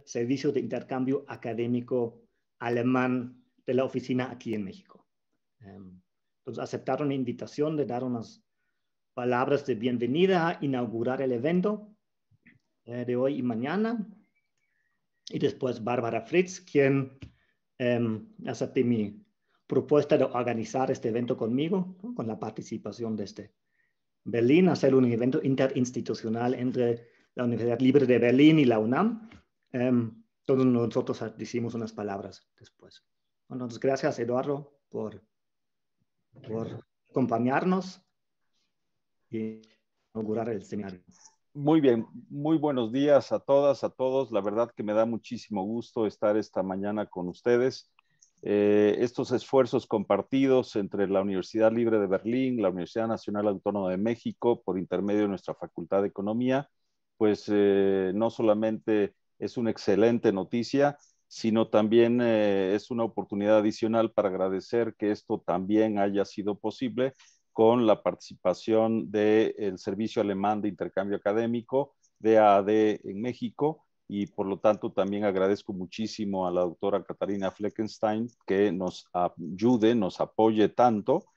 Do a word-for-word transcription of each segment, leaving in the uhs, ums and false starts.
servicio de intercambio académico alemán de la oficina aquí en México. Um, entonces aceptaron la invitación de dar unas palabras de bienvenida a inaugurar el evento eh, de hoy y mañana. Y después Bárbara Fritz, quien um, acepté mi propuesta de organizar este evento conmigo, ¿no? Con la participación desde Berlín, hacer un evento interinstitucional entre la Universidad Libre de Berlín y la UNAM. Um, todos nosotros decimos unas palabras después. Entonces, gracias, Eduardo, por, por acompañarnos y inaugurar el seminario. Muy bien, muy buenos días a todas, a todos. La verdad que me da muchísimo gusto estar esta mañana con ustedes. Eh, estos esfuerzos compartidos entre la Universidad Libre de Berlín, la Universidad Nacional Autónoma de México, por intermedio de nuestra Facultad de Economía, pues eh, no solamente es una excelente noticia, sino también eh, es una oportunidad adicional para agradecer que esto también haya sido posible con la participación del Servicio Alemán de Intercambio Académico, D A A D, en México, y por lo tanto también agradezco muchísimo a la doctora Katharina Fleckenstein que nos ayude, nos apoye tanto,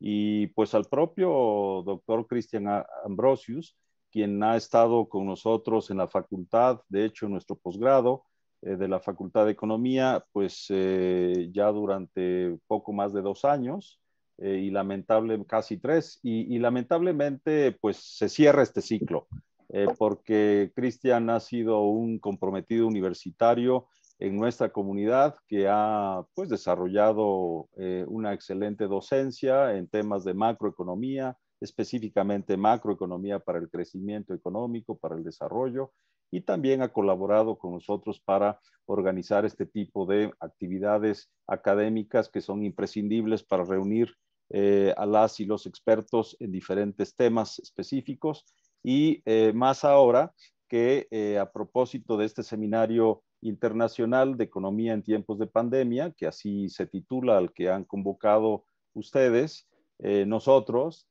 y pues al propio doctor Christian Ambrosius, quien ha estado con nosotros en la facultad, de hecho en nuestro posgrado eh, de la Facultad de Economía, pues eh, ya durante poco más de dos años, eh, y lamentable casi tres, y, y lamentablemente pues se cierra este ciclo. Eh, porque Cristian ha sido un comprometido universitario en nuestra comunidad que ha pues, desarrollado eh, una excelente docencia en temas de macroeconomía, específicamente macroeconomía para el crecimiento económico, para el desarrollo, y también ha colaborado con nosotros para organizar este tipo de actividades académicas que son imprescindibles para reunir eh, a las y los expertos en diferentes temas específicos. Y eh, más ahora que eh, a propósito de este seminario internacional de economía en tiempos de pandemia, que así se titula, al que han convocado ustedes, eh, nosotros,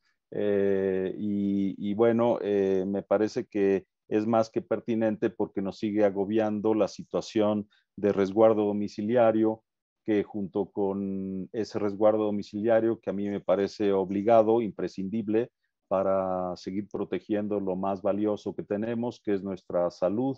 eh, y, y bueno, eh, me parece que es más que pertinente porque nos sigue agobiando la situación de resguardo domiciliario, que junto con ese resguardo domiciliario, que a mí me parece obligado, imprescindible, para seguir protegiendo lo más valioso que tenemos, que es nuestra salud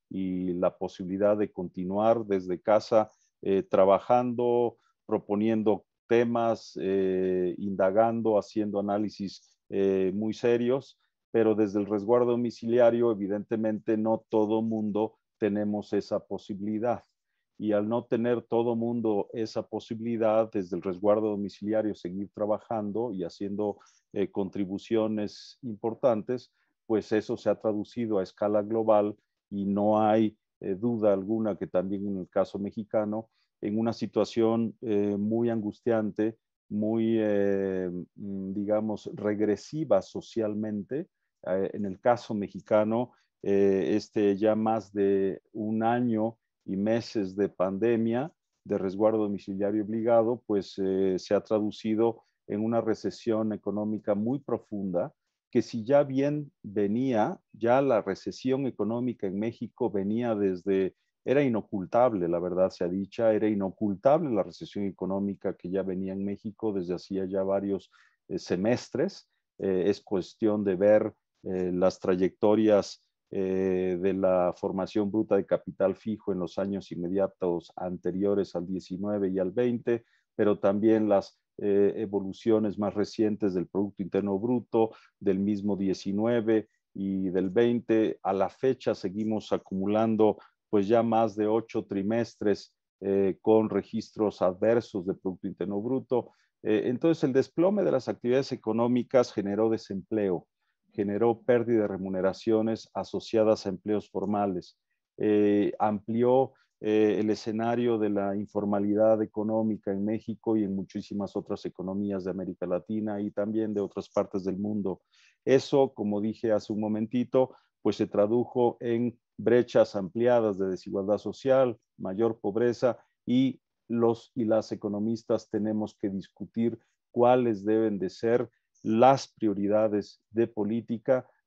y la posibilidad de continuar desde casa eh, trabajando, proponiendo temas, eh, indagando, haciendo análisis eh, muy serios, pero desde el resguardo domiciliario, evidentemente no todo mundo tenemos esa posibilidad. Y al no tener todo mundo esa posibilidad, desde el resguardo domiciliario, seguir trabajando y haciendo eh, contribuciones importantes, pues eso se ha traducido a escala global y no hay eh, duda alguna que también en el caso mexicano, en una situación eh, muy angustiante, muy, eh, digamos, regresiva socialmente. Eh, en el caso mexicano, eh, este ya más de un año y meses de pandemia, de resguardo domiciliario obligado, pues eh, se ha traducido en una recesión económica muy profunda, que si ya bien venía, ya la recesión económica en México venía desde, era inocultable, la verdad sea dicha, era inocultable la recesión económica que ya venía en México desde hacía ya varios eh, semestres. Eh, es cuestión de ver eh, las trayectorias Eh, de la formación bruta de capital fijo en los años inmediatos anteriores al diecinueve y al veinte, pero también las eh, evoluciones más recientes del Producto Interno Bruto del mismo diecinueve y del veinte. A la fecha seguimos acumulando pues ya más de ocho trimestres eh, con registros adversos del Producto Interno Bruto. Eh, entonces el desplome de las actividades económicas generó desempleo, generó pérdida de remuneraciones asociadas a empleos formales, eh, amplió eh, el escenario de la informalidad económica en México y en muchísimas otras economías de América Latina y también de otras partes del mundo. Eso, como dije hace un momentito, pues se tradujo en brechas ampliadas de desigualdad social, mayor pobreza, y los y las economistas tenemos que discutir cuáles deben de ser las prioridades de política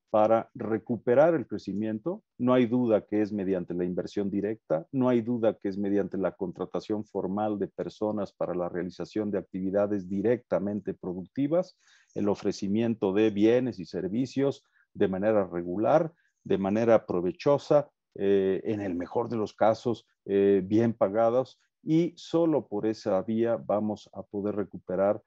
para recuperar el crecimiento. No hay duda que es mediante la inversión directa, no hay duda que es mediante la contratación formal de personas para la realización de actividades directamente productivas, el ofrecimiento de bienes y servicios de manera regular, de manera provechosa, eh, en el mejor de los casos, eh, bien pagados, y solo por esa vía vamos a poder recuperar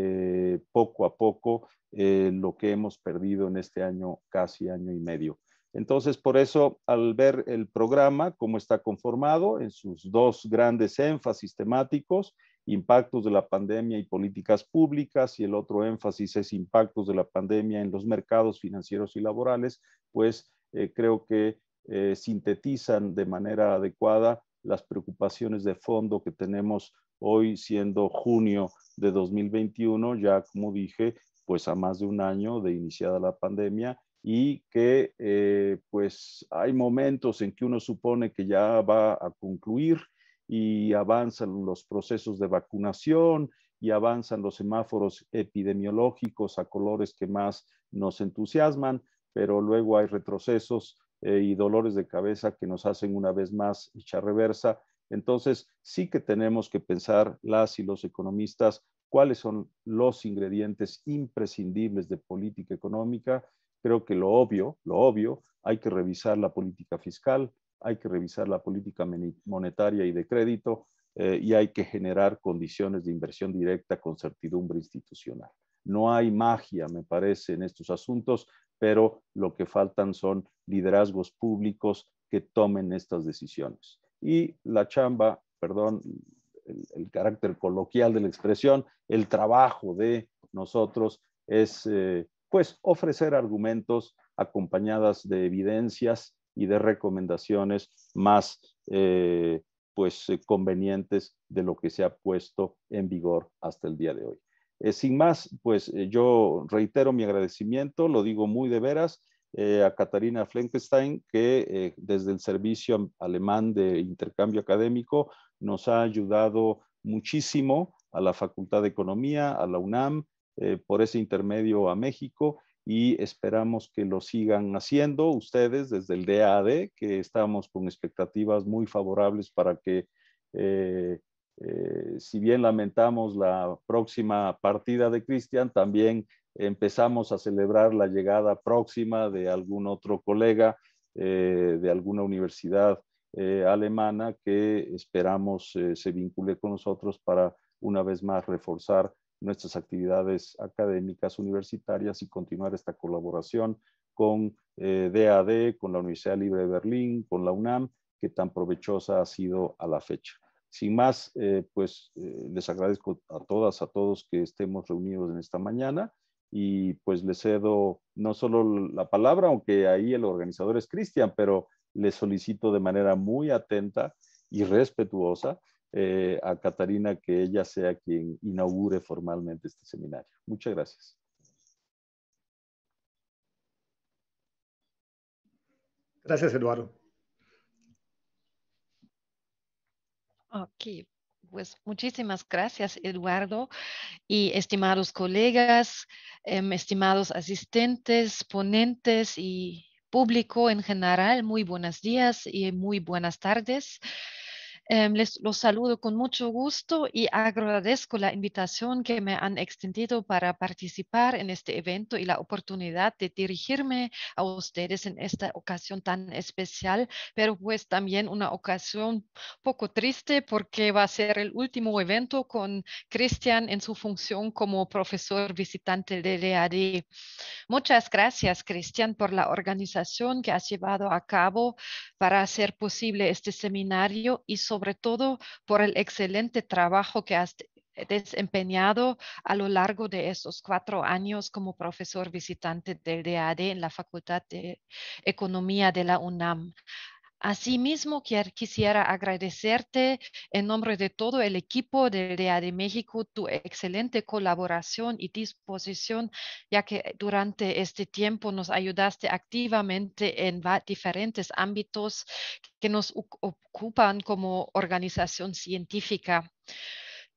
eh, poco a poco eh, lo que hemos perdido en este año, casi año y medio. Entonces, por eso, al ver el programa, cómo está conformado en sus dos grandes énfasis temáticos, impactos de la pandemia y políticas públicas, y el otro énfasis es impactos de la pandemia en los mercados financieros y laborales, pues eh, creo que eh, sintetizan de manera adecuada las preocupaciones de fondo que tenemos hoy, siendo junio de dos mil veintiuno, ya como dije, pues a más de un año de iniciada la pandemia, y que eh, pues hay momentos en que uno supone que ya va a concluir y avanzan los procesos de vacunación y avanzan los semáforos epidemiológicos a colores que más nos entusiasman, pero luego hay retrocesos eh, y dolores de cabeza que nos hacen una vez más echar reversa. Entonces, sí que tenemos que pensar, las y los economistas, cuáles son los ingredientes imprescindibles de política económica. Creo que lo obvio, lo obvio, hay que revisar la política fiscal, hay que revisar la política monetaria y de crédito, eh, y hay que generar condiciones de inversión directa con certidumbre institucional. No hay magia, me parece, en estos asuntos, pero lo que faltan son liderazgos públicos que tomen estas decisiones. Y la chamba, perdón, el, el carácter coloquial de la expresión, el trabajo de nosotros es, eh, pues, ofrecer argumentos acompañadas de evidencias y de recomendaciones más, eh, pues, eh, convenientes de lo que se ha puesto en vigor hasta el día de hoy. Eh, sin más, pues eh, yo reitero mi agradecimiento, lo digo muy de veras, eh, a Catarina Fleckenstein, que eh, desde el Servicio Alemán de Intercambio Académico nos ha ayudado muchísimo, a la Facultad de Economía, a la UNAM, eh, por ese intermedio a México, y esperamos que lo sigan haciendo ustedes desde el D A D, que estamos con expectativas muy favorables para que eh, Eh, si bien lamentamos la próxima partida de Cristian, también empezamos a celebrar la llegada próxima de algún otro colega eh, de alguna universidad eh, alemana que esperamos eh, se vincule con nosotros para una vez más reforzar nuestras actividades académicas universitarias y continuar esta colaboración con eh, D A D, con la Universidad Libre de Berlín, con la UNAM, que tan provechosa ha sido a la fecha. Sin más, eh, pues eh, les agradezco a todas, a todos que estemos reunidos en esta mañana, y pues les cedo no solo la palabra, aunque ahí el organizador es Cristian, pero les solicito de manera muy atenta y respetuosa eh, a Catarina que ella sea quien inaugure formalmente este seminario. Muchas gracias. Gracias, Eduardo. Ok, pues muchísimas gracias, Eduardo, y estimados colegas, eh, estimados asistentes, ponentes y público en general, muy buenos días y muy buenas tardes. Eh, les los saludo con mucho gusto y agradezco la invitación que me han extendido para participar en este evento y la oportunidad de dirigirme a ustedes en esta ocasión tan especial, pero pues también una ocasión poco triste porque va a ser el último evento con Cristian en su función como profesor visitante del D A D. Muchas gracias, Cristian, por la organización que has llevado a cabo para hacer posible este seminario y sobre todo por el excelente trabajo que has desempeñado a lo largo de estos cuatro años como profesor visitante del D A D en la Facultad de Economía de la UNAM. Asimismo, quisiera agradecerte en nombre de todo el equipo del D A D México tu excelente colaboración y disposición, ya que durante este tiempo nos ayudaste activamente en diferentes ámbitos que nos ocupan como organización científica.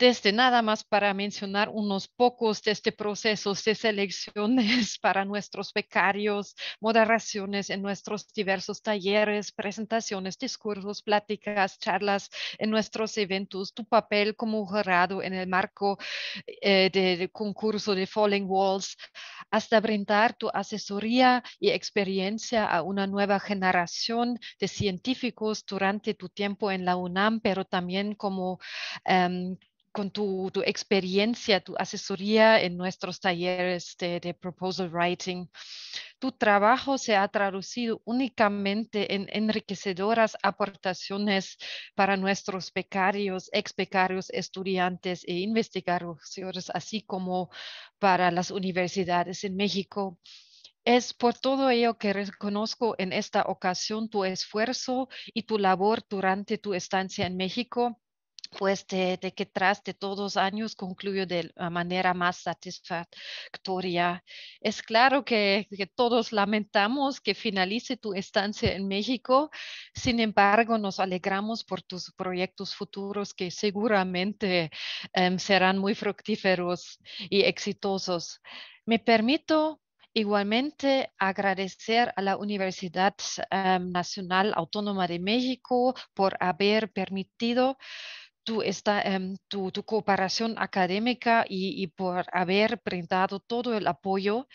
desde nada más para mencionar unos pocos de este procesos de selecciones para nuestros becarios, moderaciones en nuestros diversos talleres, presentaciones, discursos, pláticas, charlas en nuestros eventos, tu papel como jurado en el marco eh, del concurso de Falling Walls, hasta brindar tu asesoría y experiencia a una nueva generación de científicos durante tu tiempo en la UNAM, pero también como um, con tu, tu, experiencia, tu asesoría en nuestros talleres de, de proposal writing. Tu trabajo se ha traducido únicamente en enriquecedoras aportaciones para nuestros becarios, ex becarios, estudiantes e investigadores, así como para las universidades en México. Es por todo ello que reconozco en esta ocasión tu esfuerzo y tu labor durante tu estancia en México, pues de, de que tras de todos los años concluyó de la manera más satisfactoria. Es claro que, que todos lamentamos que finalice tu estancia en México, sin embargo nos alegramos por tus proyectos futuros que seguramente um, serán muy fructíferos y exitosos. Me permito igualmente agradecer a la Universidad um, Nacional Autónoma de México por haber permitido Tu, esta, um, tu, tu cooperación académica y, y por haber brindado todo el apoyo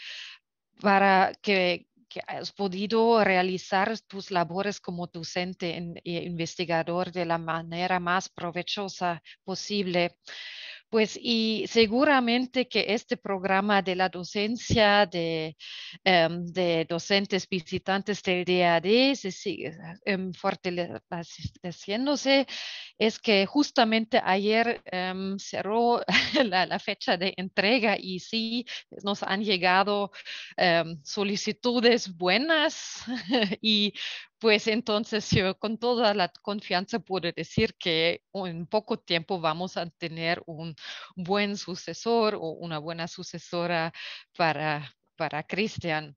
para que, que has podido realizar tus labores como docente e investigador de la manera más provechosa posible. Pues y seguramente que este programa de la docencia de, um, de docentes visitantes del D A D se sigue um, fortaleciéndose. Es que justamente ayer um, cerró la, la fecha de entrega y sí nos han llegado um, solicitudes buenas y pues entonces yo con toda la confianza puedo decir que en poco tiempo vamos a tener un buen sucesor o una buena sucesora para, para Cristian.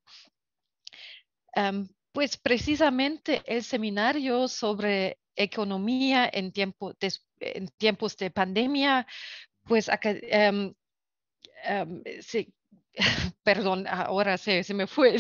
Um, pues precisamente el seminario sobre economía en, tiempo de, en tiempos de pandemia, pues acá, um, um, sí, perdón, ahora se, se me fue.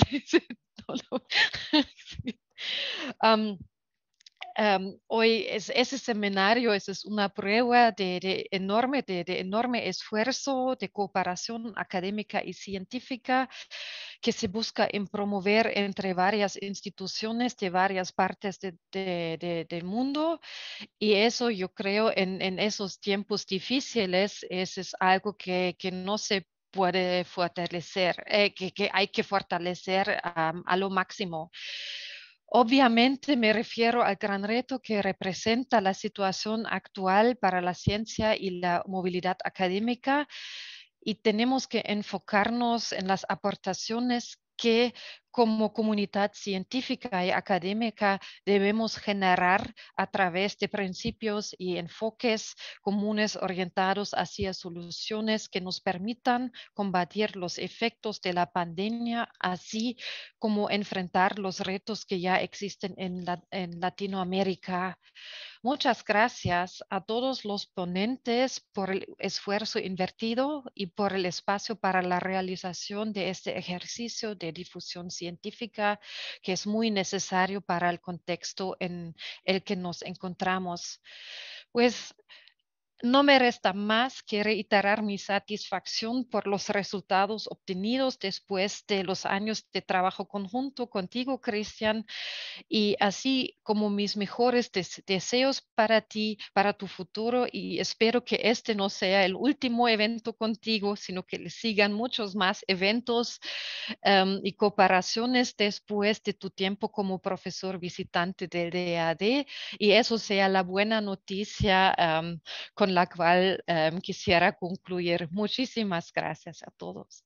um, Um, hoy es, ese seminario es, es una prueba de, de enorme, de, de enorme esfuerzo de cooperación académica y científica que se busca en promover entre varias instituciones de varias partes de, de, de, del mundo. Y eso yo creo en, en esos tiempos difíciles es, es algo que, que no se puede fortalecer, eh, que, que hay que fortalecer um, a lo máximo. Obviamente me refiero al gran reto que representa la situación actual para la ciencia y la movilidad académica y tenemos que enfocarnos en las aportaciones que como comunidad científica y académica debemos generar a través de principios y enfoques comunes orientados hacia soluciones que nos permitan combatir los efectos de la pandemia, así como enfrentar los retos que ya existen en, la, en Latinoamérica. Muchas gracias a todos los ponentes por el esfuerzo invertido y por el espacio para la realización de este ejercicio de difusión científica que es muy necesario para el contexto en el que nos encontramos. Pues no me resta más que reiterar mi satisfacción por los resultados obtenidos después de los años de trabajo conjunto contigo, Cristian, y así como mis mejores des deseos para ti, para tu futuro, y espero que este no sea el último evento contigo, sino que le sigan muchos más eventos um, y cooperaciones después de tu tiempo como profesor visitante del D A D, y eso sea la buena noticia um, con la cual um, quisiera concluir. Muchísimas gracias a todos.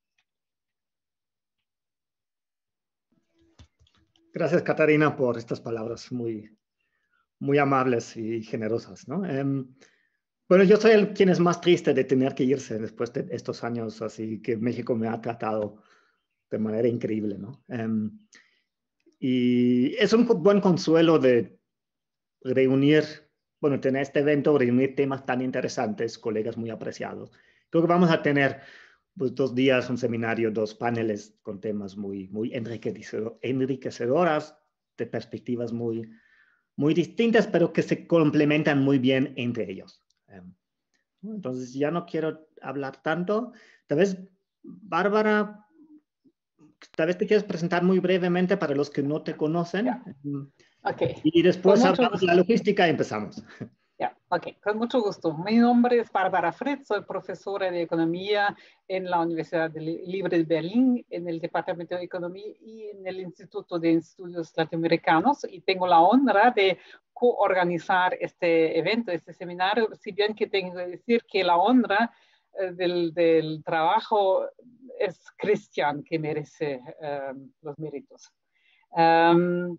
Gracias, Catarina, por estas palabras muy, muy amables y generosas, ¿no? Um, bueno, yo soy el quien es más triste de tener que irse después de estos años, así que México me ha tratado de manera increíble, ¿no? Um, y es un buen consuelo de reunir bueno, tener este evento, reunir temas tan interesantes, colegas muy apreciados. Creo que vamos a tener pues, dos días, un seminario, dos paneles con temas muy, muy enriquecedor, enriquecedoras, de perspectivas muy, muy distintas, pero que se complementan muy bien entre ellos. Um, entonces, ya no quiero hablar tanto. Tal vez, Bárbara, tal vez te quieras presentar muy brevemente para los que no te conocen. Yeah. Okay. Y después hablamos de la logística y empezamos. Ya, ok, con mucho gusto. Mi nombre es Bárbara Fritz, soy profesora de Economía en la Universidad Libre de Berlín, en el Departamento de Economía y en el Instituto de Estudios Latinoamericanos, y tengo la honra de coorganizar este evento, este seminario, si bien que tengo que decir que la honra eh, del, del trabajo es Cristian, que merece um, los méritos. Um,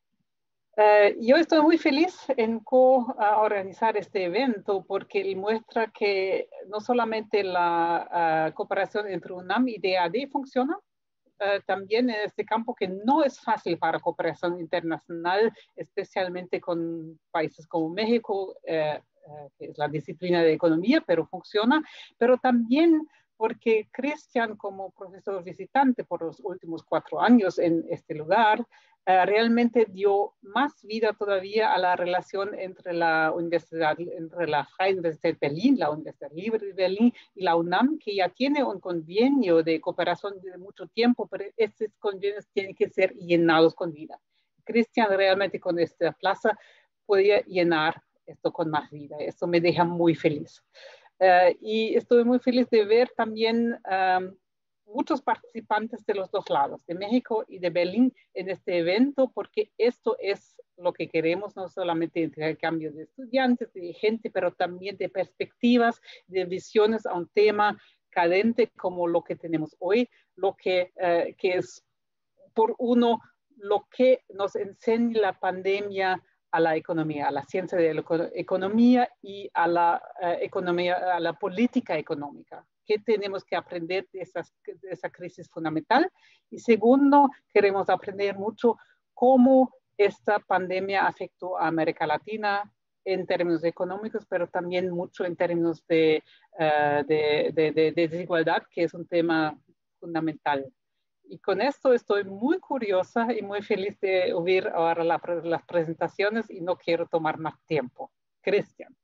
Uh, yo estoy muy feliz en co-organizar este evento porque muestra que no solamente la uh, cooperación entre UNAM y D A D funciona, uh, también en este campo que no es fácil para cooperación internacional, especialmente con países como México, uh, uh, que es la disciplina de economía, pero funciona, pero también porque Cristian, como profesor visitante por los últimos cuatro años en este lugar, Uh, realmente dio más vida todavía a la relación entre la universidad, entre la Freie Universität Berlin, la Universidad Libre de Berlín y la UNAM, que ya tiene un convenio de cooperación de mucho tiempo, pero estos convenios tienen que ser llenados con vida. Cristian realmente con esta plaza podía llenar esto con más vida. Eso me deja muy feliz. Uh, y estoy muy feliz de ver también um, muchos participantes de los dos lados, de México y de Berlín, en este evento, porque esto es lo que queremos, no solamente intercambio de estudiantes, de gente, pero también de perspectivas, de visiones a un tema cadente como lo que tenemos hoy, lo que, uh, que es por uno, lo que nos enseña la pandemia a la economía, a la ciencia de la economía y a la uh, economía, a la política económica. ¿Qué tenemos que aprender de, esas, de esa crisis fundamental? Y segundo, queremos aprender mucho cómo esta pandemia afectó a América Latina en términos económicos, pero también mucho en términos de, uh, de, de, de, de desigualdad, que es un tema fundamental. Y con esto estoy muy curiosa y muy feliz de oír ahora la, las presentaciones y no quiero tomar más tiempo. Cristian.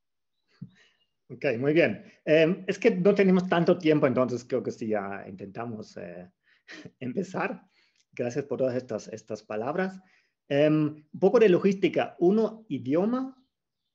Ok, muy bien. Eh, es que no tenemos tanto tiempo, entonces creo que sí ya intentamos eh, empezar. Gracias por todas estas, estas palabras. Eh, un poco de logística. Uno, idioma.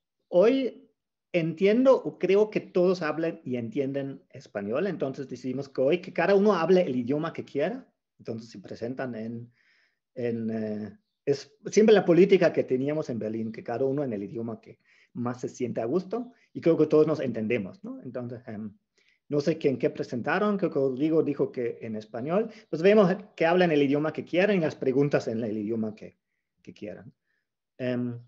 Hoy entiendo o creo que todos hablan y entienden español, entonces decidimos que hoy que cada uno hable el idioma que quiera. Entonces se presentan en... en eh, es siempre la política que teníamos en Berlín, que cada uno en el idioma que más se siente a gusto, y creo que todos nos entendemos, ¿no? Entonces, um, no sé quién qué presentaron, creo que Rodrigo dijo que en español, pues vemos que hablan el idioma que quieran y las preguntas en el idioma que, que quieran. Um,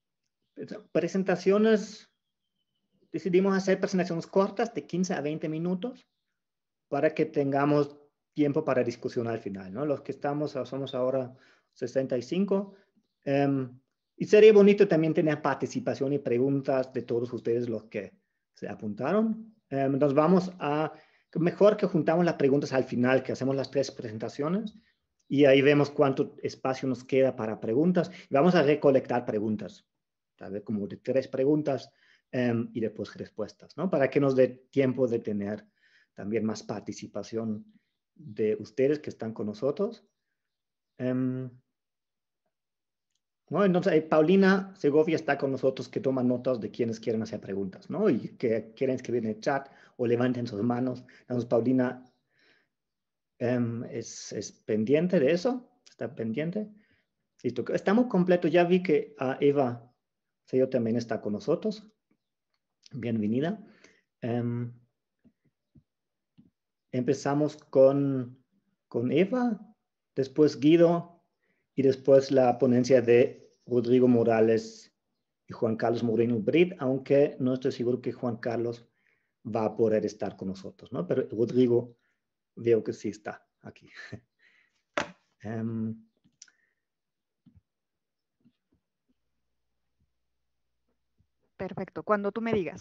presentaciones, decidimos hacer presentaciones cortas de quince a veinte minutos para que tengamos tiempo para discusión al final, ¿no? Los que estamos, somos ahora sesenta y cinco, um, y sería bonito también tener participación y preguntas de todos ustedes los que se apuntaron. Um, nos vamos a, mejor que juntamos las preguntas al final, que hacemos las tres presentaciones, y ahí vemos cuánto espacio nos queda para preguntas. Y vamos a recolectar preguntas, tal vez como de tres preguntas um, y después respuestas, ¿no? Para que nos dé tiempo de tener también más participación de ustedes que están con nosotros. Um, ¿no? Entonces, eh, Paulina Segovia está con nosotros, que toma notas de quienes quieren hacer preguntas, ¿no? Y que quieren escribir en el chat o levanten sus manos. Entonces, Paulina um, es, es pendiente de eso, está pendiente. Listo, estamos completos. Ya vi que uh, Eva Sello también está con nosotros. Bienvenida. Um, empezamos con, con Eva, después Guido, y después la ponencia de Rodrigo Morales y Juan Carlos Moreno Brit, aunque no estoy seguro que Juan Carlos va a poder estar con nosotros, ¿no? Pero Rodrigo veo que sí está aquí. um, Perfecto, cuando tú me digas.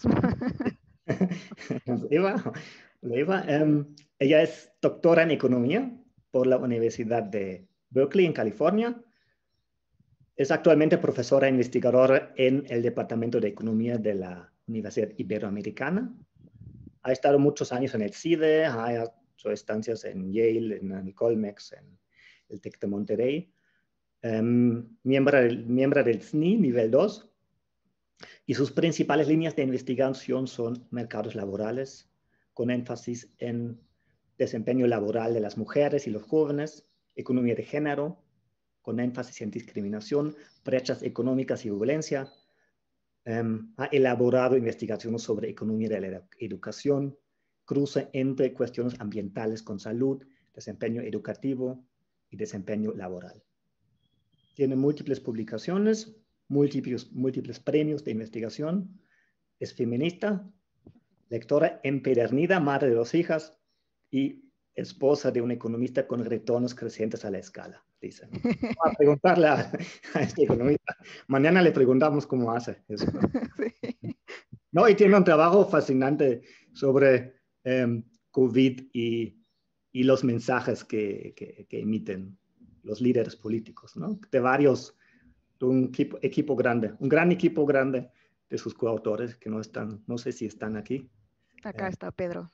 Eva, Eva um, ella es doctora en economía por la Universidad de Berkeley en California. Es actualmente profesora e investigadora en el Departamento de Economía de la Universidad Iberoamericana. Ha estado muchos años en el C I D E, ha hecho estancias en Yale, en el Colmex, en el TEC de Monterrey. Um, miembro, del, miembro del S N I nivel dos. Y sus principales líneas de investigación son mercados laborales, con énfasis en desempeño laboral de las mujeres y los jóvenes, economía de género, con énfasis en discriminación, brechas económicas y violencia. Um, ha elaborado investigaciones sobre economía de la educación, cruce entre cuestiones ambientales con salud, desempeño educativo y desempeño laboral. Tiene múltiples publicaciones, múltiples, múltiples premios de investigación. Es feminista, lectora empedernida, madre de dos hijas y esposa de un economista con retornos crecientes a la escala, dicen. Vamos a preguntarle a, a este economista. Mañana le preguntamos cómo hace eso. Sí. No, y tiene un trabajo fascinante sobre um, COVID y, y los mensajes que, que, que emiten los líderes políticos, ¿no? De varios, de un equipo, equipo grande, un gran equipo grande de sus coautores que no están, no sé si están aquí. Acá eh, está Pedro.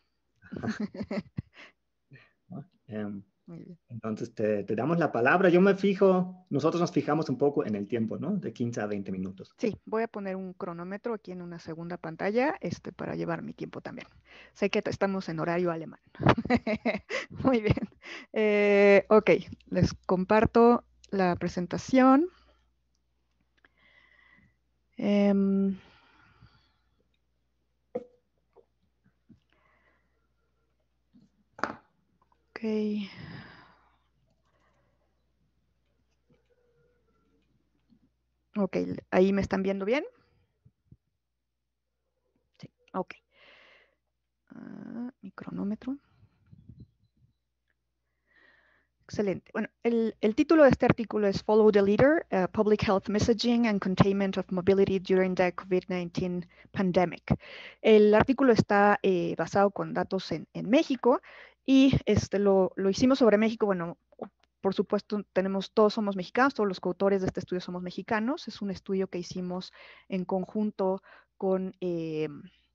Um, entonces te, te damos la palabra. Yo me fijo, nosotros nos fijamos un poco en el tiempo, ¿no? De quince a veinte minutos. Sí, voy a poner un cronómetro aquí en una segunda pantalla este, para llevar mi tiempo también. Sé que estamos en horario alemán. Muy bien. Eh, ok, les comparto la presentación. Um, ok. Ok, ¿ahí me están viendo bien? Sí, ok. Uh, mi cronómetro. Excelente. Bueno, el, el título de este artículo es Follow the Leader, uh, Public Health Messaging and Containment of Mobility During the COVID nineteen Pandemic. El artículo está eh, basado con datos en, en México y este, lo, lo hicimos sobre México. Bueno, por supuesto, tenemos, todos somos mexicanos, todos los coautores de este estudio somos mexicanos. Es un estudio que hicimos en conjunto con... Eh,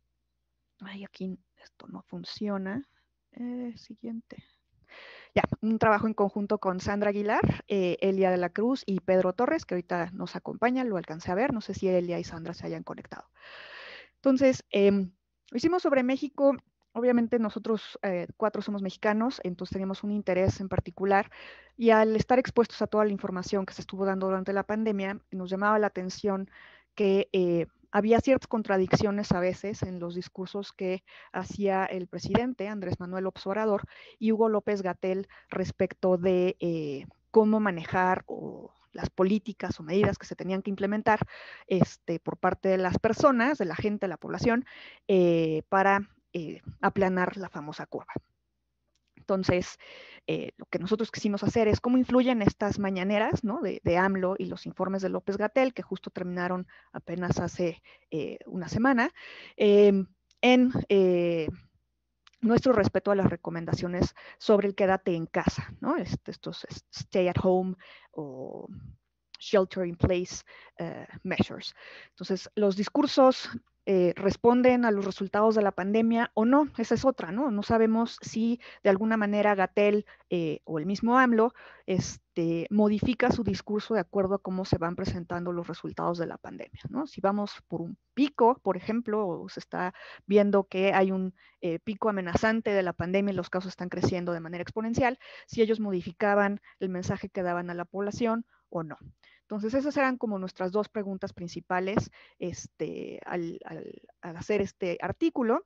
ay, aquí esto no funciona. Eh, siguiente. Ya, un trabajo en conjunto con Sandra Aguilar, eh, Elia de la Cruz y Pedro Torres, que ahorita nos acompañan, lo alcancé a ver, no sé si Elia y Sandra se hayan conectado. Entonces, eh, lo hicimos sobre México. Obviamente nosotros eh, cuatro somos mexicanos, entonces teníamos un interés en particular y al estar expuestos a toda la información que se estuvo dando durante la pandemia, nos llamaba la atención que eh, había ciertas contradicciones a veces en los discursos que hacía el presidente Andrés Manuel López Obrador y Hugo López-Gatell respecto de eh, cómo manejar o las políticas o medidas que se tenían que implementar este, por parte de las personas, de la gente, de la población, eh, para eh, aplanar la famosa curva. Entonces, eh, lo que nosotros quisimos hacer es cómo influyen estas mañaneras, ¿no? de, de AMLO y los informes de López-Gatell, que justo terminaron apenas hace eh, una semana, eh, en eh, nuestro respeto a las recomendaciones sobre el quédate en casa, ¿no? Este, estos stay at home o shelter in place uh, measures. Entonces, los discursos eh, responden a los resultados de la pandemia o no, esa es otra, ¿no? No sabemos si de alguna manera Gatell eh, o el mismo AMLO este, modifica su discurso de acuerdo a cómo se van presentando los resultados de la pandemia, ¿no? Si vamos por un pico, por ejemplo, o se está viendo que hay un eh, pico amenazante de la pandemia y los casos están creciendo de manera exponencial, si ellos modificaban el mensaje que daban a la población o no. Entonces, esas eran como nuestras dos preguntas principales este, al, al, al hacer este artículo.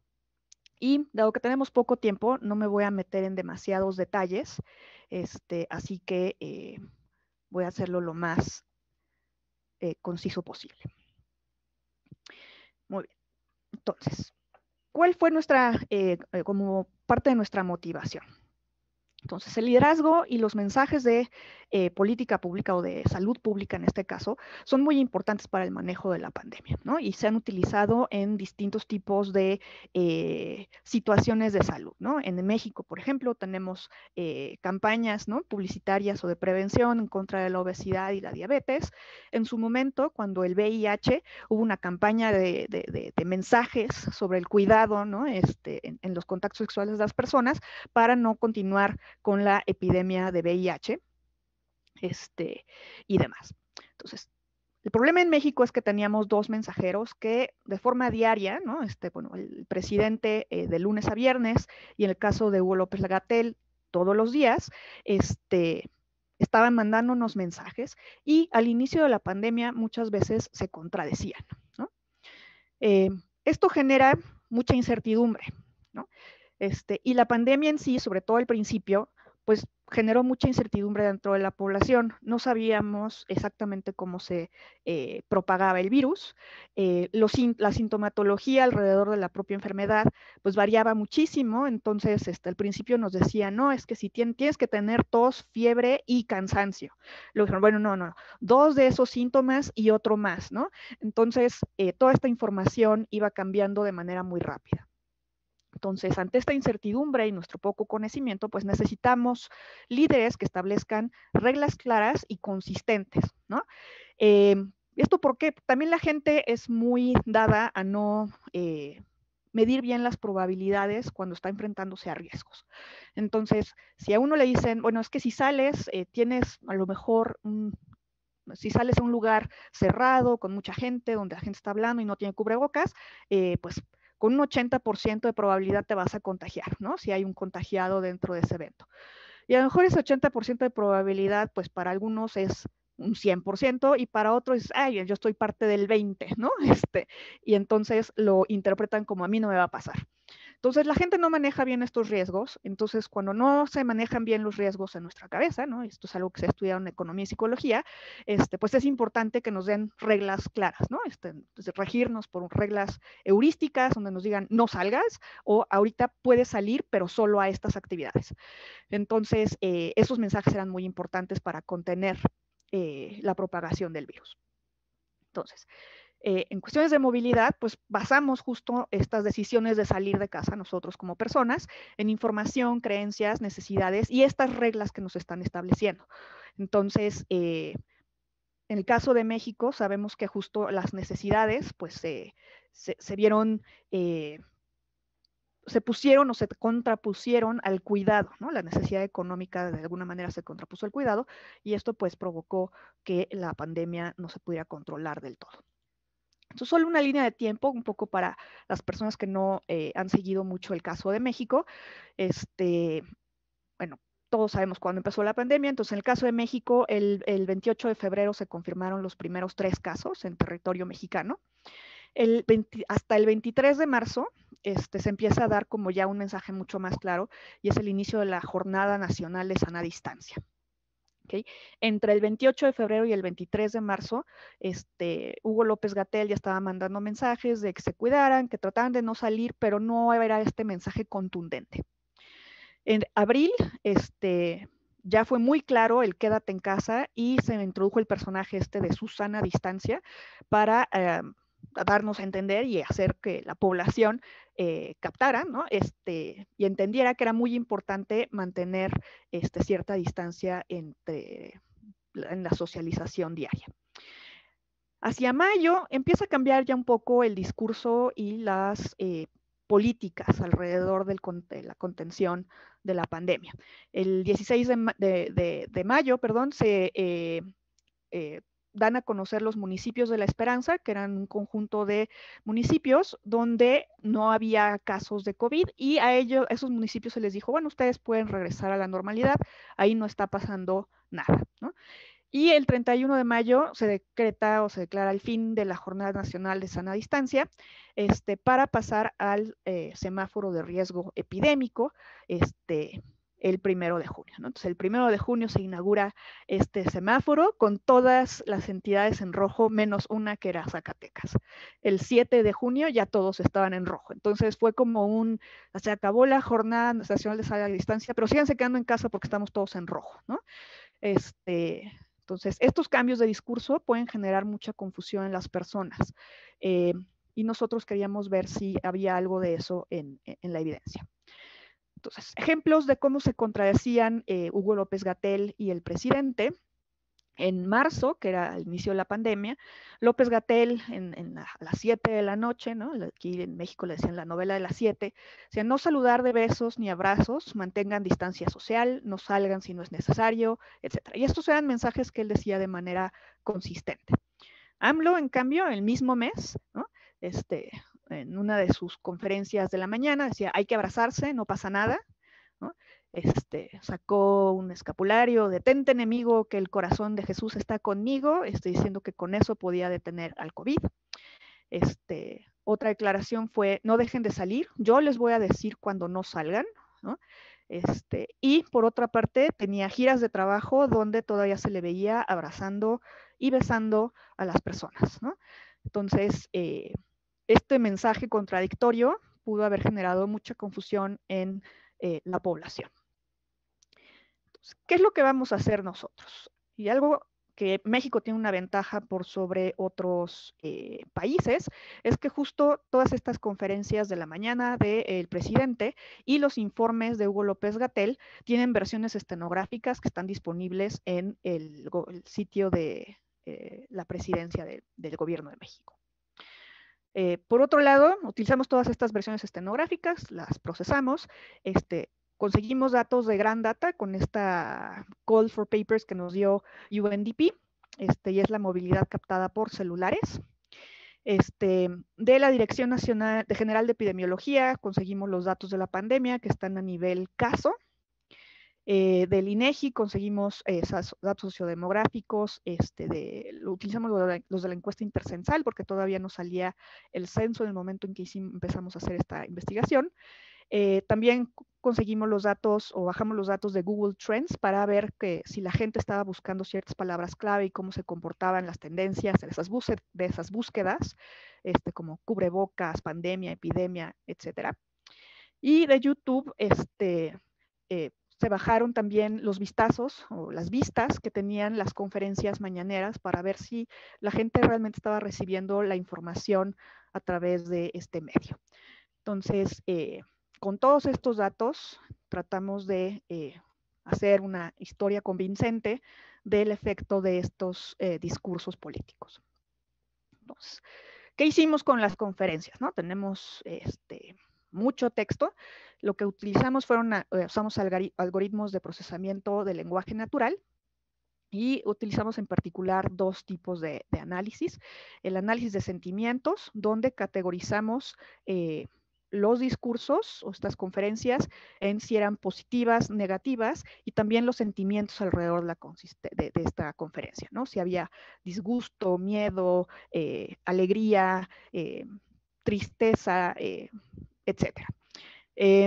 Y dado que tenemos poco tiempo, no me voy a meter en demasiados detalles, este, así que eh, voy a hacerlo lo más eh, conciso posible. Muy bien. Entonces, ¿cuál fue nuestra, eh, como parte de nuestra motivación? Entonces, el liderazgo y los mensajes de eh, política pública o de salud pública en este caso son muy importantes para el manejo de la pandemia, ¿no? Y se han utilizado en distintos tipos de eh, situaciones de salud, ¿no? En México, por ejemplo, tenemos eh, campañas, ¿no?, publicitarias o de prevención en contra de la obesidad y la diabetes. En su momento, cuando el V I H, hubo una campaña de, de, de, de mensajes sobre el cuidado, ¿no?, este, en, en los contactos sexuales de las personas para no continuar con la epidemia de V I H este, y demás. Entonces, el problema en México es que teníamos dos mensajeros que de forma diaria, ¿no? Este, bueno, el presidente eh, de lunes a viernes y en el caso de Hugo López-Gatell todos los días, este, estaban mandándonos mensajes y al inicio de la pandemia muchas veces se contradecían, ¿no? Eh, esto genera mucha incertidumbre, ¿no? Este, y la pandemia en sí, sobre todo al principio, pues generó mucha incertidumbre dentro de la población. No sabíamos exactamente cómo se eh, propagaba el virus. Eh, los, la sintomatología alrededor de la propia enfermedad pues variaba muchísimo. Entonces, este, al principio nos decían, no, es que si tienes, tienes que tener tos, fiebre y cansancio. Luego dijeron, bueno, no, no, dos de esos síntomas y otro más, ¿no? Entonces, eh, toda esta información iba cambiando de manera muy rápida. Entonces, ante esta incertidumbre y nuestro poco conocimiento, pues necesitamos líderes que establezcan reglas claras y consistentes, ¿no? Eh, esto porque también la gente es muy dada a no eh, medir bien las probabilidades cuando está enfrentándose a riesgos. Entonces, si a uno le dicen, bueno, es que si sales, eh, tienes a lo mejor un... Si sales a un lugar cerrado, con mucha gente, donde la gente está hablando y no tiene cubrebocas, eh, pues con un ochenta por ciento de probabilidad te vas a contagiar, ¿no? Si hay un contagiado dentro de ese evento. Y a lo mejor ese ochenta por ciento de probabilidad, pues para algunos es un cien por ciento y para otros es, ay, yo estoy parte del veinte, ¿no? Este, y entonces lo interpretan como a mí no me va a pasar. Entonces, la gente no maneja bien estos riesgos. Entonces, cuando no se manejan bien los riesgos en nuestra cabeza, ¿no? Esto es algo que se ha estudiado en economía y psicología, este, pues es importante que nos den reglas claras, ¿no? Este, entonces, regirnos por reglas heurísticas donde nos digan no salgas o ahorita puedes salir, pero solo a estas actividades. Entonces, eh, esos mensajes eran muy importantes para contener eh, la propagación del virus. Entonces, Eh, en cuestiones de movilidad, pues basamos justo estas decisiones de salir de casa nosotros como personas en información, creencias, necesidades y estas reglas que nos están estableciendo. Entonces, eh, en el caso de México, sabemos que justo las necesidades, pues eh, se, se vieron... Eh, se pusieron o se contrapusieron al cuidado, ¿no? La necesidad económica de alguna manera se contrapuso al cuidado y esto pues provocó que la pandemia no se pudiera controlar del todo. Entonces, solo una línea de tiempo, un poco para las personas que no eh, han seguido mucho el caso de México. Este, bueno, todos sabemos cuándo empezó la pandemia. Entonces, en el caso de México, el, el veintiocho de febrero se confirmaron los primeros tres casos en territorio mexicano. El veinte, hasta el veintitrés de marzo este, se empieza a dar como ya un mensaje mucho más claro y es el inicio de la Jornada Nacional de Sana Distancia. ¿Okay? Entre el veintiocho de febrero y el veintitrés de marzo, este, Hugo López-Gatell ya estaba mandando mensajes de que se cuidaran, que trataran de no salir, pero no era este mensaje contundente. En abril, este, ya fue muy claro el quédate en casa y se introdujo el personaje este de Susana Distancia para eh, darnos a entender y hacer que la población eh, captara, ¿no? Este, y entendiera que era muy importante mantener este, cierta distancia entre, en la socialización diaria. Hacia mayo empieza a cambiar ya un poco el discurso y las eh, políticas alrededor del, de la contención de la pandemia. El dieciséis de, de, de, de mayo, perdón, se eh, eh, dan a conocer los municipios de La Esperanza, que eran un conjunto de municipios donde no había casos de COVID y a ellos, a esos municipios se les dijo, bueno, ustedes pueden regresar a la normalidad, ahí no está pasando nada, ¿no? Y el treinta y uno de mayo se decreta o se declara el fin de la Jornada Nacional de Sana Distancia este, para pasar al eh, semáforo de riesgo epidémico, este, el primero de junio, ¿no? Entonces, el primero de junio se inaugura este semáforo con todas las entidades en rojo, menos una que era Zacatecas. El siete de junio ya todos estaban en rojo. Entonces, fue como un, se acabó la jornada nacional de sana distancia, pero síganse quedando en casa porque estamos todos en rojo, ¿no? Este, entonces, estos cambios de discurso pueden generar mucha confusión en las personas. Eh, y nosotros queríamos ver si había algo de eso en, en la evidencia. Entonces, ejemplos de cómo se contradecían eh, Hugo López-Gatell y el presidente. En marzo, que era el inicio de la pandemia, López-Gatell en, en la, a las siete de la noche, ¿no? Aquí en México le decían la novela de las siete, decía, no saludar de besos ni abrazos, mantengan distancia social, no salgan si no es necesario, etcétera. Y estos eran mensajes que él decía de manera consistente. AMLO, en cambio, el mismo mes, ¿no? Este, en una de sus conferencias de la mañana, decía, hay que abrazarse, no pasa nada, ¿no? Este, sacó un escapulario, detente enemigo, que el corazón de Jesús está conmigo, este, diciendo que con eso podía detener al COVID. Este, otra declaración fue, no dejen de salir, yo les voy a decir cuando no salgan, ¿no? Este, y por otra parte, tenía giras de trabajo donde todavía se le veía abrazando y besando a las personas, ¿no? Entonces, eh, este mensaje contradictorio pudo haber generado mucha confusión en eh, la población. Entonces, ¿qué es lo que vamos a hacer nosotros? Y algo que México tiene una ventaja por sobre otros eh, países es que justo todas estas conferencias de la mañana del presidente y los informes de Hugo López-Gatell tienen versiones estenográficas que están disponibles en el, el sitio de eh, la presidencia de, del gobierno de México. Eh, por otro lado, utilizamos todas estas versiones estenográficas, las procesamos, este, conseguimos datos de Gran Data con esta Call for Papers que nos dio U N D P, este, y es la movilidad captada por celulares. Este, de la Dirección Nacional de General de Epidemiología conseguimos los datos de la pandemia que están a nivel caso. Eh, del INEGI conseguimos eh, esos datos sociodemográficos, este, de, lo utilizamos los de, los de la encuesta intercensal porque todavía no salía el censo en el momento en que hicimos, empezamos a hacer esta investigación. Eh, también conseguimos los datos o bajamos los datos de Google Trends para ver que si la gente estaba buscando ciertas palabras clave y cómo se comportaban las tendencias de esas, de esas búsquedas, este, como cubrebocas, pandemia, epidemia, etcétera. Y de YouTube, este, eh, se bajaron también los vistazos o las vistas que tenían las conferencias mañaneras para ver si la gente realmente estaba recibiendo la información a través de este medio. Entonces, eh, con todos estos datos, tratamos de eh, hacer una historia convincente del efecto de estos eh, discursos políticos. Entonces, ¿qué hicimos con las conferencias? ¿No? Tenemos este, mucho texto. Lo que utilizamos fueron, eh, usamos algoritmos de procesamiento de lenguaje natural y utilizamos en particular dos tipos de, de análisis. El análisis de sentimientos, donde categorizamos eh, los discursos o estas conferencias en si eran positivas, negativas, y también los sentimientos alrededor de, la de, de esta conferencia, ¿no? Si había disgusto, miedo, eh, alegría, eh, tristeza, eh, etcétera. Eh,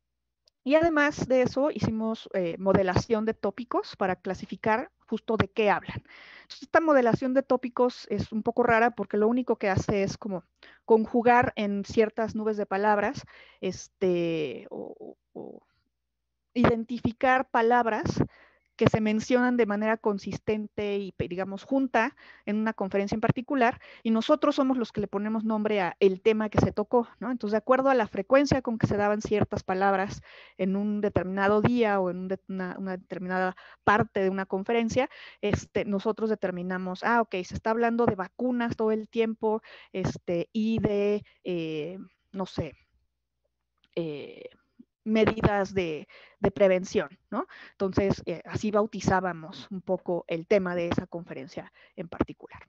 y además de eso, hicimos eh, modelación de tópicos para clasificar justo de qué hablan. Entonces, esta modelación de tópicos es un poco rara porque lo único que hace es como conjugar en ciertas nubes de palabras, este, o, o identificar palabras que se mencionan de manera consistente y, digamos, junta en una conferencia en particular, y nosotros somos los que le ponemos nombre a el tema que se tocó, ¿no? Entonces, de acuerdo a la frecuencia con que se daban ciertas palabras en un determinado día o en un de, una, una determinada parte de una conferencia, este, nosotros determinamos, ah, ok, se está hablando de vacunas todo el tiempo, este, y de, eh, no sé, eh, medidas de, de prevención, ¿no? Entonces, eh, así bautizábamos un poco el tema de esa conferencia en particular.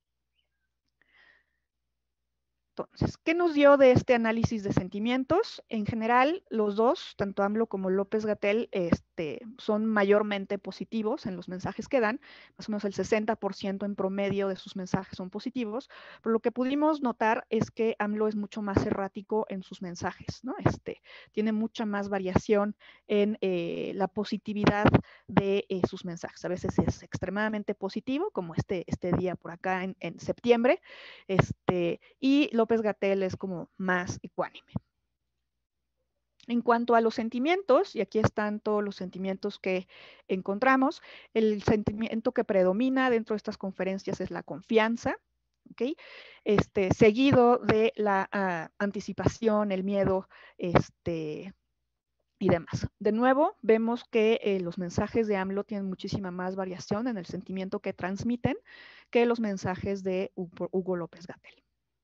Entonces, ¿qué nos dio de este análisis de sentimientos? En general, los dos, tanto AMLO como López-Gatell, eh, este, son mayormente positivos en los mensajes que dan, más o menos el sesenta por ciento en promedio de sus mensajes son positivos, pero lo que pudimos notar es que AMLO es mucho más errático en sus mensajes, ¿no? Este, tiene mucha más variación en eh, la positividad de eh, sus mensajes. A veces es extremadamente positivo, como este, este día por acá en, en septiembre, este, y López-Gatell es como más ecuánime. En cuanto a los sentimientos, y aquí están todos los sentimientos que encontramos, el sentimiento que predomina dentro de estas conferencias es la confianza, ¿okay? Este, seguido de la uh, anticipación, el miedo, este, y demás. De nuevo, vemos que eh, los mensajes de AMLO tienen muchísima más variación en el sentimiento que transmiten que los mensajes de Hugo, Hugo López-Gatell.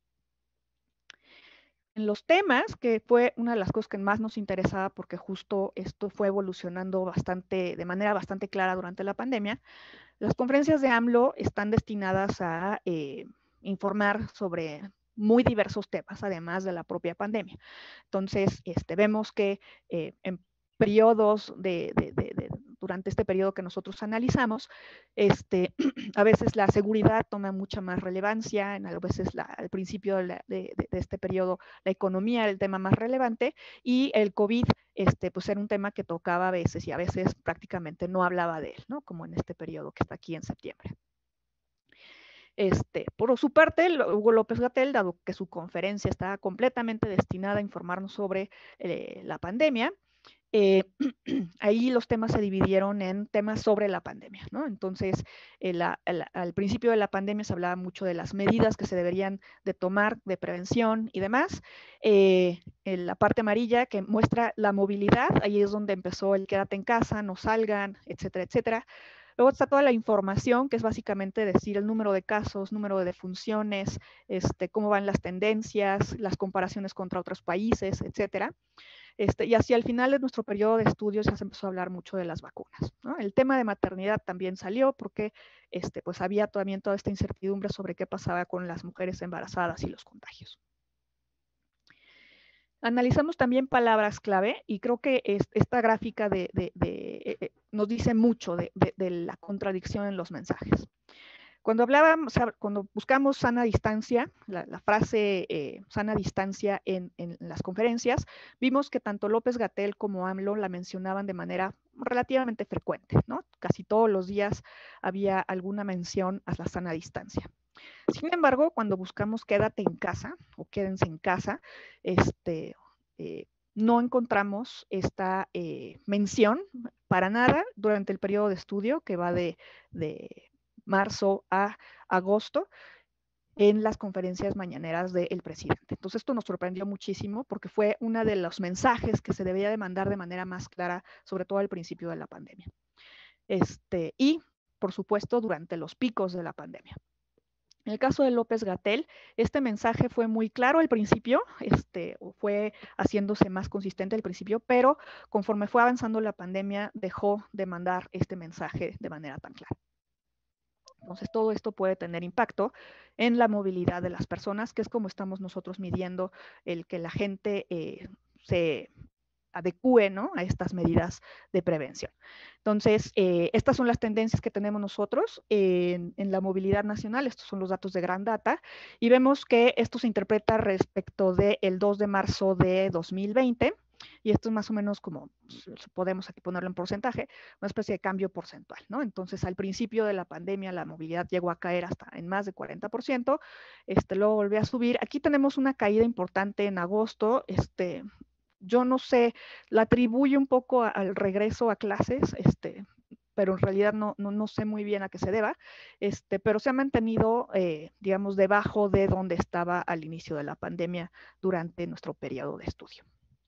En los temas, que fue una de las cosas que más nos interesaba porque justo esto fue evolucionando bastante, de manera bastante clara durante la pandemia, las conferencias de AMLO están destinadas a eh, informar sobre muy diversos temas, además de la propia pandemia. Entonces, este, vemos que eh, en periodos de, de, de, de, durante este periodo que nosotros analizamos, este, a veces la seguridad toma mucha más relevancia, en, a veces la, al principio de, la, de, de este periodo la economía era el tema más relevante y el COVID este, pues era un tema que tocaba a veces y a veces prácticamente no hablaba de él, ¿no? Como en este periodo que está aquí en septiembre. Este, por su parte, Hugo López-Gatell, dado que su conferencia estaba completamente destinada a informarnos sobre eh, la pandemia, eh, ahí los temas se dividieron en temas sobre la pandemia, ¿no? Entonces, eh, la, el, al principio de la pandemia se hablaba mucho de las medidas que se deberían de tomar de prevención y demás. Eh, en la parte amarilla que muestra la movilidad, ahí es donde empezó el quédate en casa, no salgan, etcétera, etcétera. Luego está toda la información, que es básicamente decir el número de casos, número de defunciones, este, cómo van las tendencias, las comparaciones contra otros países, etcétera. Este, y hacia el final de nuestro periodo de estudios ya se empezó a hablar mucho de las vacunas, ¿no? El tema de maternidad también salió porque este, pues había también toda esta incertidumbre sobre qué pasaba con las mujeres embarazadas y los contagios. Analizamos también palabras clave y creo que es, esta gráfica de, de, de, eh, nos dice mucho de, de, de la contradicción en los mensajes. Cuando hablábamos, cuando buscamos sana distancia, la, la frase eh, sana distancia en, en las conferencias, vimos que tanto López-Gatell como AMLO la mencionaban de manera relativamente frecuente, ¿no? Casi todos los días había alguna mención a la sana distancia. Sin embargo, cuando buscamos quédate en casa o quédense en casa, este, eh, no encontramos esta eh, mención para nada durante el periodo de estudio que va de, de marzo a agosto en las conferencias mañaneras del presidente. Entonces esto nos sorprendió muchísimo porque fue uno de los mensajes que se debía de mandar de manera más clara, sobre todo al principio de la pandemia. Este, y, por supuesto, durante los picos de la pandemia. En el caso de López-Gatell, este mensaje fue muy claro al principio, este, fue haciéndose más consistente al principio, pero conforme fue avanzando la pandemia, dejó de mandar este mensaje de manera tan clara. Entonces, todo esto puede tener impacto en la movilidad de las personas, que es como estamos nosotros midiendo el que la gente eh, se adecue, ¿no?, a estas medidas de prevención. Entonces, eh, estas son las tendencias que tenemos nosotros en, en la movilidad nacional. Estos son los datos de Gran Data y vemos que esto se interpreta respecto del dos de marzo de dos mil veinte y esto es más o menos como, podemos aquí ponerlo en porcentaje, una especie de cambio porcentual, ¿no? Entonces, al principio de la pandemia, la movilidad llegó a caer hasta en más de cuarenta por ciento, este, luego volvió a subir. Aquí tenemos una caída importante en agosto, este, yo no sé, la atribuyo un poco a, al regreso a clases, este, pero en realidad no, no, no sé muy bien a qué se deba, este, pero se ha mantenido, eh, digamos, debajo de donde estaba al inicio de la pandemia durante nuestro periodo de estudio.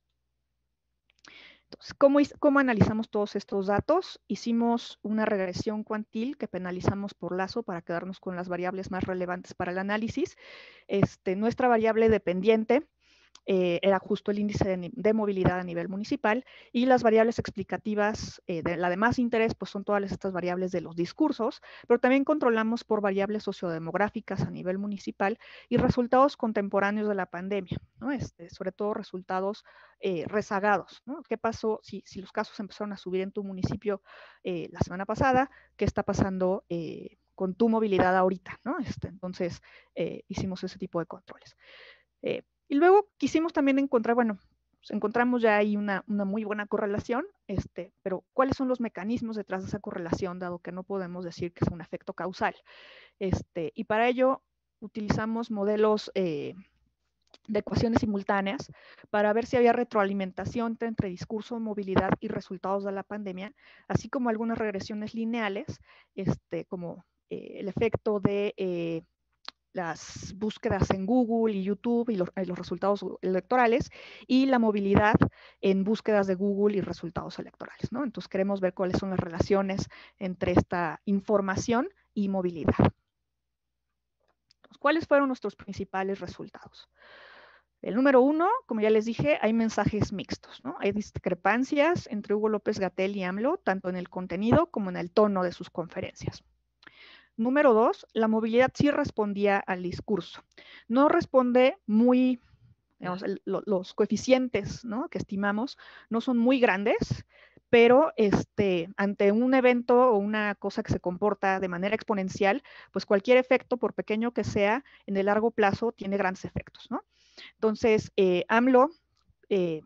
Entonces, ¿cómo, ¿cómo analizamos todos estos datos? Hicimos una regresión cuantil que penalizamos por lazo para quedarnos con las variables más relevantes para el análisis. Este, nuestra variable dependiente eh, era justo el índice de, de movilidad a nivel municipal, y las variables explicativas, eh, de la de más interés, pues son todas estas variables de los discursos, pero también controlamos por variables sociodemográficas a nivel municipal y resultados contemporáneos de la pandemia, ¿no? Este, sobre todo resultados eh, rezagados, ¿no? ¿Qué pasó si, si los casos empezaron a subir en tu municipio eh, la semana pasada? ¿Qué está pasando eh, con tu movilidad ahorita, ¿no? Este, entonces, eh, hicimos ese tipo de controles. Eh, y luego quisimos también encontrar, bueno, pues encontramos ya ahí una, una muy buena correlación, este, pero ¿cuáles son los mecanismos detrás de esa correlación, dado que no podemos decir que es un efecto causal? Este, y para ello utilizamos modelos eh, de ecuaciones simultáneas para ver si había retroalimentación entre discurso, movilidad y resultados de la pandemia, así como algunas regresiones lineales, este, como eh, el efecto de eh, las búsquedas en Google y YouTube y los, y los resultados electorales, y la movilidad en búsquedas de Google y resultados electorales, ¿no? Entonces queremos ver cuáles son las relaciones entre esta información y movilidad. Entonces, ¿cuáles fueron nuestros principales resultados? El número uno, como ya les dije, hay mensajes mixtos, ¿no? Hay discrepancias entre Hugo López-Gatell y AMLO, tanto en el contenido como en el tono de sus conferencias. Número dos, la movilidad sí respondía al discurso. No responde muy, digamos, el, lo, los coeficientes, ¿no?, que estimamos no son muy grandes, pero este, ante un evento o una cosa que se comporta de manera exponencial, pues cualquier efecto, por pequeño que sea, en el largo plazo tiene grandes efectos, ¿no? Entonces, eh, AMLO eh,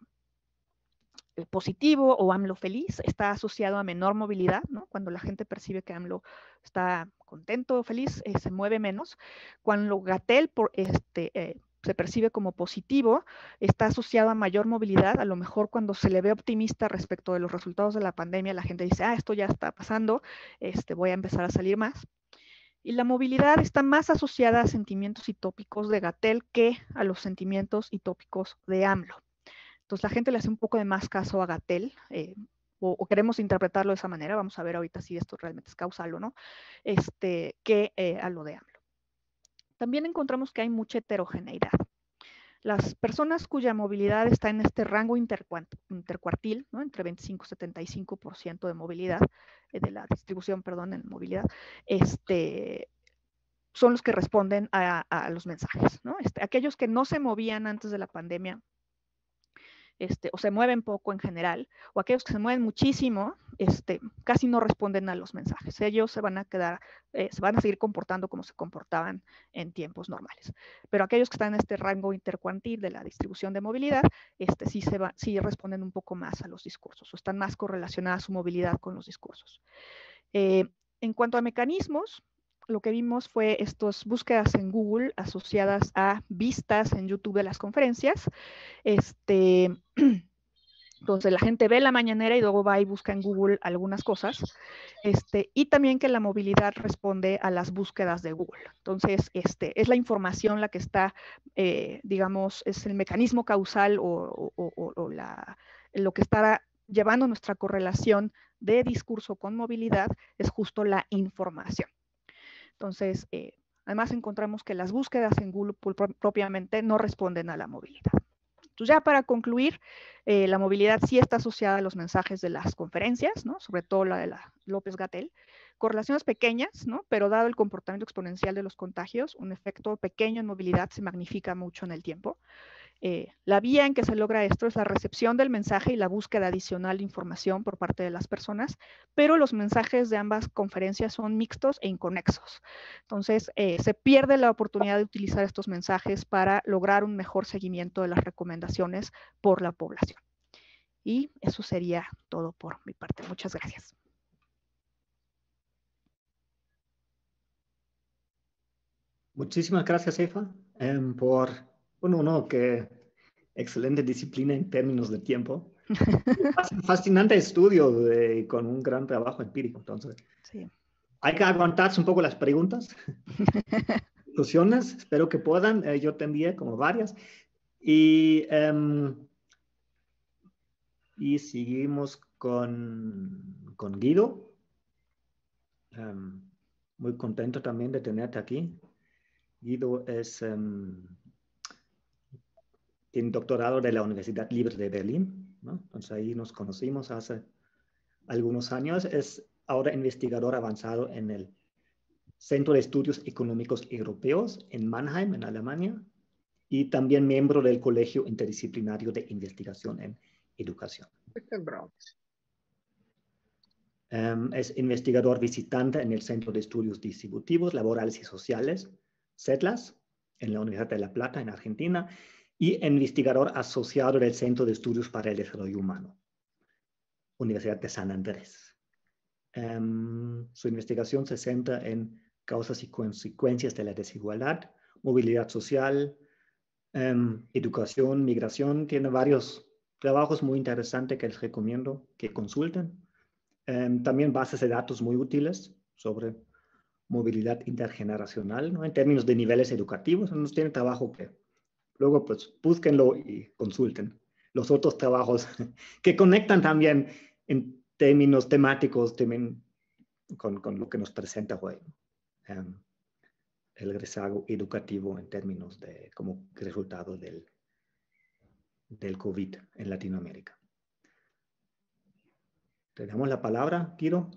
positivo o AMLO feliz está asociado a menor movilidad, ¿no? Cuando la gente percibe que AMLO está contento o feliz, eh, se mueve menos. Cuando Gatell por, este, eh, se percibe como positivo, está asociado a mayor movilidad. A lo mejor cuando se le ve optimista respecto de los resultados de la pandemia, la gente dice, ah, esto ya está pasando, este, voy a empezar a salir más. Y la movilidad está más asociada a sentimientos y tópicos de Gatell que a los sentimientos y tópicos de AMLO. Entonces la gente le hace un poco de más caso a Gatell, eh, o, o queremos interpretarlo de esa manera, vamos a ver ahorita si esto realmente es causal o no, este, que eh, a lo de AMLO. También encontramos que hay mucha heterogeneidad. Las personas cuya movilidad está en este rango intercuartil, ¿no?, entre veinticinco y setenta y cinco por ciento de movilidad, eh, de la distribución, perdón, en movilidad, este, son los que responden a, a los mensajes, ¿no? Este, aquellos que no se movían antes de la pandemia, Este, o se mueven poco en general, o aquellos que se mueven muchísimo, este, casi no responden a los mensajes. Ellos se van a quedar, eh, se van a seguir comportando como se comportaban en tiempos normales. Pero aquellos que están en este rango intercuartil de la distribución de movilidad, este, sí, se va, sí responden un poco más a los discursos, o están más correlacionadas su movilidad con los discursos. Eh, en cuanto a mecanismos, lo que vimos fue estas búsquedas en Google asociadas a vistas en YouTube de las conferencias. Este, entonces la gente ve la mañanera y luego va y busca en Google algunas cosas. Este, y también que la movilidad responde a las búsquedas de Google. Entonces, este, es la información la que está, eh, digamos, es el mecanismo causal o, o, o, o la, lo que está llevando nuestra correlación de discurso con movilidad, es justo la información. Entonces, eh, además encontramos que las búsquedas en Google propiamente no responden a la movilidad. Entonces, ya para concluir, eh, la movilidad sí está asociada a los mensajes de las conferencias, ¿no?, sobre todo la de la López-Gatell. Correlaciones pequeñas, ¿no?, pero dado el comportamiento exponencial de los contagios, un efecto pequeño en movilidad se magnifica mucho en el tiempo. Eh, la vía en que se logra esto es la recepción del mensaje y la búsqueda adicional de información por parte de las personas, pero los mensajes de ambas conferencias son mixtos e inconexos. Entonces, eh, se pierde la oportunidad de utilizar estos mensajes para lograr un mejor seguimiento de las recomendaciones por la población. Y eso sería todo por mi parte. Muchas gracias. Muchísimas gracias, Efa, um, por, bueno, no, que excelente disciplina en términos de tiempo. Fascinante estudio de, con un gran trabajo empírico. Entonces, sí. Hay que aguantarse un poco las preguntas. Discusiones, espero que puedan. Eh, yo tendría como varias. Y, um, y seguimos con, con Guido. Um, muy contento también de tenerte aquí. Guido es um, tiene doctorado de la Universidad Libre de Berlín, ¿no? Entonces ahí nos conocimos hace algunos años. Es ahora investigador avanzado en el Centro de Estudios Económicos Europeos en Mannheim, en Alemania, y también miembro del Colegio Interdisciplinario de Investigación en Educación. Um, es investigador visitante en el Centro de Estudios Distributivos, Laborales y Sociales, CETLAS, en la Universidad de La Plata, en Argentina, y investigador asociado del Centro de Estudios para el Desarrollo Humano, Universidad de San Andrés. Um, su investigación se centra en causas y consecuencias de la desigualdad, movilidad social, um, educación, migración. Tiene varios trabajos muy interesantes que les recomiendo que consulten. Um, también bases de datos muy útiles sobre movilidad intergeneracional, ¿no? En términos de niveles educativos. Nos tiene trabajo que luego pues búsquenlo y consulten los otros trabajos que conectan también en términos temáticos también con, con lo que nos presenta hoy. Um, el rezago educativo en términos de como resultado del, del COVID en Latinoamérica. Te damos la palabra, Kiro.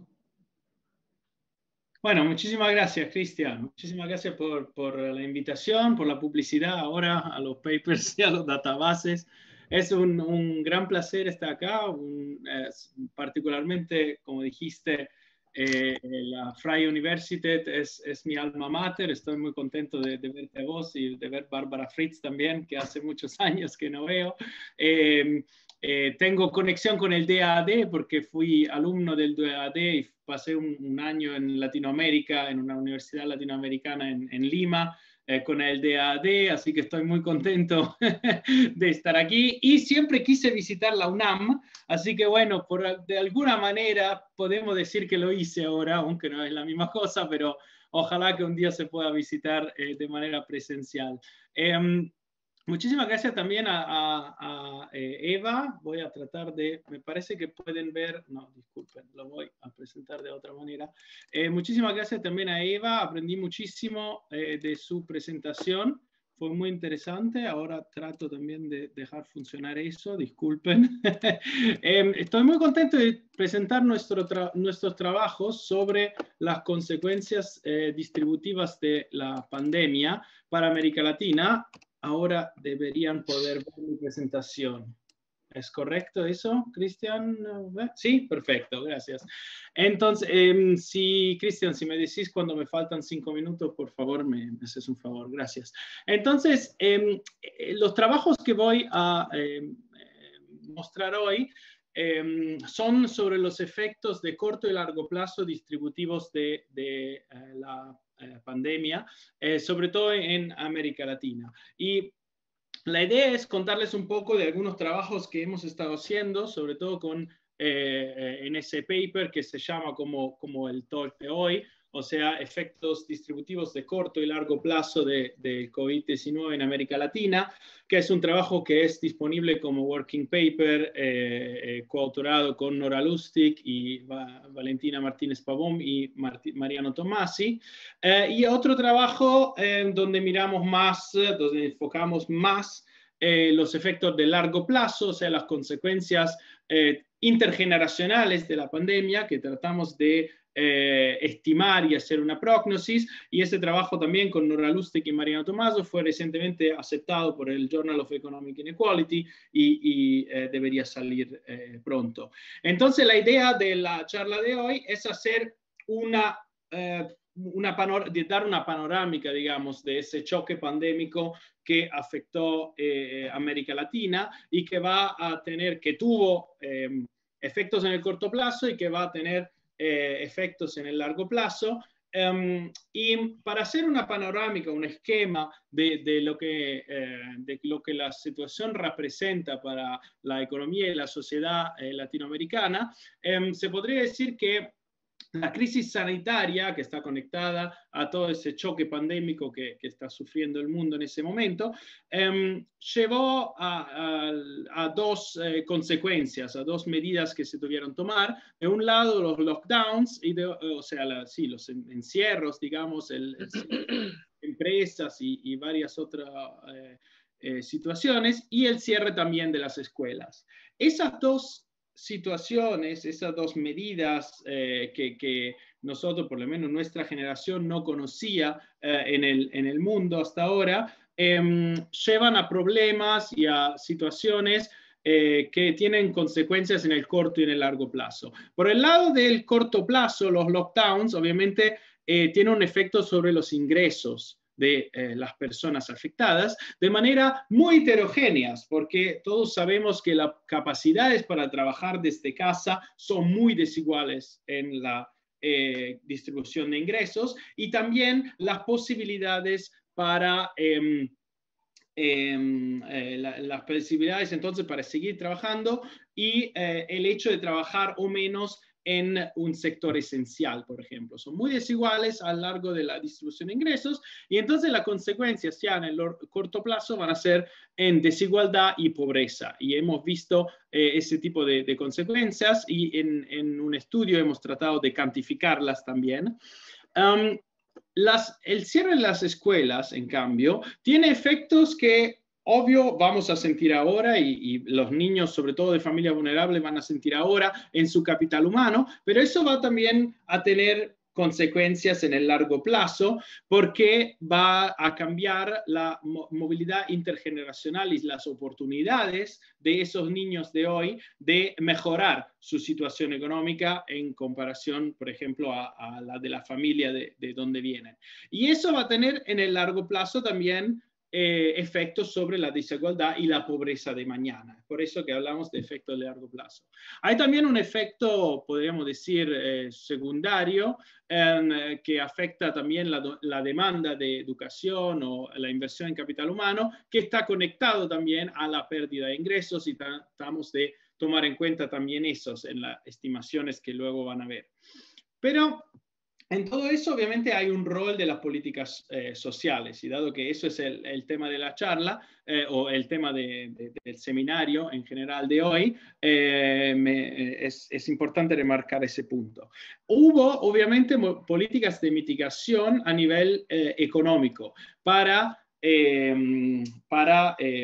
Bueno, muchísimas gracias, Cristian. Muchísimas gracias por, por la invitación, por la publicidad ahora a los papers y a los databases. Es un, un gran placer estar acá, un, eh, particularmente, como dijiste, eh, la Freie Universität es, es mi alma mater. Estoy muy contento de, de verte a vos y de ver Bárbara Fritz también, que hace muchos años que no veo. Eh, Eh, tengo conexión con el D A D porque fui alumno del D A D y pasé un, un año en Latinoamérica, en una universidad latinoamericana en, en Lima, eh, con el D A D, así que estoy muy contento de estar aquí. Y siempre quise visitar la UNAM, así que bueno, por, de alguna manera podemos decir que lo hice ahora, aunque no es la misma cosa, pero ojalá que un día se pueda visitar eh, de manera presencial. Eh, Muchísimas gracias también a, a, a Eva. Voy a tratar de, me parece que pueden ver, no, disculpen, lo voy a presentar de otra manera. Eh, muchísimas gracias también a Eva. Aprendí muchísimo eh, de su presentación. Fue muy interesante. Ahora trato también de dejar funcionar eso. Disculpen. eh, estoy muy contento de presentar nuestro tra nuestros trabajos sobre las consecuencias eh, distributivas de la pandemia para América Latina. Ahora deberían poder ver mi presentación. ¿Es correcto eso, Cristian? Sí, perfecto, gracias. Entonces, eh, si, Cristian, si me decís cuando me faltan cinco minutos, por favor, me, me haces un favor, gracias. Entonces, eh, los trabajos que voy a eh, mostrar hoy eh, son sobre los efectos de corto y largo plazo distributivos de, de eh, la Eh, pandemia, eh, sobre todo en América Latina. Y la idea es contarles un poco de algunos trabajos que hemos estado haciendo, sobre todo con, eh, en ese paper que se llama como, como el talk de hoy, o sea, efectos distributivos de corto y largo plazo de, de COVID diecinueve en América Latina, que es un trabajo que es disponible como working paper, eh, eh, coautorado con Nora Lustig y Va Valentina Martínez Pavón y Marti Mariano Tomasi, eh, y otro trabajo eh, donde miramos más, donde enfocamos más eh, los efectos de largo plazo, o sea, las consecuencias eh, intergeneracionales de la pandemia, que tratamos de Eh, estimar y hacer una prognosis, y ese trabajo también con Nora Lustig y Mariano Tommaso fue recientemente aceptado por el Journal of Economic Inequality y, y eh, debería salir eh, pronto. Entonces la idea de la charla de hoy es hacer una, eh, una de dar una panorámica, digamos, de ese choque pandémico que afectó eh, América Latina y que va a tener, que tuvo eh, efectos en el corto plazo y que va a tener Eh, efectos en el largo plazo. Um, y para hacer una panorámica, un esquema de, de, lo que, eh, de lo que la situación representa para la economía y la sociedad eh, latinoamericana, eh, se podría decir que la crisis sanitaria que está conectada a todo ese choque pandémico que, que está sufriendo el mundo en ese momento, eh, llevó a, a, a dos eh, consecuencias, a dos medidas que se tuvieron tomar. De un lado, los lockdowns, y de, o sea, la, sí, los encierros, digamos, el, el, empresas y, y varias otras eh, eh, situaciones, y el cierre también de las escuelas. Esas dos situaciones, esas dos medidas eh, que, que nosotros, por lo menos nuestra generación, no conocía eh, en, el, en el mundo hasta ahora, eh, llevan a problemas y a situaciones eh, que tienen consecuencias en el corto y en el largo plazo. Por el lado del corto plazo, los lockdowns obviamente eh, tienen un efecto sobre los ingresos de eh, las personas afectadas de manera muy heterogéneas, porque todos sabemos que las capacidades para trabajar desde casa son muy desiguales en la eh, distribución de ingresos, y también las posibilidades para eh, eh, eh, la, las posibilidades entonces para seguir trabajando y eh, el hecho de trabajar o menos en un sector esencial, por ejemplo. Son muy desiguales a lo largo de la distribución de ingresos, y entonces las consecuencias ya en el corto plazo van a ser en desigualdad y pobreza. Y hemos visto eh, ese tipo de, de consecuencias, y en, en un estudio hemos tratado de cuantificarlas también. Um, las, el cierre de las escuelas, en cambio, tiene efectos que obvio vamos a sentir ahora, y, y los niños, sobre todo de familias vulnerables, van a sentir ahora en su capital humano, pero eso va también a tener consecuencias en el largo plazo, porque va a cambiar la mo movilidad intergeneracional y las oportunidades de esos niños de hoy de mejorar su situación económica en comparación, por ejemplo, a, a la de la familia de, de donde vienen. Y eso va a tener en el largo plazo también Eh, efectos sobre la desigualdad y la pobreza de mañana. Por eso que hablamos de efectos de largo plazo. Hay también un efecto, podríamos decir, eh, secundario, eh, que afecta también la, la demanda de educación o la inversión en capital humano, que está conectado también a la pérdida de ingresos, y tratamos de tomar en cuenta también esos en las estimaciones que luego van a ver. Pero en todo eso, obviamente, hay un rol de las políticas eh, sociales, y dado que eso es el, el tema de la charla, eh, o el tema de, de, del seminario en general de hoy, eh, me, es, es importante remarcar ese punto. Hubo, obviamente, políticas de mitigación a nivel eh, económico para Eh, para eh,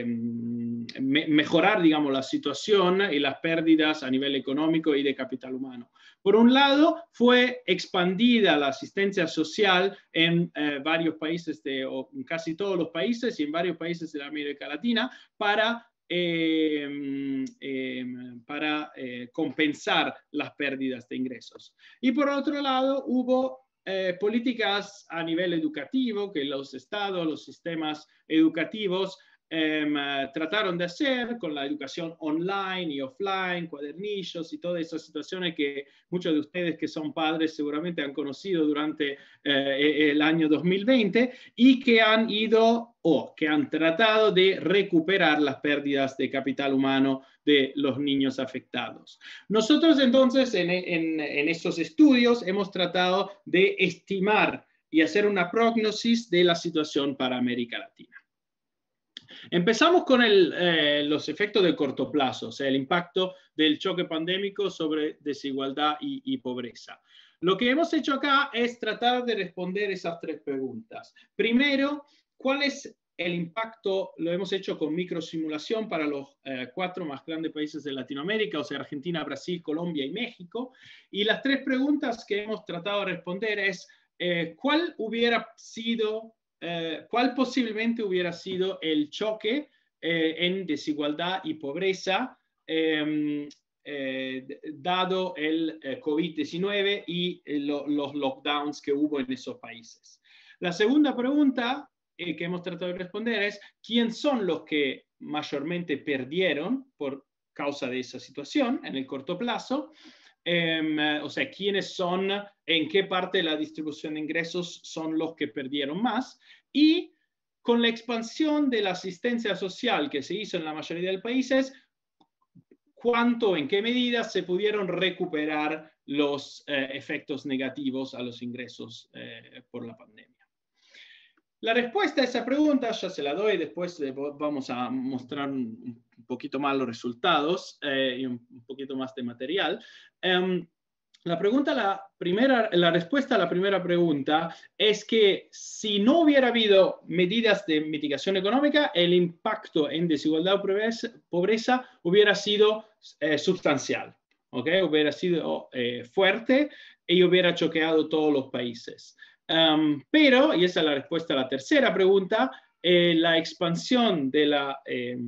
me mejorar, digamos, la situación y las pérdidas a nivel económico y de capital humano. Por un lado, fue expandida la asistencia social en eh, varios países, de, o en casi todos los países y en varios países de la América Latina, para Eh, eh, para eh, compensar las pérdidas de ingresos. Y por otro lado, hubo Eh, políticas a nivel educativo que los estados, los sistemas educativos eh, trataron de hacer con la educación online y offline, cuadernillos y todas esas situaciones que muchos de ustedes que son padres seguramente han conocido durante eh, el año dos mil veinte, y que han ido o que han tratado de recuperar las pérdidas de capital humano de los niños afectados. Nosotros entonces en, en, en estos estudios hemos tratado de estimar y hacer una prognosis de la situación para América Latina. Empezamos con el, eh, los efectos de corto plazo, o sea, el impacto del choque pandémico sobre desigualdad y, y pobreza. Lo que hemos hecho acá es tratar de responder esas tres preguntas. Primero, ¿cuál es el impacto? Lo hemos hecho con microsimulación para los eh, cuatro más grandes países de Latinoamérica, o sea, Argentina, Brasil, Colombia y México. Y las tres preguntas que hemos tratado de responder es, eh, ¿cuál hubiera sido, eh, cuál posiblemente hubiera sido el choque eh, en desigualdad y pobreza eh, eh, dado el eh, COVID diecinueve y eh, lo, los lockdowns que hubo en esos países? La segunda pregunta Eh, que hemos tratado de responder es quién son los que mayormente perdieron por causa de esa situación en el corto plazo, eh, o sea, quiénes son, en qué parte de la distribución de ingresos son los que perdieron más, y con la expansión de la asistencia social que se hizo en la mayoría de los países, cuánto, en qué medida se pudieron recuperar los eh, efectos negativos a los ingresos eh, por la pandemia. La respuesta a esa pregunta ya se la doy, después vamos a mostrar un poquito más los resultados eh, y un poquito más de material. Um, La, pregunta, la, primera, la respuesta a la primera pregunta es que si no hubiera habido medidas de mitigación económica, el impacto en desigualdad o pobreza, pobreza hubiera sido eh, sustancial, ¿okay? Hubiera sido eh, fuerte y hubiera choqueado todos los países. Um, pero, y esa es la respuesta a la tercera pregunta, eh, la expansión de la... Eh,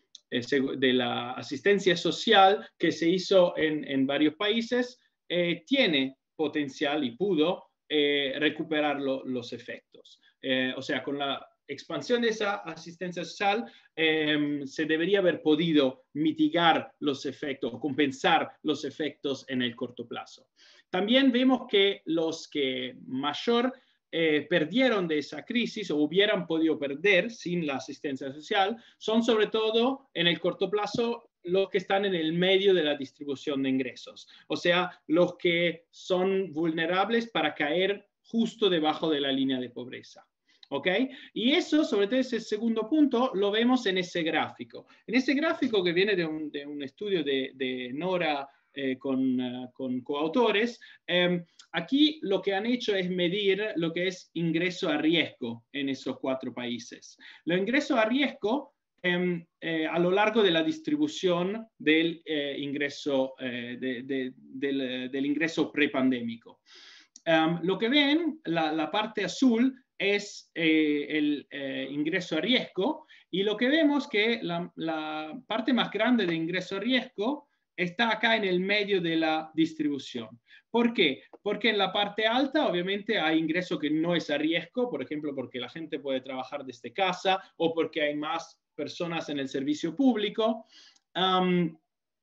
de la asistencia social que se hizo en, en varios países, eh, tiene potencial y pudo eh, recuperar lo, los efectos. Eh, o sea, con la expansión de esa asistencia social eh, se debería haber podido mitigar los efectos, compensar los efectos en el corto plazo. También vemos que los que mayor Eh, perdieron de esa crisis o hubieran podido perder sin la asistencia social, son sobre todo en el corto plazo los que están en el medio de la distribución de ingresos, o sea, los que son vulnerables para caer justo debajo de la línea de pobreza. ¿Ok? Y eso, sobre todo ese segundo punto, lo vemos en ese gráfico. En ese gráfico que viene de un, de un estudio de, de Nora eh, con, uh, con coautores, eh, aquí lo que han hecho es medir lo que es ingreso a riesgo en esos cuatro países. Lo ingreso a riesgo eh, eh, a lo largo de la distribución del eh, ingreso, eh, de, de, del, del ingreso prepandémico. Um, lo que ven, la, la parte azul es eh, el eh, ingreso a riesgo, y lo que vemos que la, la parte más grande de ingreso a riesgo está acá en el medio de la distribución. ¿Por qué? Porque en la parte alta obviamente hay ingreso que no es a riesgo, por ejemplo, porque la gente puede trabajar desde casa o porque hay más personas en el servicio público. Um,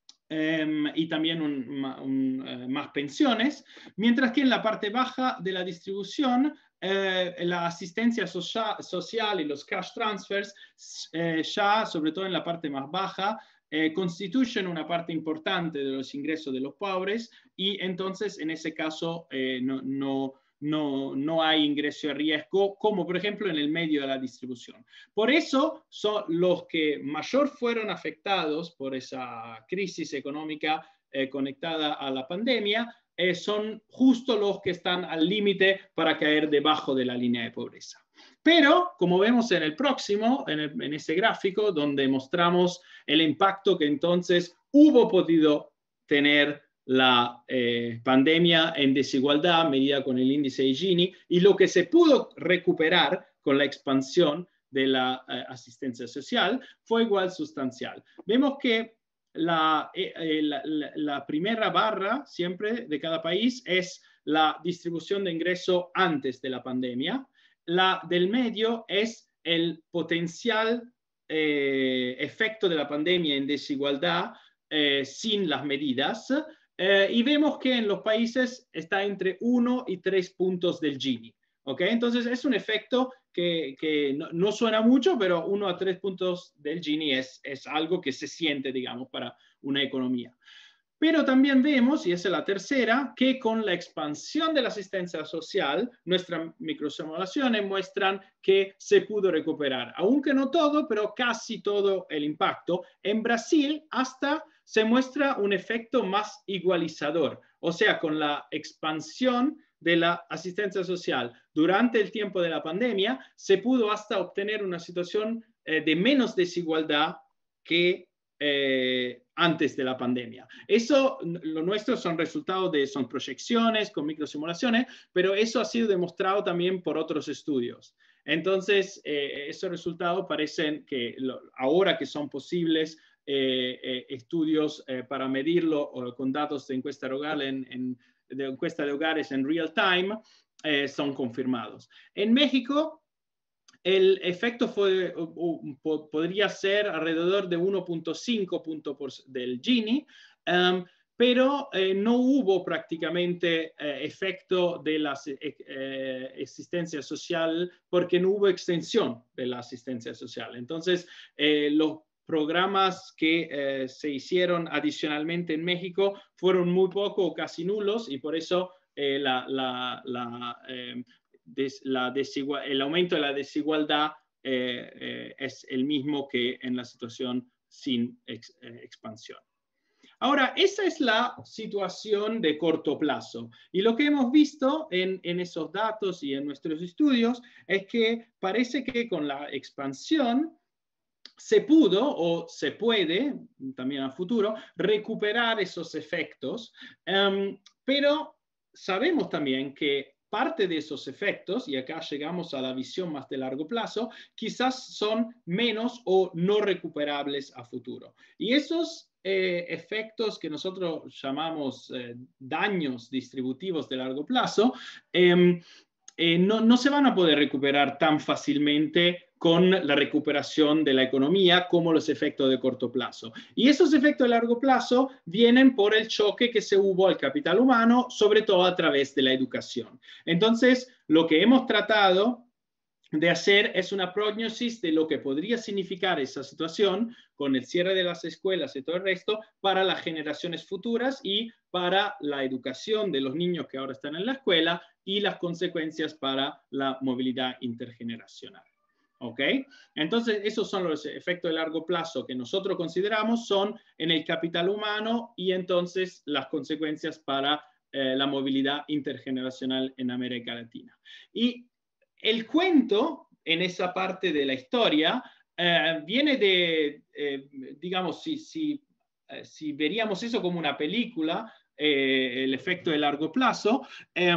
Um, y también un, un, uh, más pensiones, mientras que en la parte baja de la distribución eh, la asistencia social, social y los cash transfers eh, ya, sobre todo en la parte más baja, eh, constituyen una parte importante de los ingresos de los pobres, y entonces en ese caso eh, no, no No, no hay ingreso a riesgo, como por ejemplo en el medio de la distribución. Por eso son los que mayor fueron afectados por esa crisis económica eh, conectada a la pandemia, eh, son justo los que están al límite para caer debajo de la línea de pobreza. Pero, como vemos en el próximo, en, el, en ese gráfico, donde mostramos el impacto que entonces hubo podido tener la eh, pandemia en desigualdad medida con el índice de Gini, y lo que se pudo recuperar con la expansión de la eh, asistencia social fue igual sustancial. Vemos que la, eh, la, la, la primera barra siempre de cada país es la distribución de ingreso antes de la pandemia. La del medio es el potencial eh, efecto de la pandemia en desigualdad eh, sin las medidas. Eh, y vemos que en los países está entre uno y tres puntos del Gini. ¿Okay? Entonces es un efecto que, que no, no suena mucho, pero uno a tres puntos del Gini es, es algo que se siente, digamos, para una economía. Pero también vemos, y esa es la tercera, que con la expansión de la asistencia social, nuestras microsimulaciones muestran que se pudo recuperar, aunque no todo, pero casi todo el impacto. En Brasil hasta se muestra un efecto más igualizador, o sea, con la expansión de la asistencia social durante el tiempo de la pandemia, se pudo hasta obtener una situación eh, de menos desigualdad que eh, antes de la pandemia. Eso, lo nuestro son resultados de, son proyecciones con microsimulaciones, pero eso ha sido demostrado también por otros estudios. Entonces, eh, esos resultados parecen que lo, ahora que son posibles eh, eh, estudios eh, para medirlo o con datos de encuesta hogar en, en de encuesta de hogares en real time, eh, son confirmados. En México, el efecto fue, uh, uh, podría ser alrededor de uno punto cinco puntos del Gini, um, pero eh, no hubo prácticamente eh, efecto de la eh, asistencia social porque no hubo extensión de la asistencia social. Entonces, eh, los programas que eh, se hicieron adicionalmente en México fueron muy poco o casi nulos, y por eso eh, la, la, la, eh, des, la el aumento de la desigualdad eh, eh, es el mismo que en la situación sin ex, eh, expansión. Ahora, esa es la situación de corto plazo. Y lo que hemos visto en, en esos datos y en nuestros estudios es que parece que con la expansión se pudo o se puede, también a futuro, recuperar esos efectos, um, pero sabemos también que parte de esos efectos, y acá llegamos a la visión más de largo plazo, quizás son menos o no recuperables a futuro. Y esos eh, efectos que nosotros llamamos eh, daños distributivos de largo plazo, eh, eh, no, no se van a poder recuperar tan fácilmente con la recuperación de la economía como los efectos de corto plazo. Y esos efectos de largo plazo vienen por el choque que se hubo al capital humano, sobre todo a través de la educación. Entonces, lo que hemos tratado de hacer es una prognosis de lo que podría significar esa situación con el cierre de las escuelas y todo el resto para las generaciones futuras y para la educación de los niños que ahora están en la escuela y las consecuencias para la movilidad intergeneracional. ¿Ok? Entonces, esos son los efectos de largo plazo que nosotros consideramos son en el capital humano y entonces las consecuencias para eh, la movilidad intergeneracional en América Latina. Y el cuento en esa parte de la historia eh, viene de, eh, digamos, si, si, eh, si veríamos eso como una película, eh, el efecto de largo plazo, eh,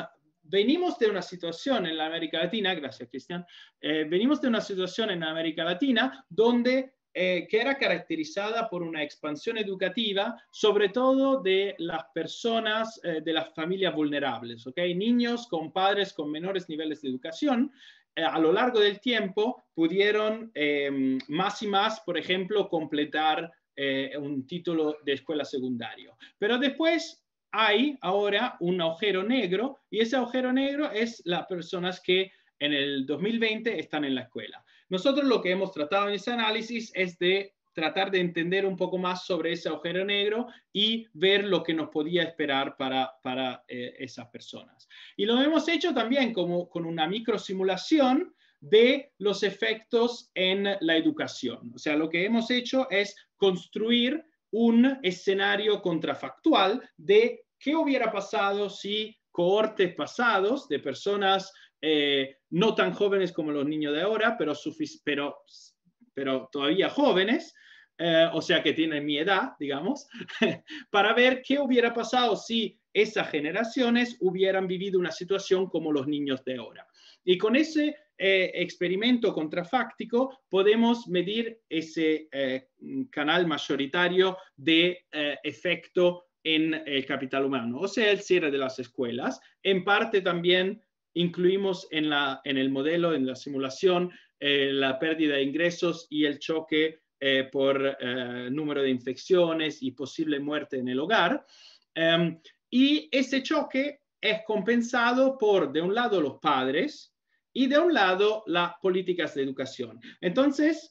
venimos de una situación en la América Latina, gracias Cristian, eh, venimos de una situación en América Latina donde eh, que era caracterizada por una expansión educativa, sobre todo de las personas eh, de las familias vulnerables, ¿okay? Niños con padres con menores niveles de educación, eh, a lo largo del tiempo pudieron eh, más y más, por ejemplo, completar eh, un título de escuela secundario. Pero después hay ahora un agujero negro y ese agujero negro es las personas que en el dos mil veinte están en la escuela. Nosotros lo que hemos tratado en ese análisis es de tratar de entender un poco más sobre ese agujero negro y ver lo que nos podía esperar para, para eh, esas personas. Y lo hemos hecho también como, con una microsimulación de los efectos en la educación. O sea, lo que hemos hecho es construir un escenario contrafactual de qué hubiera pasado si cohortes pasados de personas eh, no tan jóvenes como los niños de ahora, pero, pero, pero todavía jóvenes, eh, o sea que tienen mi edad, digamos, para ver qué hubiera pasado si esas generaciones hubieran vivido una situación como los niños de ahora. Y con ese eh, experimento contrafáctico podemos medir ese eh, canal mayoritario de eh, efecto en el capital humano, o sea, el cierre de las escuelas. En parte también incluimos en, la, en el modelo, en la simulación, eh, la pérdida de ingresos y el choque eh, por eh, número de infecciones y posible muerte en el hogar. Um, y ese choque es compensado por, de un lado, los padres y de un lado, las políticas de educación. Entonces,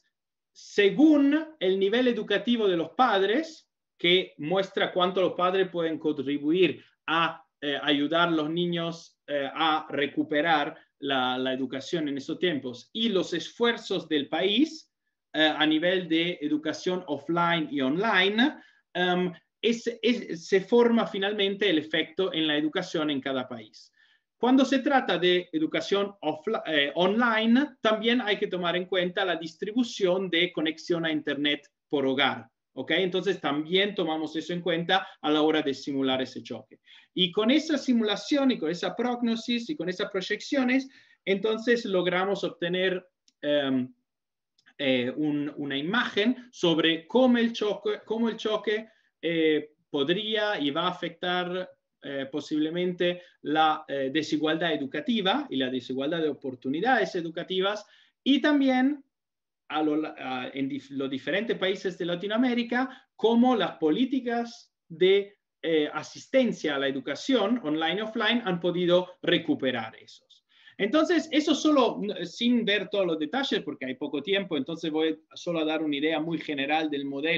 según el nivel educativo de los padres, que muestra cuánto los padres pueden contribuir a eh, ayudar a los niños eh, a recuperar la, la educación en esos tiempos, y los esfuerzos del país eh, a nivel de educación offline y online, um, es, es, se forma finalmente el efecto en la educación en cada país. Cuando se trata de educación offline, eh, online, también hay que tomar en cuenta la distribución de conexión a Internet por hogar. ¿Okay? Entonces también tomamos eso en cuenta a la hora de simular ese choque. Y con esa simulación y con esa prognosis y con esas proyecciones, entonces logramos obtener um, eh, un, una imagen sobre cómo el choque, cómo el choque eh, podría y va a afectar eh, posiblemente la eh, desigualdad educativa y la desigualdad de oportunidades educativas y también A lo, a, en dif, los diferentes países de Latinoamérica, como las políticas de eh, asistencia a la educación online y offline han podido recuperar esos. Entonces, eso solo, sin ver todos los detalles, porque hay poco tiempo, entonces voy solo a dar una idea muy general del modelo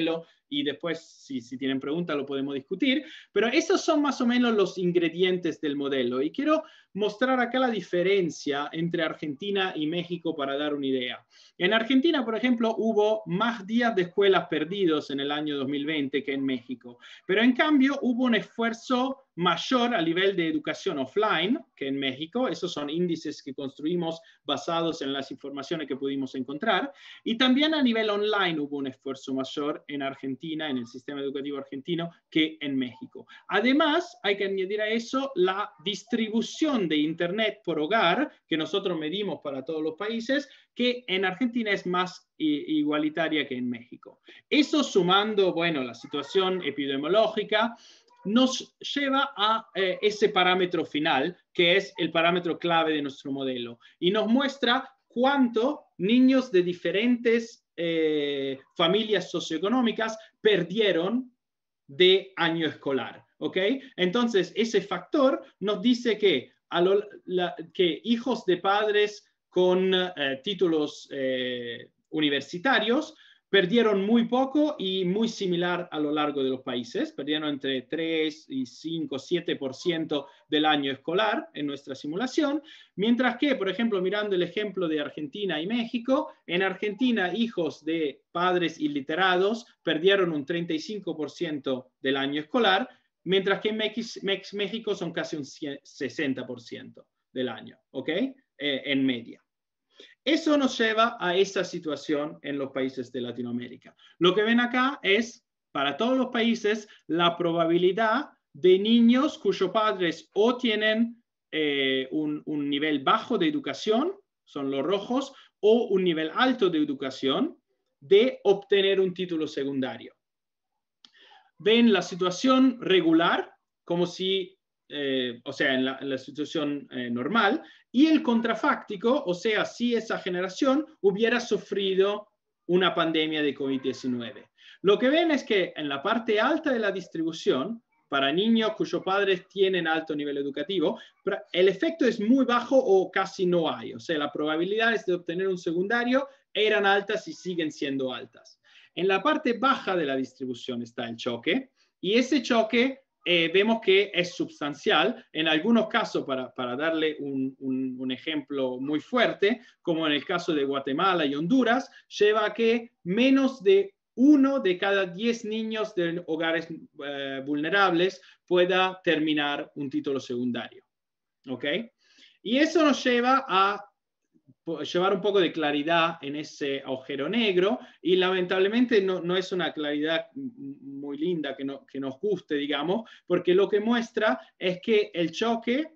y después, si, si tienen preguntas, lo podemos discutir. Pero esos son más o menos los ingredientes del modelo. Y quiero mostrar acá la diferencia entre Argentina y México para dar una idea. En Argentina, por ejemplo, hubo más días de escuelas perdidos en el año dos mil veinte que en México. Pero en cambio, hubo un esfuerzo mayor a nivel de educación offline que en México. Esos son índices que construimos basados en las informaciones que pudimos encontrar. Y también a nivel online hubo un esfuerzo mayor en Argentina, en el sistema educativo argentino, que en México. Además, hay que añadir a eso la distribución de Internet por hogar, que nosotros medimos para todos los países, que en Argentina es más igualitaria que en México. Eso sumando, bueno, la situación epidemiológica, nos lleva a eh, ese parámetro final, que es el parámetro clave de nuestro modelo, y nos muestra cuánto niños de diferentes eh, familias socioeconómicas perdieron de año escolar, ¿ok? Entonces, ese factor nos dice que, a lo, la, que hijos de padres con eh, títulos eh, universitarios perdieron muy poco y muy similar a lo largo de los países. Perdieron entre tres y cinco, siete por ciento del año escolar en nuestra simulación, mientras que, por ejemplo, mirando el ejemplo de Argentina y México, en Argentina hijos de padres iliterados perdieron un treinta y cinco por ciento del año escolar, mientras que en Mex Mex México son casi un sesenta por ciento del año, ¿ok? Eh, en media. Eso nos lleva a esa situación en los países de Latinoamérica. Lo que ven acá es, para todos los países, la probabilidad de niños cuyos padres o tienen eh, un, un nivel bajo de educación, son los rojos, o un nivel alto de educación, de obtener un título secundario. Ven la situación regular, como si, eh, o sea, en la, en la situación eh, normal, y el contrafáctico, o sea, si esa generación hubiera sufrido una pandemia de COVID diecinueve. Lo que ven es que en la parte alta de la distribución, para niños cuyos padres tienen alto nivel educativo, el efecto es muy bajo o casi no hay. O sea, las probabilidades de obtener un secundario eran altas y siguen siendo altas. En la parte baja de la distribución está el choque, y ese choque Eh, vemos que es sustancial. En algunos casos, para, para darle un, un, un ejemplo muy fuerte, como en el caso de Guatemala y Honduras, lleva a que menos de uno de cada diez niños de hogares eh, vulnerables pueda terminar un título secundario. ¿Ok? Y eso nos lleva a llevar un poco de claridad en ese agujero negro, y lamentablemente no, no es una claridad muy linda que, no, que nos guste, digamos, porque lo que muestra es que el choque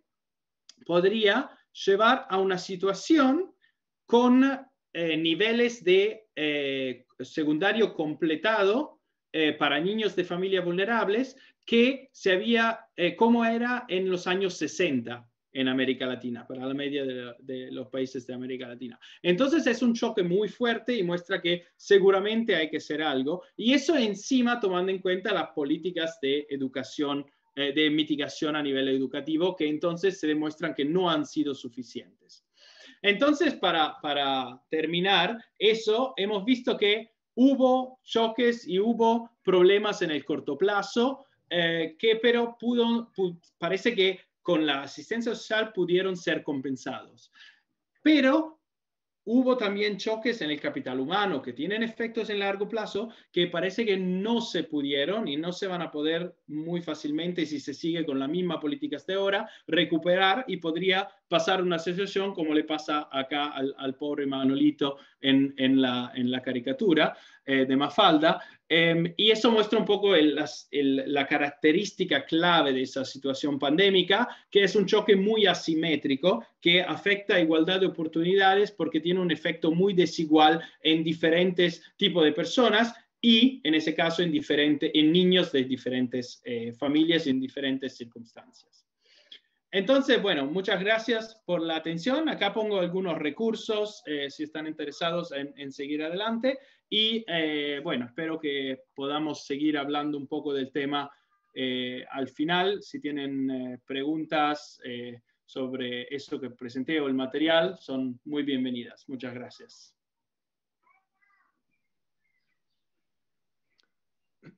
podría llevar a una situación con eh, niveles de eh, secundario completado eh, para niños de familias vulnerables que se había, eh, como era en los años sesenta. En América Latina, para la media de, de los países de América Latina. Entonces es un choque muy fuerte y muestra que seguramente hay que hacer algo, y eso encima tomando en cuenta las políticas de educación, eh, de mitigación a nivel educativo, que entonces se demuestran que no han sido suficientes. Entonces, para, para terminar eso, hemos visto que hubo choques y hubo problemas en el corto plazo, eh, que pero pudo, pudo, parece que con la asistencia social pudieron ser compensados. Pero hubo también choques en el capital humano que tienen efectos en largo plazo que parece que no se pudieron y no se van a poder muy fácilmente, si se sigue con la misma política hasta ahora, recuperar, y podría pasar una situación como le pasa acá al, al pobre Manolito en, en, la, en la caricatura eh, de Mafalda. Eh, y eso muestra un poco el, las, el, la característica clave de esa situación pandémica, que es un choque muy asimétrico que afecta a igualdad de oportunidades porque tiene un efecto muy desigual en diferentes tipos de personas, y en ese caso en, diferente, en niños de diferentes eh, familias y en diferentes circunstancias. Entonces, bueno, muchas gracias por la atención. Acá pongo algunos recursos eh, si están interesados en, en seguir adelante. Y eh, bueno, espero que podamos seguir hablando un poco del tema eh, al final. Si tienen eh, preguntas eh, sobre eso que presenté o el material, son muy bienvenidas. Muchas gracias.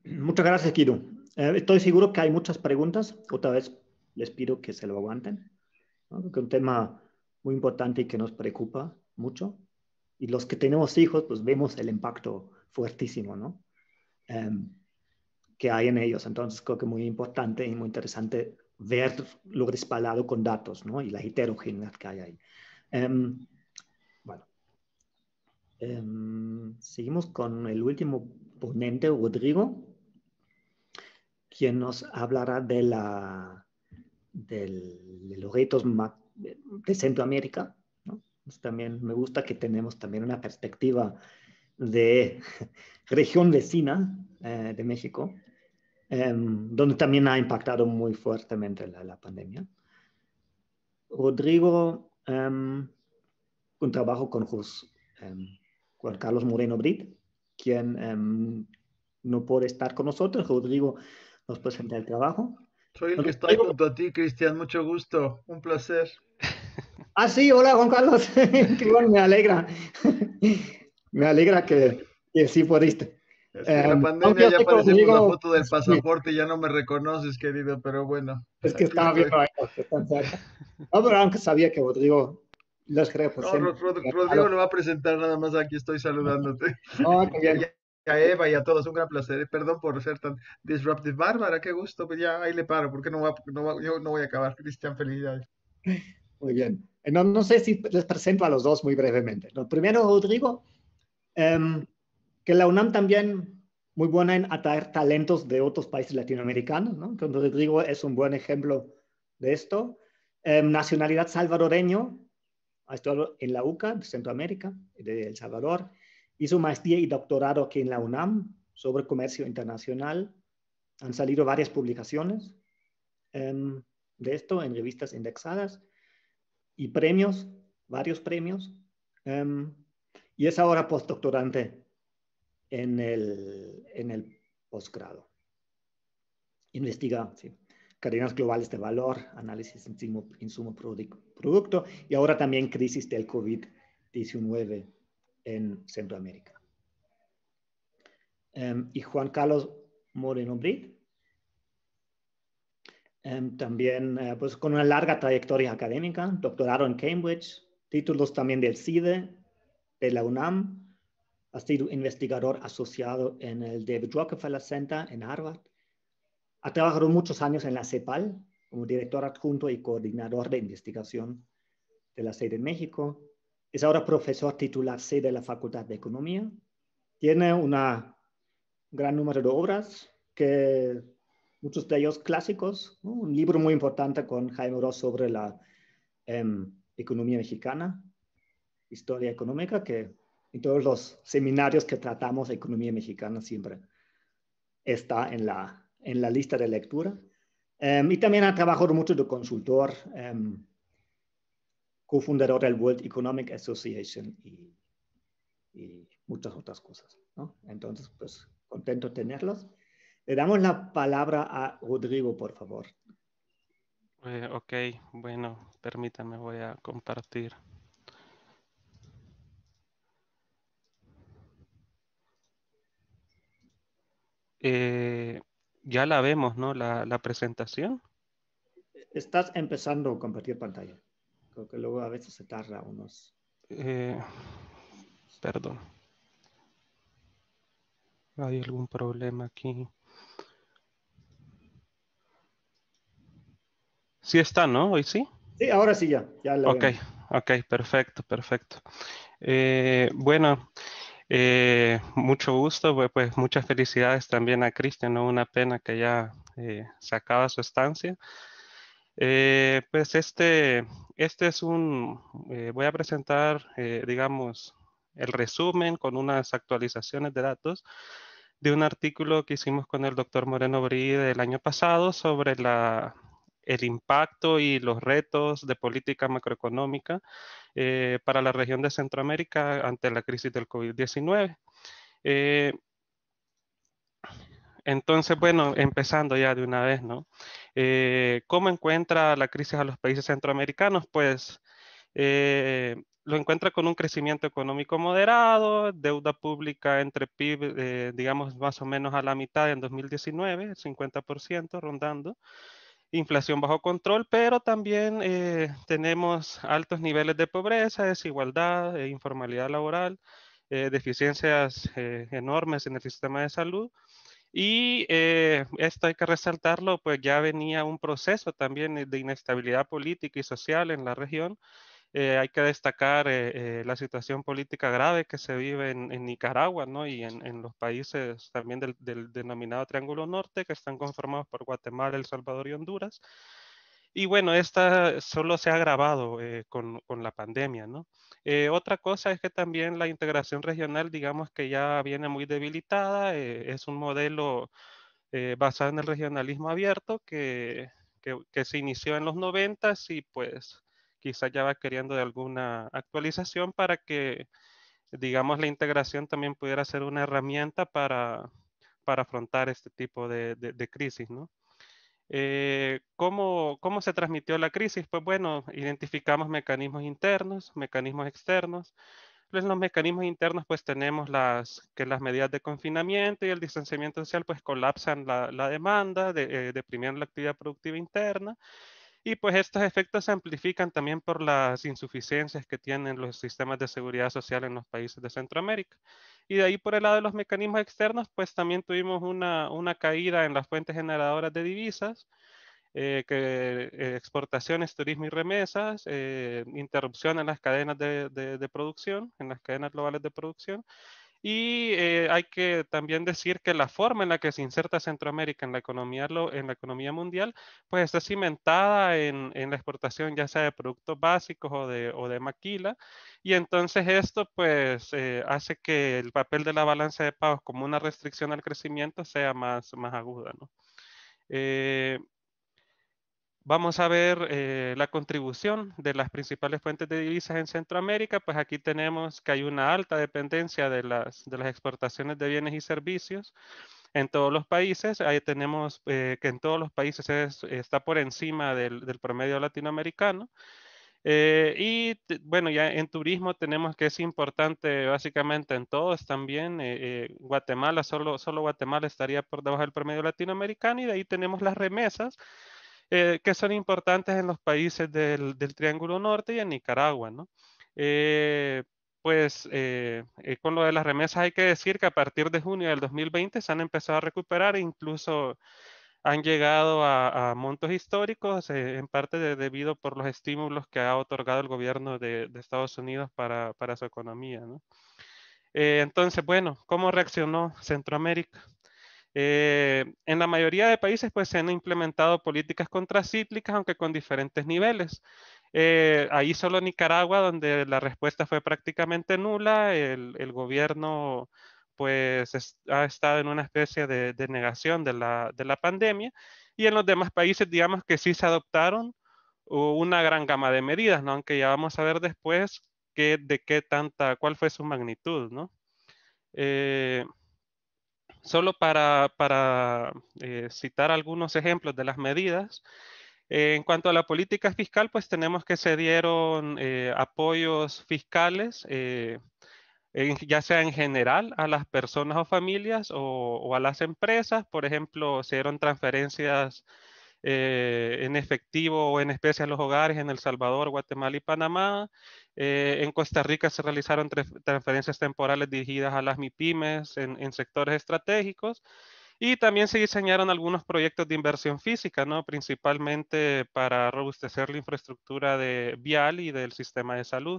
Muchas gracias, Guido. Eh, estoy seguro que hay muchas preguntas. Otra vez les pido que se lo aguanten, ¿no? Porque es un tema muy importante y que nos preocupa mucho. Y los que tenemos hijos, pues vemos el impacto fuertísimo, ¿no? Um, que hay en ellos. Entonces creo que es muy importante y muy interesante ver lo respaldado con datos, ¿no? Y la heterogeneidad que hay ahí. Um, bueno. Um, seguimos con el último ponente, Rodrigo, quien nos hablará de, la, del, de los retos de Centroamérica, ¿no? Pues también me gusta que tenemos también una perspectiva de región vecina eh, de México, eh, donde también ha impactado muy fuertemente la, la pandemia. Rodrigo, um, un trabajo con José, um, Juan Carlos Moreno Brit, quien um, no puede estar con nosotros. Rodrigo nos presenta el trabajo. Soy el que está ahí junto a ti, Cristian. Mucho gusto. Un placer. Ah, sí, hola, Juan Carlos. Qué bueno, me alegra. Me alegra que, que sí pudiste. Es que en la pandemia ya aparecemos la foto del pasaporte y ya no me reconoces, querido, pero bueno. Es que estaba viendo ahí, que están cerca. No, pero aunque sabía que Rodrigo los representa. No, Rod Rodrigo lo va a presentar nada más, aquí estoy saludándote. Oh, qué bien. Y a Eva y a todos, un gran placer. Perdón por ser tan disruptive. Bárbara, qué gusto, pues ya ahí le paro, porque no, va, no va, yo no voy a acabar. Cristian, felicidades. Muy bien. No, no sé si les presento a los dos muy brevemente. Lo primero, Rodrigo, um, que la UNAM también muy buena en atraer talentos de otros países latinoamericanos, ¿no? Entonces, Rodrigo es un buen ejemplo de esto. Um, nacionalidad salvadoreño, ha estado en la U C A de Centroamérica, de El Salvador. Hizo maestría y doctorado aquí en la UNAM sobre comercio internacional. Han salido varias publicaciones um, de esto en revistas indexadas y premios, varios premios. Um, y es ahora postdoctorante en el, en el posgrado. Investiga sí, cadenas globales de valor, análisis insumo, insumo producto y ahora también crisis del COVID diecinueve en Centroamérica. Um, y Juan Carlos Moreno Brit, um, también uh, pues con una larga trayectoria académica, doctorado en Cambridge, títulos también del CIDE, de la UNAM, ha sido investigador asociado en el David Rockefeller Center en Harvard, ha trabajado muchos años en la CEPAL como director adjunto y coordinador de investigación de la sede en México. Es ahora profesor titular C de la Facultad de Economía. Tiene una, un gran número de obras, que, muchos de ellos clásicos, ¿no? Un libro muy importante con Jaime Ross sobre la um, economía mexicana, historia económica, que en todos los seminarios que tratamos de economía mexicana siempre está en la, en la lista de lectura. Um, y también ha trabajado mucho de consultor, um, cofundador del World Economic Association y, y muchas otras cosas, ¿no? Entonces, pues, contento de tenerlos. Le damos la palabra a Rodrigo, por favor. Eh, ok, bueno, permítame, voy a compartir. Eh, ya la vemos, ¿no? La, la presentación. Estás empezando a compartir pantalla. Creo que luego a veces se tarda unos... Eh, perdón. ¿Hay algún problema aquí? Sí está, ¿no? ¿Hoy sí? Sí, ahora sí ya. ya lo ok, vemos. ok, perfecto, perfecto. Eh, bueno, eh, mucho gusto, pues muchas felicidades también a Cristian, ¿no? Una pena que ya eh, se acaba su estancia. Eh, pues este, este es un, eh, voy a presentar, eh, digamos, el resumen con unas actualizaciones de datos de un artículo que hicimos con el doctor Moreno Brit el año pasado sobre la, el impacto y los retos de política macroeconómica eh, para la región de Centroamérica ante la crisis del COVID diecinueve. Eh, Entonces, bueno, empezando ya de una vez, ¿no? Eh, ¿Cómo encuentra la crisis a los países centroamericanos? Pues eh, lo encuentra con un crecimiento económico moderado, deuda pública entre P I B, eh, digamos, más o menos a la mitad en dos mil diecinueve, cincuenta por ciento rondando, inflación bajo control, pero también eh, tenemos altos niveles de pobreza, desigualdad, eh, informalidad laboral, eh, deficiencias eh, enormes en el sistema de salud. Y eh, esto hay que resaltarlo, pues ya venía un proceso también de inestabilidad política y social en la región. Eh, hay que destacar eh, eh, la situación política grave que se vive en, en Nicaragua, ¿no? Y en, en, los países también del, del denominado Triángulo Norte, que están conformados por Guatemala, El Salvador y Honduras. Y bueno, esta solo se ha agravado eh, con, con, la pandemia, ¿no? Eh, otra cosa es que también la integración regional, digamos que ya viene muy debilitada, eh, es un modelo eh, basado en el regionalismo abierto que, que, que se inició en los noventas y pues quizás ya va queriendo de alguna actualización para que, digamos, la integración también pudiera ser una herramienta para, para afrontar este tipo de, de, de crisis, ¿no? Eh, ¿cómo, ¿Cómo se transmitió la crisis? Pues bueno, identificamos mecanismos internos, mecanismos externos. Pues los mecanismos internos, pues tenemos las, que las medidas de confinamiento y el distanciamiento social, pues colapsan la, la demanda, de, eh, deprimiendo la actividad productiva interna. Y pues estos efectos se amplifican también por las insuficiencias que tienen los sistemas de seguridad social en los países de Centroamérica. Y de ahí por el lado de los mecanismos externos, pues también tuvimos una, una caída en las fuentes generadoras de divisas, eh, que, eh, exportaciones, turismo y remesas, eh, interrupción en las cadenas de, de, de producción, en las cadenas globales de producción. Y eh, hay que también decir que la forma en la que se inserta Centroamérica en la economía, en la economía mundial, pues está cimentada en, en la exportación ya sea de productos básicos o de, o de maquila. Y entonces esto pues eh, hace que el papel de la balanza de pagos como una restricción al crecimiento sea más, más aguda, ¿no? Eh, Vamos a ver eh, la contribución de las principales fuentes de divisas en Centroamérica. Pues aquí tenemos que hay una alta dependencia de las, de las exportaciones de bienes y servicios en todos los países. Ahí tenemos eh, que en todos los países es, está por encima del, del promedio latinoamericano. Eh, y bueno, ya en turismo tenemos que es importante básicamente en todos también. Eh, eh, Guatemala, solo, solo Guatemala estaría por debajo del promedio latinoamericano. Y de ahí tenemos las remesas, Eh, que son importantes en los países del, del Triángulo Norte y en Nicaragua, ¿no? Eh, pues eh, eh, con lo de las remesas hay que decir que a partir de junio del dos mil veinte se han empezado a recuperar e incluso han llegado a, a montos históricos, eh, en parte de, debido por los estímulos que ha otorgado el gobierno de, de Estados Unidos para, para su economía, ¿no? Eh, entonces, bueno, ¿cómo reaccionó Centroamérica? Eh, en la mayoría de países pues se han implementado políticas contracíclicas, aunque con diferentes niveles. Eh, ahí solo Nicaragua, donde la respuesta fue prácticamente nula, el, el gobierno pues es, ha estado en una especie de, de negación de la, de la pandemia, y en los demás países digamos que sí se adoptaron una gran gama de medidas, ¿no? Aunque ya vamos a ver después que, de qué tanta, cuál fue su magnitud, ¿no? Eh, Solo para, para eh, citar algunos ejemplos de las medidas, eh, en cuanto a la política fiscal, pues tenemos que se dieron eh, apoyos fiscales, eh, en, ya sea en general a las personas o familias o, o a las empresas. Por ejemplo, se dieron transferencias eh, en efectivo o en especie a los hogares en El Salvador, Guatemala y Panamá. Eh, en Costa Rica se realizaron transferencias temporales dirigidas a las MIPYMES en, en sectores estratégicos. Y también se diseñaron algunos proyectos de inversión física, ¿no? Principalmente para robustecer la infraestructura de vial y del sistema de salud.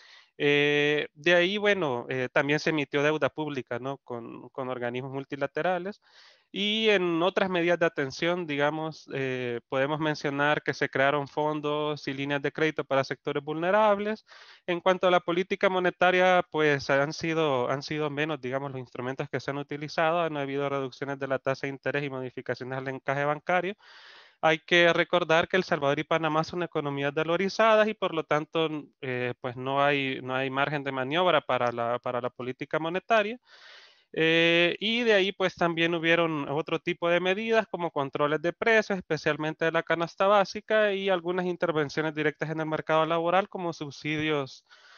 Eh, de ahí, bueno, eh, también se emitió deuda pública, ¿no? Con, con organismos multilaterales. Y en otras medidas de atención, digamos, eh, podemos mencionar que se crearon fondos y líneas de crédito para sectores vulnerables. En cuanto a la política monetaria, pues han sido, han sido menos, digamos, los instrumentos que se han utilizado. No ha habido reducciones de la tasa de interés y modificaciones al encaje bancario. Hay que recordar que El Salvador y Panamá son economías dolarizadas y por lo tanto eh, pues no hay, no hay margen de maniobra para la, para la política monetaria. Eh, y de ahí pues también hubieron otro tipo de medidas como controles de precios, especialmente de la canasta básica, y algunas intervenciones directas en el mercado laboral como subsidios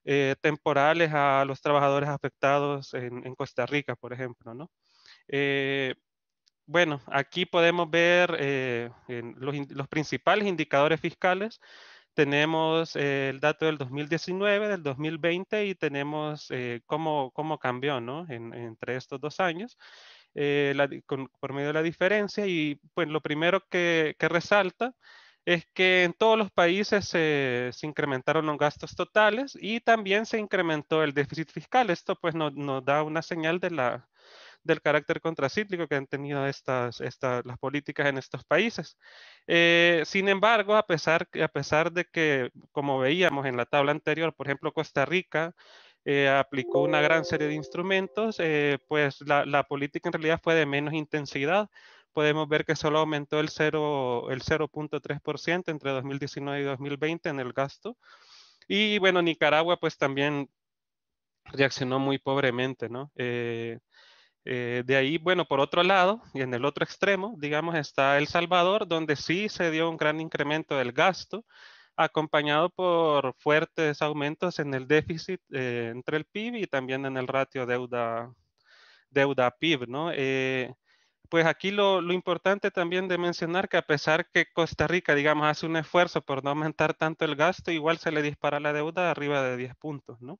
eh, temporales a los trabajadores afectados en, en Costa Rica, por ejemplo, ¿no? Eh, bueno, aquí podemos ver eh, en los, los principales indicadores fiscales. Tenemos eh, el dato del dos mil diecinueve, del dos mil veinte y tenemos eh, cómo, cómo cambió, ¿no? En, entre estos dos años, eh, la, con, por medio de la diferencia. Y pues lo primero que, que resalta es que en todos los países se, se incrementaron los gastos totales y también se incrementó el déficit fiscal. Esto pues nos, nos da una señal de la, del carácter contracíclico que han tenido estas, estas, las políticas en estos países. Eh, sin embargo, a pesar, a pesar de que, como veíamos en la tabla anterior, por ejemplo, Costa Rica eh, aplicó una gran serie de instrumentos, eh, pues la, la política en realidad fue de menos intensidad. Podemos ver que solo aumentó el cero punto tres por ciento entre dos mil diecinueve y dos mil veinte en el gasto. Y bueno, Nicaragua pues también reaccionó muy pobremente, ¿no? Eh, eh, de ahí, bueno, por otro lado, y en el otro extremo, digamos, está El Salvador, donde sí se dio un gran incremento del gasto, acompañado por fuertes aumentos en el déficit eh, entre el P I B y también en el ratio deuda, deuda P I B, ¿no? Eh, pues aquí lo, lo importante también de mencionar que a pesar que Costa Rica, digamos, hace un esfuerzo por no aumentar tanto el gasto, igual se le dispara la deuda arriba de diez puntos, ¿no?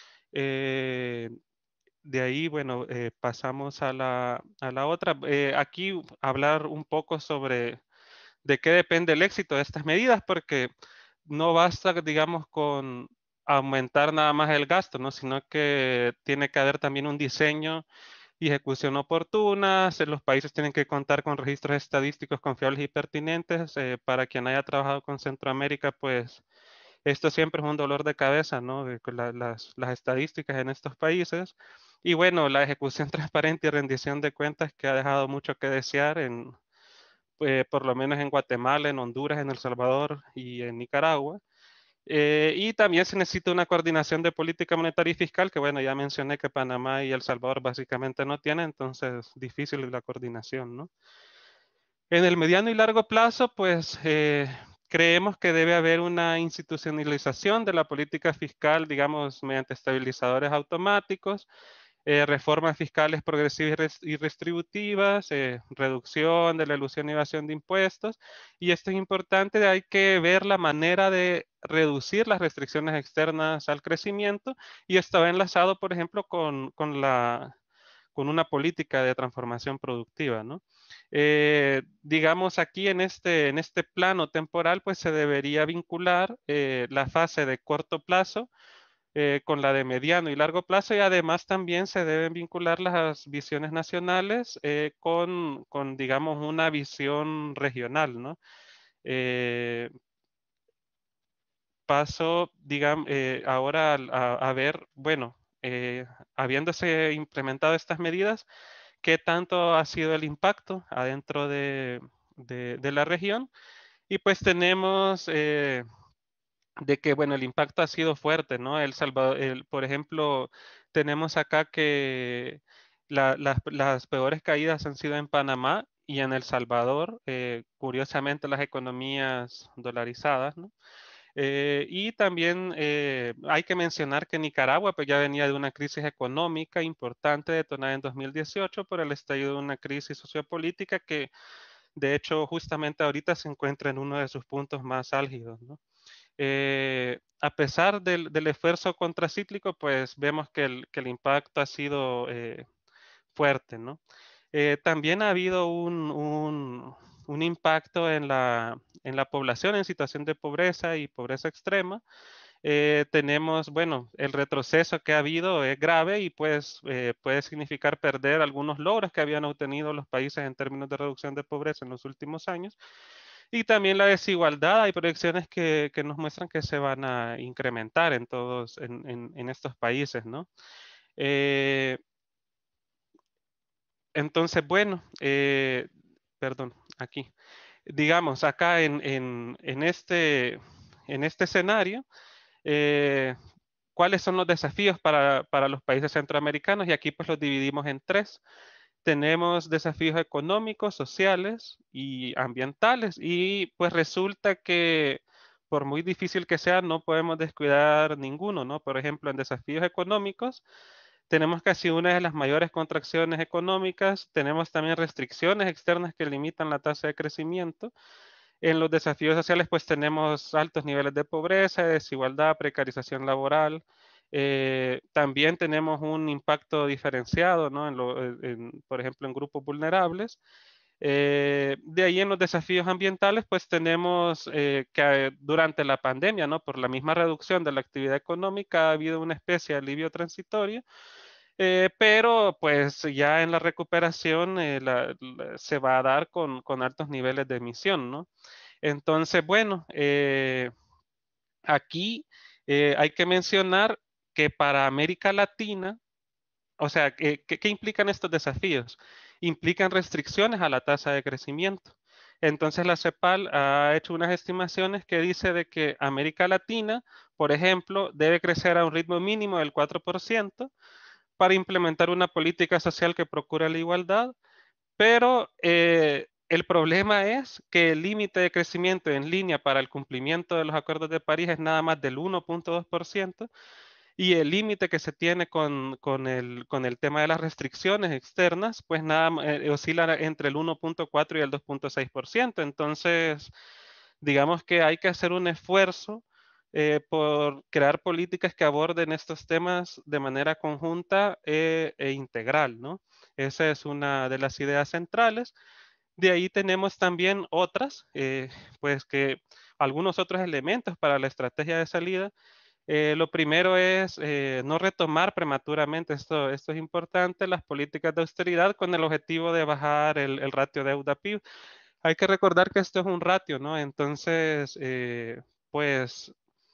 Eh, de ahí, bueno, eh, pasamos a la, a la otra. Eh, aquí hablar un poco sobre de qué depende el éxito de estas medidas, porque no basta, digamos, con aumentar nada más el gasto, ¿no? Sino que tiene que haber también un diseño y ejecución oportuna. Los países tienen que contar con registros estadísticos confiables y pertinentes. Eh, para quien haya trabajado con Centroamérica, pues esto siempre es un dolor de cabeza, ¿no? De, la, las, las estadísticas en estos países. Y bueno, la ejecución transparente y rendición de cuentas que ha dejado mucho que desear en, eh, por lo menos en Guatemala, en Honduras, en El Salvador y en Nicaragua. Eh, y también se necesita una coordinación de política monetaria y fiscal, que bueno, ya mencioné que Panamá y El Salvador básicamente no tienen, entonces difícil la coordinación, ¿no? En el mediano y largo plazo, pues eh, creemos que debe haber una institucionalización de la política fiscal, digamos, mediante estabilizadores automáticos, eh, reformas fiscales progresivas y redistributivas, eh, reducción de la elusión y evasión de impuestos. Y esto es importante, hay que ver la manera de reducir las restricciones externas al crecimiento, y esto va enlazado, por ejemplo, con, con, la, con una política de transformación productiva, ¿no? Eh, digamos aquí en este, en este plano temporal, pues se debería vincular eh, la fase de corto plazo eh, con la de mediano y largo plazo, y además también se deben vincular las visiones nacionales eh, con, con, digamos, una visión regional, ¿no? Eh, paso, digamos, eh, ahora a, a ver, bueno, eh, habiéndose implementado estas medidas, ¿qué tanto ha sido el impacto adentro de, de, de la región? Y pues tenemos eh, de que, bueno, el impacto ha sido fuerte, ¿no? El Salvador, el, por ejemplo, tenemos acá que la, la, las peores caídas han sido en Panamá y en El Salvador, eh, curiosamente las economías dolarizadas, ¿no? Eh, y también eh, hay que mencionar que Nicaragua pues, ya venía de una crisis económica importante detonada en dos mil dieciocho por el estallido de una crisis sociopolítica que de hecho justamente ahorita se encuentra en uno de sus puntos más álgidos, ¿no? Eh, a pesar del, del, esfuerzo contracíclico, pues vemos que el, que el impacto ha sido eh, fuerte, ¿no? Eh, también ha habido un, un, un impacto en la, en la población en situación de pobreza y pobreza extrema. Eh, tenemos, bueno, el retroceso que ha habido es grave y pues eh, puede significar perder algunos logros que habían obtenido los países en términos de reducción de pobreza en los últimos años. Y también la desigualdad, hay proyecciones que, que nos muestran que se van a incrementar en todos, en, en, en estos países, ¿no? Eh, entonces, bueno, eh, perdón, aquí. Digamos, acá en, en, en, este, en este escenario, eh, ¿cuáles son los desafíos para, para los países centroamericanos? Y aquí pues los dividimos en tres. Tenemos desafíos económicos, sociales y ambientales. Y pues resulta que por muy difícil que sea, no podemos descuidar ninguno, ¿no? Por ejemplo, en desafíos económicos, tenemos casi una de las mayores contracciones económicas, tenemos también restricciones externas que limitan la tasa de crecimiento. En los desafíos sociales, pues tenemos altos niveles de pobreza, desigualdad, precarización laboral. Eh, también tenemos un impacto diferenciado, ¿no? En lo, en, por ejemplo, en grupos vulnerables. Eh, de ahí en los desafíos ambientales, pues tenemos eh, que durante la pandemia, ¿no? Por la misma reducción de la actividad económica, ha habido una especie de alivio transitorio. Eh, pero pues ya en la recuperación eh, la, la, se va a dar con, con altos niveles de emisión, ¿no? Entonces, bueno, eh, aquí eh, hay que mencionar que para América Latina, o sea, ¿qué, qué implican estos desafíos? Implican restricciones a la tasa de crecimiento. Entonces la CEPAL ha hecho unas estimaciones que dice de que América Latina, por ejemplo, debe crecer a un ritmo mínimo del cuatro por ciento, para implementar una política social que procure la igualdad, pero eh, el problema es que el límite de crecimiento en línea para el cumplimiento de los acuerdos de París es nada más del uno punto dos por ciento y el límite que se tiene con, con, el, con el tema de las restricciones externas, pues nada eh, oscila entre el uno punto cuatro y el dos punto seis por ciento. Entonces, digamos que hay que hacer un esfuerzo Eh, por crear políticas que aborden estos temas de manera conjunta e, e integral, ¿no? Esa es una de las ideas centrales. De ahí tenemos también otras, eh, pues que algunos otros elementos para la estrategia de salida. Eh, lo primero es eh, no retomar prematuramente, esto, esto es importante, las políticas de austeridad con el objetivo de bajar el, el ratio deuda-P I B. Hay que recordar que esto es un ratio, ¿no? Entonces, eh, pues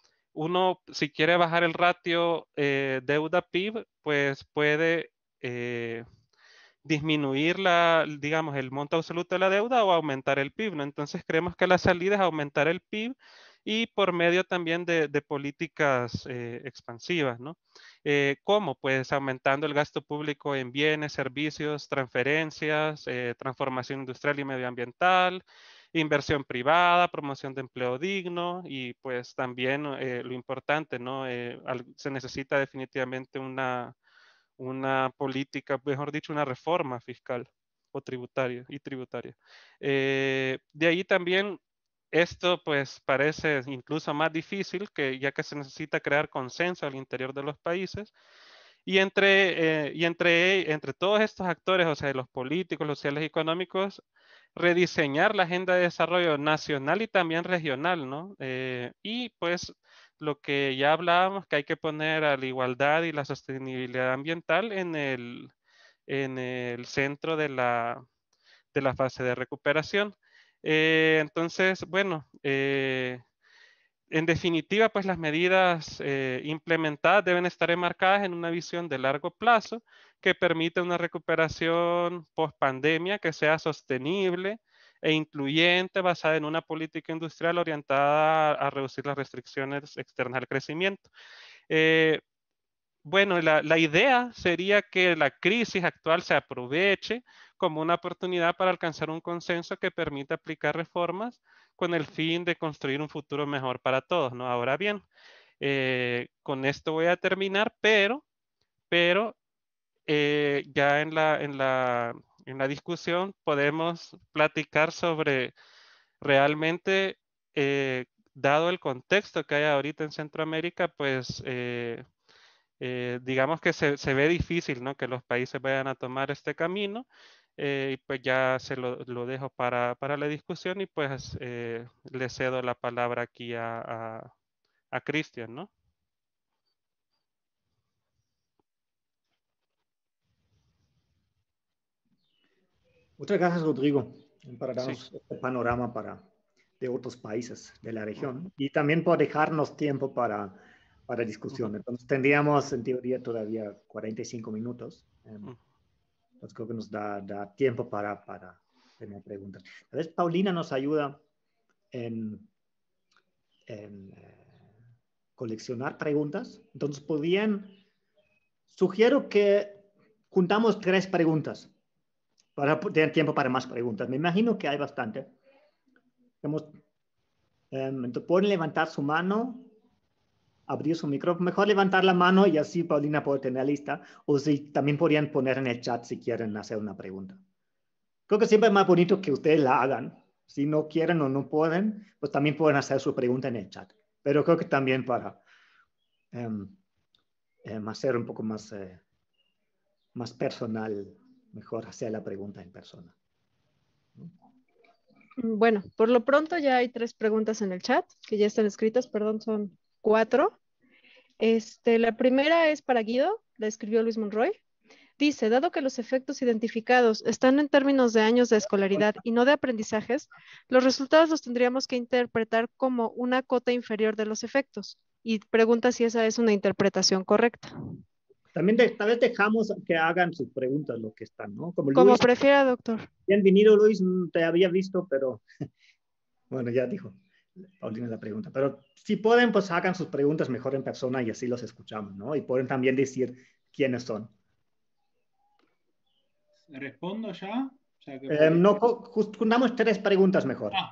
uno, si quiere bajar el ratio eh, deuda-P I B, pues puede eh, disminuir la, digamos, el monto absoluto de la deuda o aumentar el P I B, ¿no? Entonces creemos que la salida es aumentar el P I B y por medio también de, de políticas eh, expansivas, ¿no? Eh, ¿Cómo? Pues aumentando el gasto público en bienes, servicios, transferencias, eh, transformación industrial y medioambiental, inversión privada, promoción de empleo digno y pues también eh, lo importante, ¿no? Eh, al, se necesita definitivamente una, una política, mejor dicho, una reforma fiscal o tributaria y tributaria. Eh, de ahí también esto pues parece incluso más difícil, que ya que se necesita crear consenso al interior de los países. Y entre, eh, y entre, entre todos estos actores, o sea, los políticos, los sociales y económicos, rediseñar la agenda de desarrollo nacional y también regional, ¿no? Eh, y pues lo que ya hablábamos, que hay que poner a la igualdad y la sostenibilidad ambiental en el, en el centro de la, de la fase de recuperación. Eh, entonces, bueno, eh, en definitiva, pues las medidas eh, implementadas deben estar enmarcadas en una visión de largo plazo que permita una recuperación post pandemia que sea sostenible e incluyente, basada en una política industrial orientada a, a reducir las restricciones externas al crecimiento. Eh, bueno, la, la idea sería que la crisis actual se aproveche como una oportunidad para alcanzar un consenso que permita aplicar reformas con el fin de construir un futuro mejor para todos, ¿no? Ahora bien, eh, con esto voy a terminar, pero, pero eh, ya en la, en, la, en la discusión podemos platicar sobre realmente, eh, dado el contexto que hay ahorita en Centroamérica, pues eh, eh, digamos que se, se ve difícil, ¿no? Que los países vayan a tomar este camino. Eh, y pues ya se lo, lo dejo para, para la discusión y pues eh, le cedo la palabra aquí a, a, a Cristian, ¿no? Muchas gracias, Rodrigo, para darnos Sí. este panorama para, de otros países de la región y también por dejarnos tiempo para, para discusión. Entonces tendríamos en teoría todavía cuarenta y cinco minutos. Um, entonces creo que nos da, da tiempo para, para tener preguntas. A veces Paulina nos ayuda en, en eh, coleccionar preguntas. Entonces podrían, sugiero que juntamos tres preguntas para tener tiempo para más preguntas. Me imagino que hay bastante. Tenemos Um, entonces, pueden levantar su mano, abrir su micrófono. Mejor levantar la mano y así Paulina puede tener lista. O si también podrían poner en el chat si quieren hacer una pregunta. Creo que siempre es más bonito que ustedes la hagan. Si no quieren o no pueden, pues también pueden hacer su pregunta en el chat. Pero creo que también para um, um, hacer un poco más, eh, más personal, mejor hacer la pregunta en persona. Bueno, por lo pronto ya hay tres preguntas en el chat que ya están escritas, perdón, son cuatro. Este, la primera es para Guido, la escribió Luis Monroy. Dice, dado que los efectos identificados están en términos de años de escolaridad y no de aprendizajes, los resultados los tendríamos que interpretar como una cota inferior de los efectos. Y pregunta si esa es una interpretación correcta. También de, tal vez dejamos que hagan sus preguntas lo que están, ¿no? Como, Como Luis, prefiera, doctor. Bienvenido, Luis, te había visto, pero bueno, ya dijo Paulina la pregunta. Pero si pueden, pues hagan sus preguntas mejor en persona y así los escuchamos, ¿no? Y pueden también decir quiénes son. ¿Respondo ya? O sea, que eh, no, juntamos tres preguntas mejor. Ah.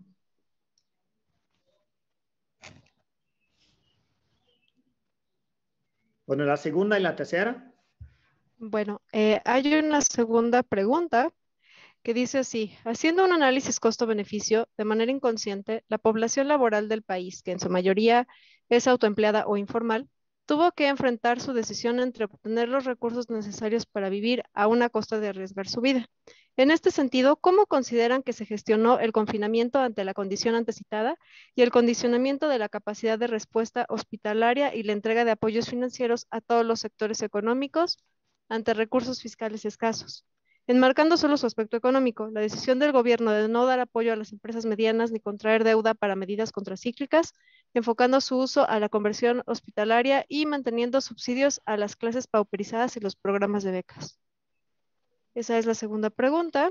Bueno, la segunda y la tercera. Bueno, eh, hay una segunda pregunta que dice así, haciendo un análisis costo-beneficio de manera inconsciente, la población laboral del país, que en su mayoría es autoempleada o informal, tuvo que enfrentar su decisión entre obtener los recursos necesarios para vivir a una costa de arriesgar su vida. En este sentido, ¿cómo consideran que se gestionó el confinamiento ante la condición antecitada y el condicionamiento de la capacidad de respuesta hospitalaria y la entrega de apoyos financieros a todos los sectores económicos ante recursos fiscales escasos? Enmarcando solo su aspecto económico, la decisión del gobierno de no dar apoyo a las empresas medianas ni contraer deuda para medidas contracíclicas, enfocando su uso a la conversión hospitalaria y manteniendo subsidios a las clases pauperizadas y los programas de becas. Esa es la segunda pregunta.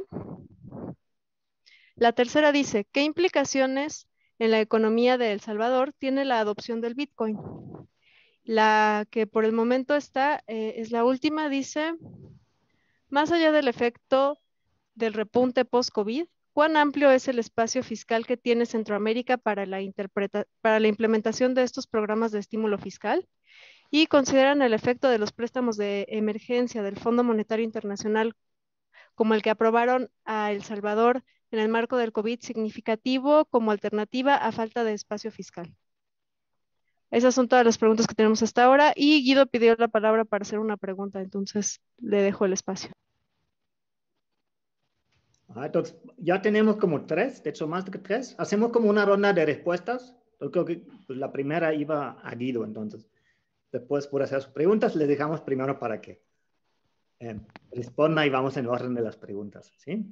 La tercera dice, ¿qué implicaciones en la economía de El Salvador tiene la adopción del Bitcoin? La que por el momento está, eh, es la última, dice... Más allá del efecto del repunte post-COVID, ¿cuán amplio es el espacio fiscal que tiene Centroamérica para la, para la implementación de estos programas de estímulo fiscal? ¿Y consideran el efecto de los préstamos de emergencia del Fondo Monetario Internacional como el que aprobaron a El Salvador en el marco del COVID significativo como alternativa a falta de espacio fiscal? Esas son todas las preguntas que tenemos hasta ahora y Guido pidió la palabra para hacer una pregunta, entonces le dejo el espacio. Ah, entonces, ya tenemos como tres, de hecho más que tres. Hacemos como una ronda de respuestas. Yo creo que pues, la primera iba a Guido, entonces después por hacer sus preguntas, le dejamos primero para que eh, responda y vamos en orden de las preguntas, ¿sí?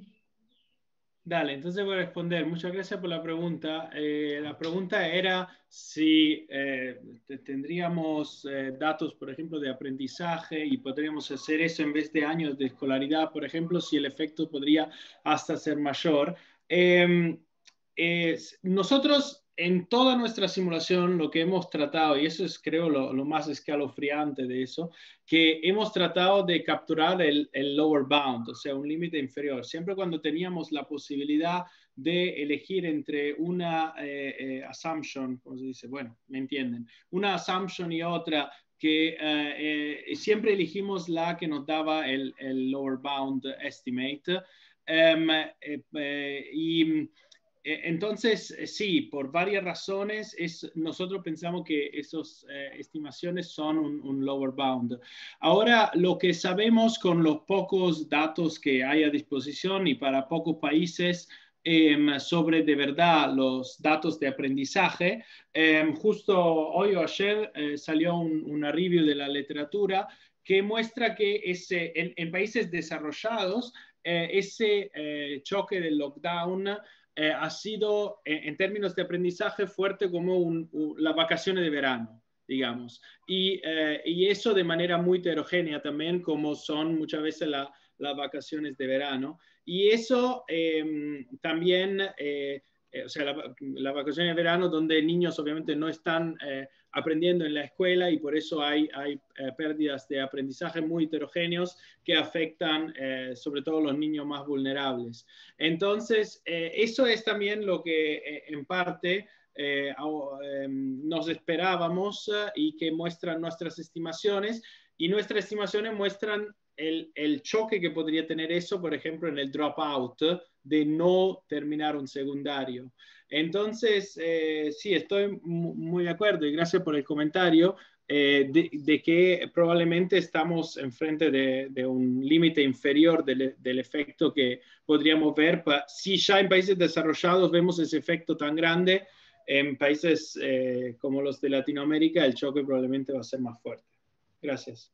Dale, entonces voy a responder. Muchas gracias por la pregunta. Eh, la pregunta era si eh, tendríamos eh, datos, por ejemplo, de aprendizaje y podríamos hacer eso en vez de años de escolaridad, por ejemplo, si el efecto podría hasta ser mayor. Eh, eh, nosotros en toda nuestra simulación lo que hemos tratado, y eso es creo lo, lo más escalofriante de eso, que hemos tratado de capturar el, el lower bound, o sea, un límite inferior. Siempre cuando teníamos la posibilidad de elegir entre una eh, eh, assumption, ¿cómo se dice? Bueno, me entienden. Una assumption y otra, que eh, eh, siempre elegimos la que nos daba el, el lower bound estimate. Um, eh, eh, y Entonces, sí, por varias razones, es, nosotros pensamos que esas eh, estimaciones son un, un lower bound. Ahora, lo que sabemos con los pocos datos que hay a disposición y para pocos países eh, sobre de verdad los datos de aprendizaje, eh, justo hoy o ayer eh, salió un, una review de la literatura que muestra que ese, en, en países desarrollados, eh, ese eh, choque del lockdown Eh, ha sido, eh, en términos de aprendizaje, fuerte como un, un, las vacaciones de verano, digamos. Y, eh, y eso de manera muy heterogénea también, como son muchas veces la, las vacaciones de verano. Y eso eh, también, eh, eh, o sea, las la vacaciones de verano donde niños obviamente no están eh, aprendiendo en la escuela y por eso hay, hay eh, pérdidas de aprendizaje muy heterogéneos que afectan eh, sobre todo los niños más vulnerables. Entonces, eh, eso es también lo que eh, en parte eh, eh, nos esperábamos eh, y que muestran nuestras estimaciones, y nuestras estimaciones muestran el, el choque que podría tener eso, por ejemplo, en el dropout, de no terminar un secundario. Entonces, eh, sí, estoy muy de acuerdo y gracias por el comentario. Eh, de, de que probablemente estamos enfrente de, de un límite inferior del, del efecto que podríamos ver. Pa, si ya en países desarrollados vemos ese efecto tan grande, en países eh, como los de Latinoamérica el choque probablemente va a ser más fuerte. Gracias.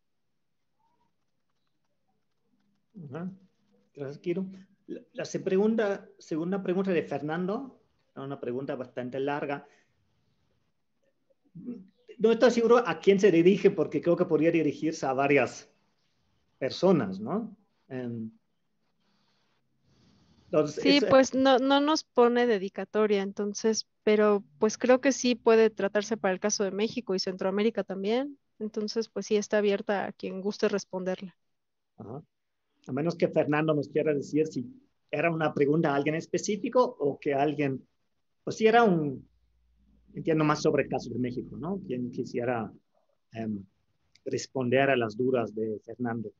Uh-huh. Gracias, Kiro. La, la segunda, segunda pregunta de Fernando, una pregunta bastante larga. No estoy seguro a quién se dirige, porque creo que podría dirigirse a varias personas, ¿no? Um, entonces, sí, es, pues no, no nos pone dedicatoria, entonces, pero pues creo que sí puede tratarse para el caso de México y Centroamérica también. Entonces, pues sí está abierta a quien guste responderla. Uh-huh. A menos que Fernando nos quiera decir si era una pregunta a alguien específico o que alguien, pues si era un, entiendo más sobre el caso de México, ¿no? Quien quisiera um, responder a las dudas de Fernando.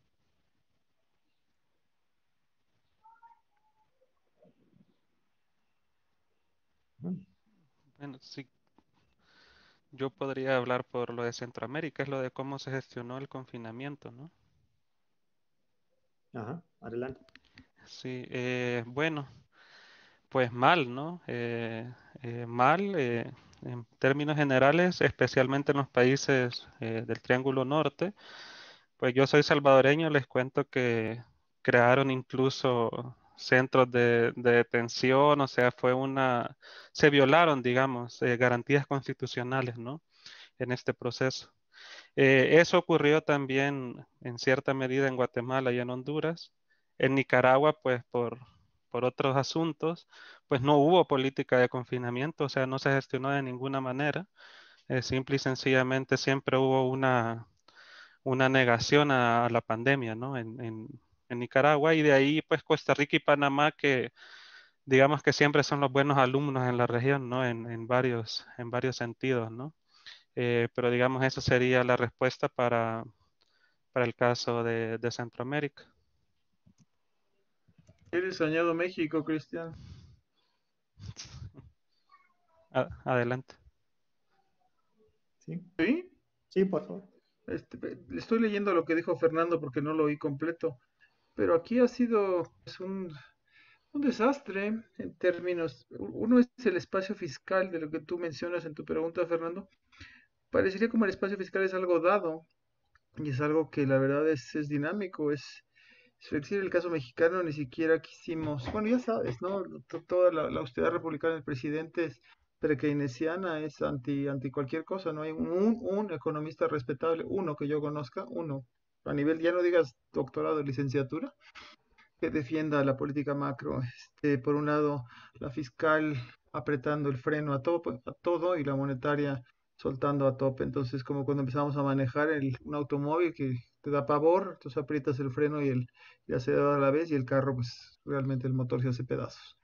Bueno, sí. Yo podría hablar por lo de Centroamérica, es lo de cómo se gestionó el confinamiento, ¿no? Ajá, adelante. Sí, eh, bueno, pues mal, ¿no? Eh, eh, mal, eh, en términos generales, especialmente en los países eh, del Triángulo Norte. Pues yo soy salvadoreño, les cuento que crearon incluso centros de, de detención, o sea, fue una, se violaron, digamos, eh, garantías constitucionales, ¿no? En este proceso. Eh, eso ocurrió también en cierta medida en Guatemala y en Honduras. En Nicaragua, pues por, por otros asuntos, pues no hubo política de confinamiento, o sea, no se gestionó de ninguna manera. Eh, simple y sencillamente siempre hubo una, una negación a, a la pandemia, ¿no? En, en, en Nicaragua, y de ahí, pues Costa Rica y Panamá, que digamos que siempre son los buenos alumnos en la región, ¿no? En, en varios, en varios sentidos, ¿no? Eh, pero digamos, esa sería la respuesta para, para el caso de, de Centroamérica. ¿Quieres añado México, Cristian? Adelante. ¿Sí? ¿Sí? Sí, por favor. Este, le estoy leyendo lo que dijo Fernando porque no lo oí completo, pero aquí ha sido pues, un, un desastre en términos. Uno es el espacio fiscal de lo que tú mencionas en tu pregunta, Fernando. Parecería como el espacio fiscal es algo dado y es algo que la verdad es, es dinámico, es, es flexible. El caso mexicano ni siquiera quisimos, bueno, ya sabes, ¿no? T- Toda la, la austeridad republicana del presidente es pre-keynesiana, es anti, anti cualquier cosa, no hay un, un economista respetable, uno que yo conozca, uno, a nivel, ya no digas doctorado, licenciatura, que defienda la política macro. Este, por un lado, la fiscal apretando el freno a todo, a todo y la monetaria soltando a tope. Entonces, como cuando empezamos a manejar el, un automóvil que te da pavor, entonces aprietas el freno y el, el acelerador a la vez y el carro, pues realmente el motor se hace pedazos.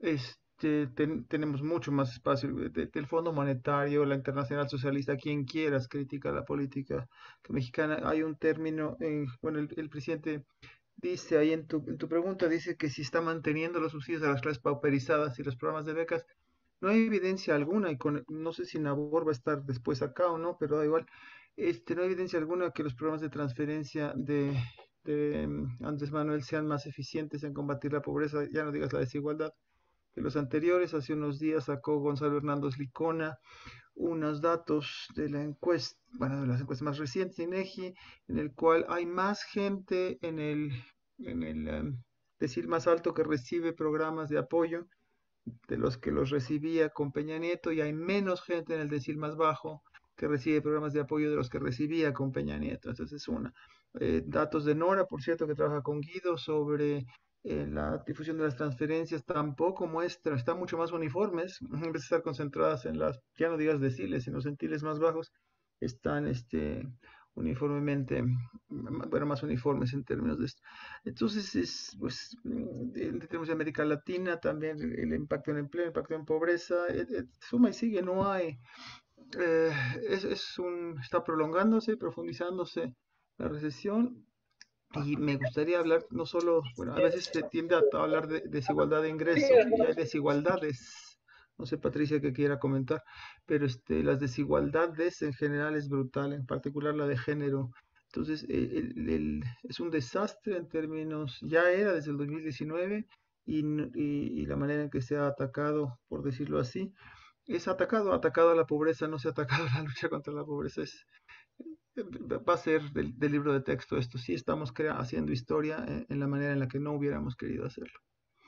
Este, ten, tenemos mucho más espacio de, del Fondo Monetario, la Internacional Socialista, quien quieras critica la política mexicana. Hay un término, en, bueno, el, el presidente dice ahí en tu, en tu pregunta, dice que si está manteniendo los subsidios a las clases pauperizadas y los programas de becas, no hay evidencia alguna, y con, no sé si Nabor va a estar después acá o no, pero da igual, este, no hay evidencia alguna que los programas de transferencia de, de um, Andrés Manuel sean más eficientes en combatir la pobreza, ya no digas la desigualdad, que los anteriores. Hace unos días sacó Gonzalo Hernández Licona unos datos de la encuesta, bueno, de las encuestas más recientes, INEGI, en el cual hay más gente en el, en el um, decil más alto que recibe programas de apoyo de los que los recibía con Peña Nieto, y hay menos gente en el decil más bajo que recibe programas de apoyo de los que recibía con Peña Nieto. Entonces es una. Eh, datos de Nora, por cierto, que trabaja con Guido sobre eh, la difusión de las transferencias, tampoco muestra, están mucho más uniformes, en vez de estar concentradas en las, ya no digas deciles, en los centiles más bajos, están este, uniformemente, bueno, más uniformes en términos de esto. Entonces, es, pues, en términos de América Latina, también el impacto en empleo, el impacto en pobreza, et, et, suma y sigue, no hay, eh, es, es un, está prolongándose, profundizándose la recesión. Y me gustaría hablar no solo, bueno, a veces se tiende a hablar de desigualdad de ingresos y hay desigualdades. No sé, Patricia, que quiera comentar, pero este, las desigualdades en general es brutal, en particular la de género. Entonces, el, el, el, es un desastre en términos, ya era desde el dos mil diecinueve y, y, y la manera en que se ha atacado, por decirlo así, es atacado, atacado a la pobreza, no se ha atacado a la lucha contra la pobreza, es, va a ser del, del libro de texto esto, sí estamos crea, haciendo historia en, en la manera en la que no hubiéramos querido hacerlo.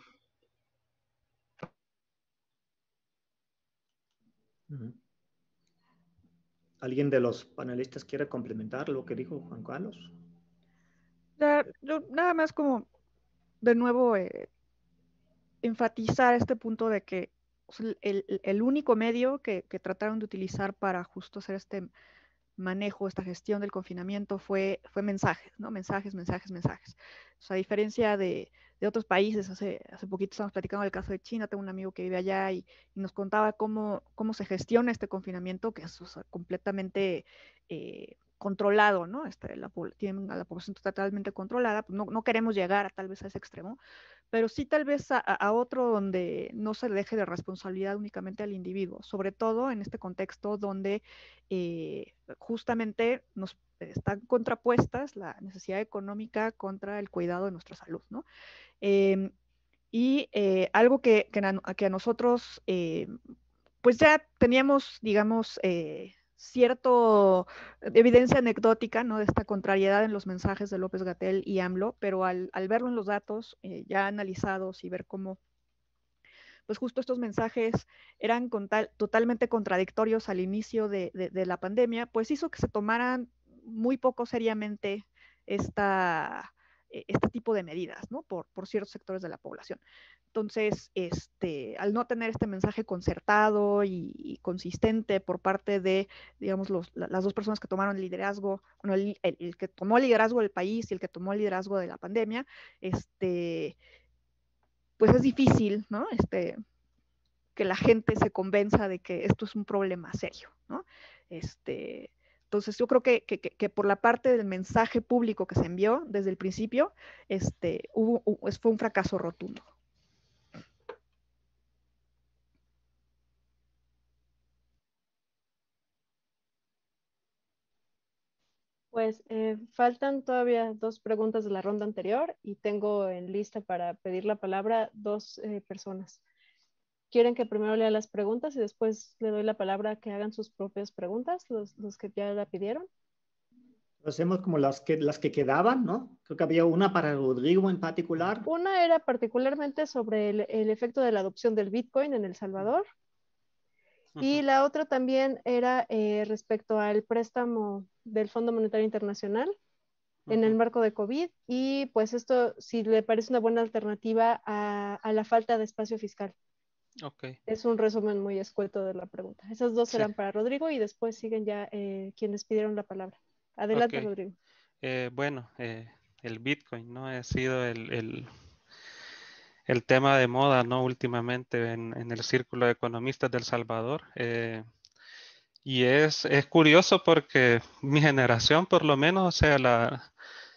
¿Alguien de los panelistas quiere complementar lo que dijo Juan Carlos? La, yo, nada más como de nuevo eh, enfatizar este punto de que o sea, el, el, único medio que, que trataron de utilizar para justo hacer este manejo, esta gestión del confinamiento fue, fue mensajes, ¿no? Mensajes, mensajes, mensajes. O sea, a diferencia de, de otros países, hace, hace poquito estamos platicando del caso de China, tengo un amigo que vive allá y, y nos contaba cómo, cómo se gestiona este confinamiento, que es o sea, completamente eh, controlado, ¿no? Este, la, tienen a la población totalmente controlada, pues no, no queremos llegar a, tal vez a ese extremo, pero sí tal vez a, a, otro donde no se deje de responsabilidad únicamente al individuo, sobre todo en este contexto donde eh, justamente nos están contrapuestas la necesidad económica contra el cuidado de nuestra salud, ¿no? Eh, y eh, algo que, que, a, que, a nosotros, eh, pues ya teníamos, digamos, eh, cierto evidencia anecdótica, ¿no? De esta contrariedad en los mensajes de López-Gatell y AMLO, pero al, al verlo en los datos eh, ya analizados y ver cómo pues justo estos mensajes eran con tal, totalmente contradictorios al inicio de, de, de, la pandemia, pues hizo que se tomaran muy poco seriamente esta, este tipo de medidas, ¿no? Por, por ciertos sectores de la población. Entonces, este, al no tener este mensaje concertado y, y consistente por parte de, digamos, los, las dos personas que tomaron el liderazgo, bueno, el, el, el que tomó el liderazgo del país y el que tomó el liderazgo de la pandemia, este, pues es difícil, ¿no? Este, que la gente se convenza de que esto es un problema serio, ¿no? Este, entonces yo creo que, que, que por la parte del mensaje público que se envió desde el principio, este, hubo, hubo, fue un fracaso rotundo. Pues eh, faltan todavía dos preguntas de la ronda anterior y tengo en lista para pedir la palabra dos eh, personas. ¿Quieren que primero lea las preguntas y después le doy la palabra a que hagan sus propias preguntas, los, los que ya la pidieron? Hacemos como las que, las que quedaban, ¿no? Creo que había una para Rodrigo en particular. Una era particularmente sobre el, el efecto de la adopción del Bitcoin en El Salvador. Uh-huh. Y la otra también era eh, respecto al préstamo del Fondo Monetario Internacional uh-huh. en el marco de COVID. Y pues esto, si le parece una buena alternativa a, a la falta de espacio fiscal. Okay. Es un resumen muy escueto de la pregunta. Esas dos serán sí. para Rodrigo y después siguen ya eh, quienes pidieron la palabra. Adelante, okay. Rodrigo. Eh, bueno, eh, el Bitcoin, ¿no? Ha sido el, el, el tema de moda, ¿no? Últimamente en, en el círculo de economistas del Salvador. Eh, y es, es curioso porque mi generación, por lo menos, o sea, la...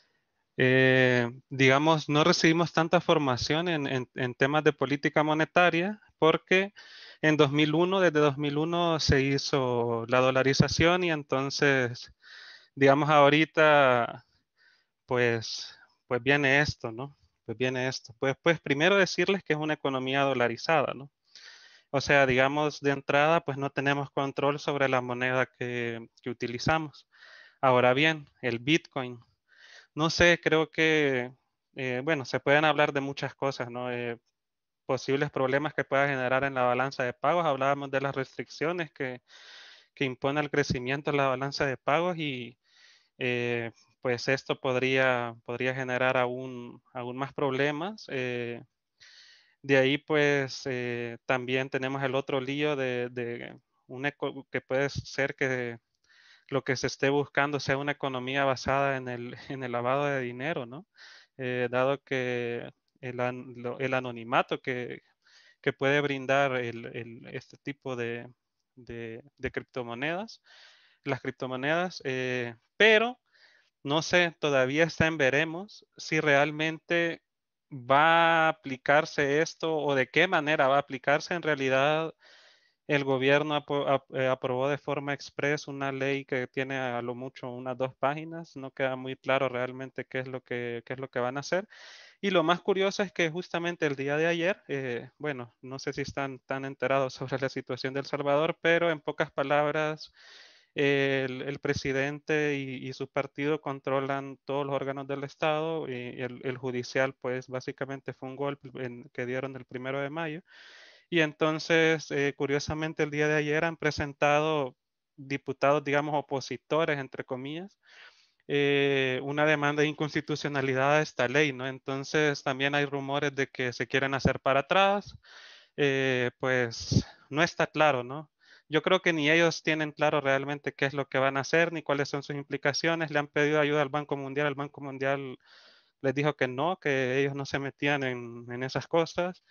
Eh, digamos, no recibimos tanta formación en, en, en temas de política monetaria porque en dos mil uno, desde dos mil uno se hizo la dolarización y entonces, digamos, ahorita, pues, pues viene esto, ¿no? Pues viene esto. Pues, pues primero decirles que es una economía dolarizada, ¿no? O sea, digamos, de entrada, pues no tenemos control sobre la moneda que, que utilizamos. Ahora bien, el Bitcoin. No sé, creo que, eh, bueno, se pueden hablar de muchas cosas, ¿no? Eh, posibles problemas que pueda generar en la balanza de pagos. Hablábamos de las restricciones que, que impone el crecimiento en la balanza de pagos y eh, pues esto podría, podría generar aún, aún más problemas. Eh, de ahí pues eh, también tenemos el otro lío de, de un eco, que puede ser que lo que se esté buscando sea una economía basada en el, en el lavado de dinero, ¿no? Eh, dado que el, an, lo, el anonimato que, que puede brindar el, el, este tipo de, de, de criptomonedas, las criptomonedas, eh, pero no sé, todavía está en veremos si realmente va a aplicarse esto o de qué manera va a aplicarse. En realidad, el gobierno ap ap aprobó de forma express una ley que tiene a lo mucho unas dos páginas. No queda muy claro realmente qué es lo que, qué es lo que van a hacer. Y lo más curioso es que justamente el día de ayer, eh, bueno, no sé si están tan enterados sobre la situación de El Salvador, pero en pocas palabras, el, el presidente y, y su partido controlan todos los órganos del Estado, y el, el judicial pues básicamente fue un golpe en, que dieron el primero de mayo. Y entonces, eh, curiosamente, el día de ayer han presentado diputados, digamos, opositores, entre comillas, eh, una demanda de inconstitucionalidad a esta ley, ¿no? Entonces, también hay rumores de que se quieren hacer para atrás, eh, pues no está claro, ¿no? Yo creo que ni ellos tienen claro realmente qué es lo que van a hacer, ni cuáles son sus implicaciones. Le han pedido ayuda al Banco Mundial, el Banco Mundial les dijo que no, que ellos no se metían en, en esas cosas.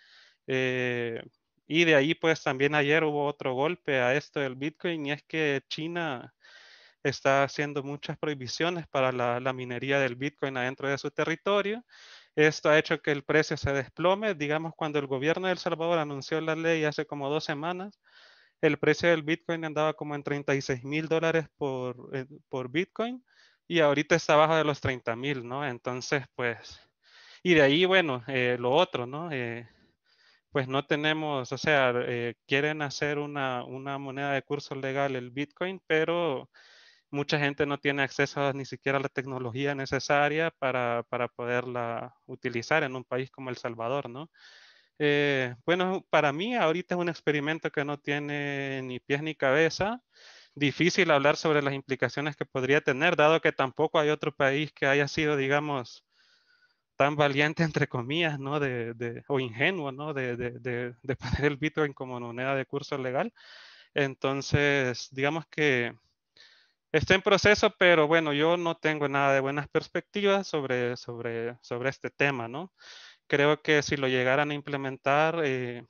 Eh, y de ahí, pues también ayer hubo otro golpe a esto del Bitcoin, y es que China está haciendo muchas prohibiciones para la, la minería del Bitcoin adentro de su territorio. Esto ha hecho que el precio se desplome. Digamos, cuando el gobierno de El Salvador anunció la ley hace como dos semanas, el precio del Bitcoin andaba como en treinta y seis mil dólares por, eh, por Bitcoin, y ahorita está abajo de los treinta mil, ¿no? Entonces, pues, y de ahí, bueno, eh, lo otro, ¿no? Eh, pues no tenemos, o sea, eh, quieren hacer una, una moneda de curso legal, el Bitcoin, pero mucha gente no tiene acceso a, ni siquiera a la tecnología necesaria para, para poderla utilizar en un país como El Salvador, ¿no? Eh, bueno, para mí ahorita es un experimento que no tiene ni pies ni cabeza. Difícil hablar sobre las implicaciones que podría tener, dado que tampoco hay otro país que haya sido, digamos, tan valiente, entre comillas, ¿no? De, de, o ingenuo, ¿no? De, de, de, de poner el Bitcoin como moneda de curso legal. Entonces, digamos que está en proceso, pero bueno, yo no tengo nada de buenas perspectivas sobre, sobre, sobre este tema, ¿no? Creo que si lo llegaran a implementar, eh,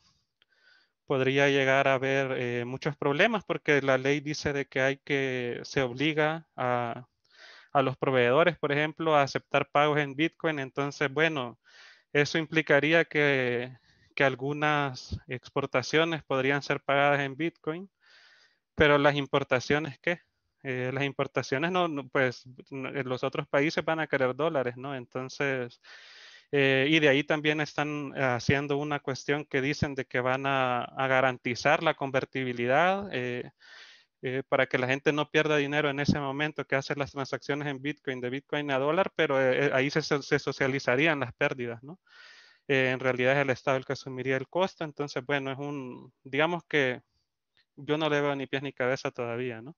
podría llegar a haber eh, muchos problemas, porque la ley dice de que hay que, se obliga a, a los proveedores, por ejemplo, a aceptar pagos en Bitcoin. Entonces, bueno, eso implicaría que, que algunas exportaciones podrían ser pagadas en Bitcoin, pero las importaciones, ¿qué? Eh, las importaciones, no, no, pues no, los otros países van a querer dólares, ¿no? Entonces, eh, y de ahí también están haciendo una cuestión que dicen de que van a, a garantizar la convertibilidad eh, eh, para que la gente no pierda dinero en ese momento que hace las transacciones en Bitcoin, de Bitcoin a dólar, pero eh, ahí se, se socializarían las pérdidas, ¿no? Eh, en realidad es el Estado el que asumiría el costo. Entonces, bueno, es un, digamos que yo no le veo ni pies ni cabeza todavía, ¿no?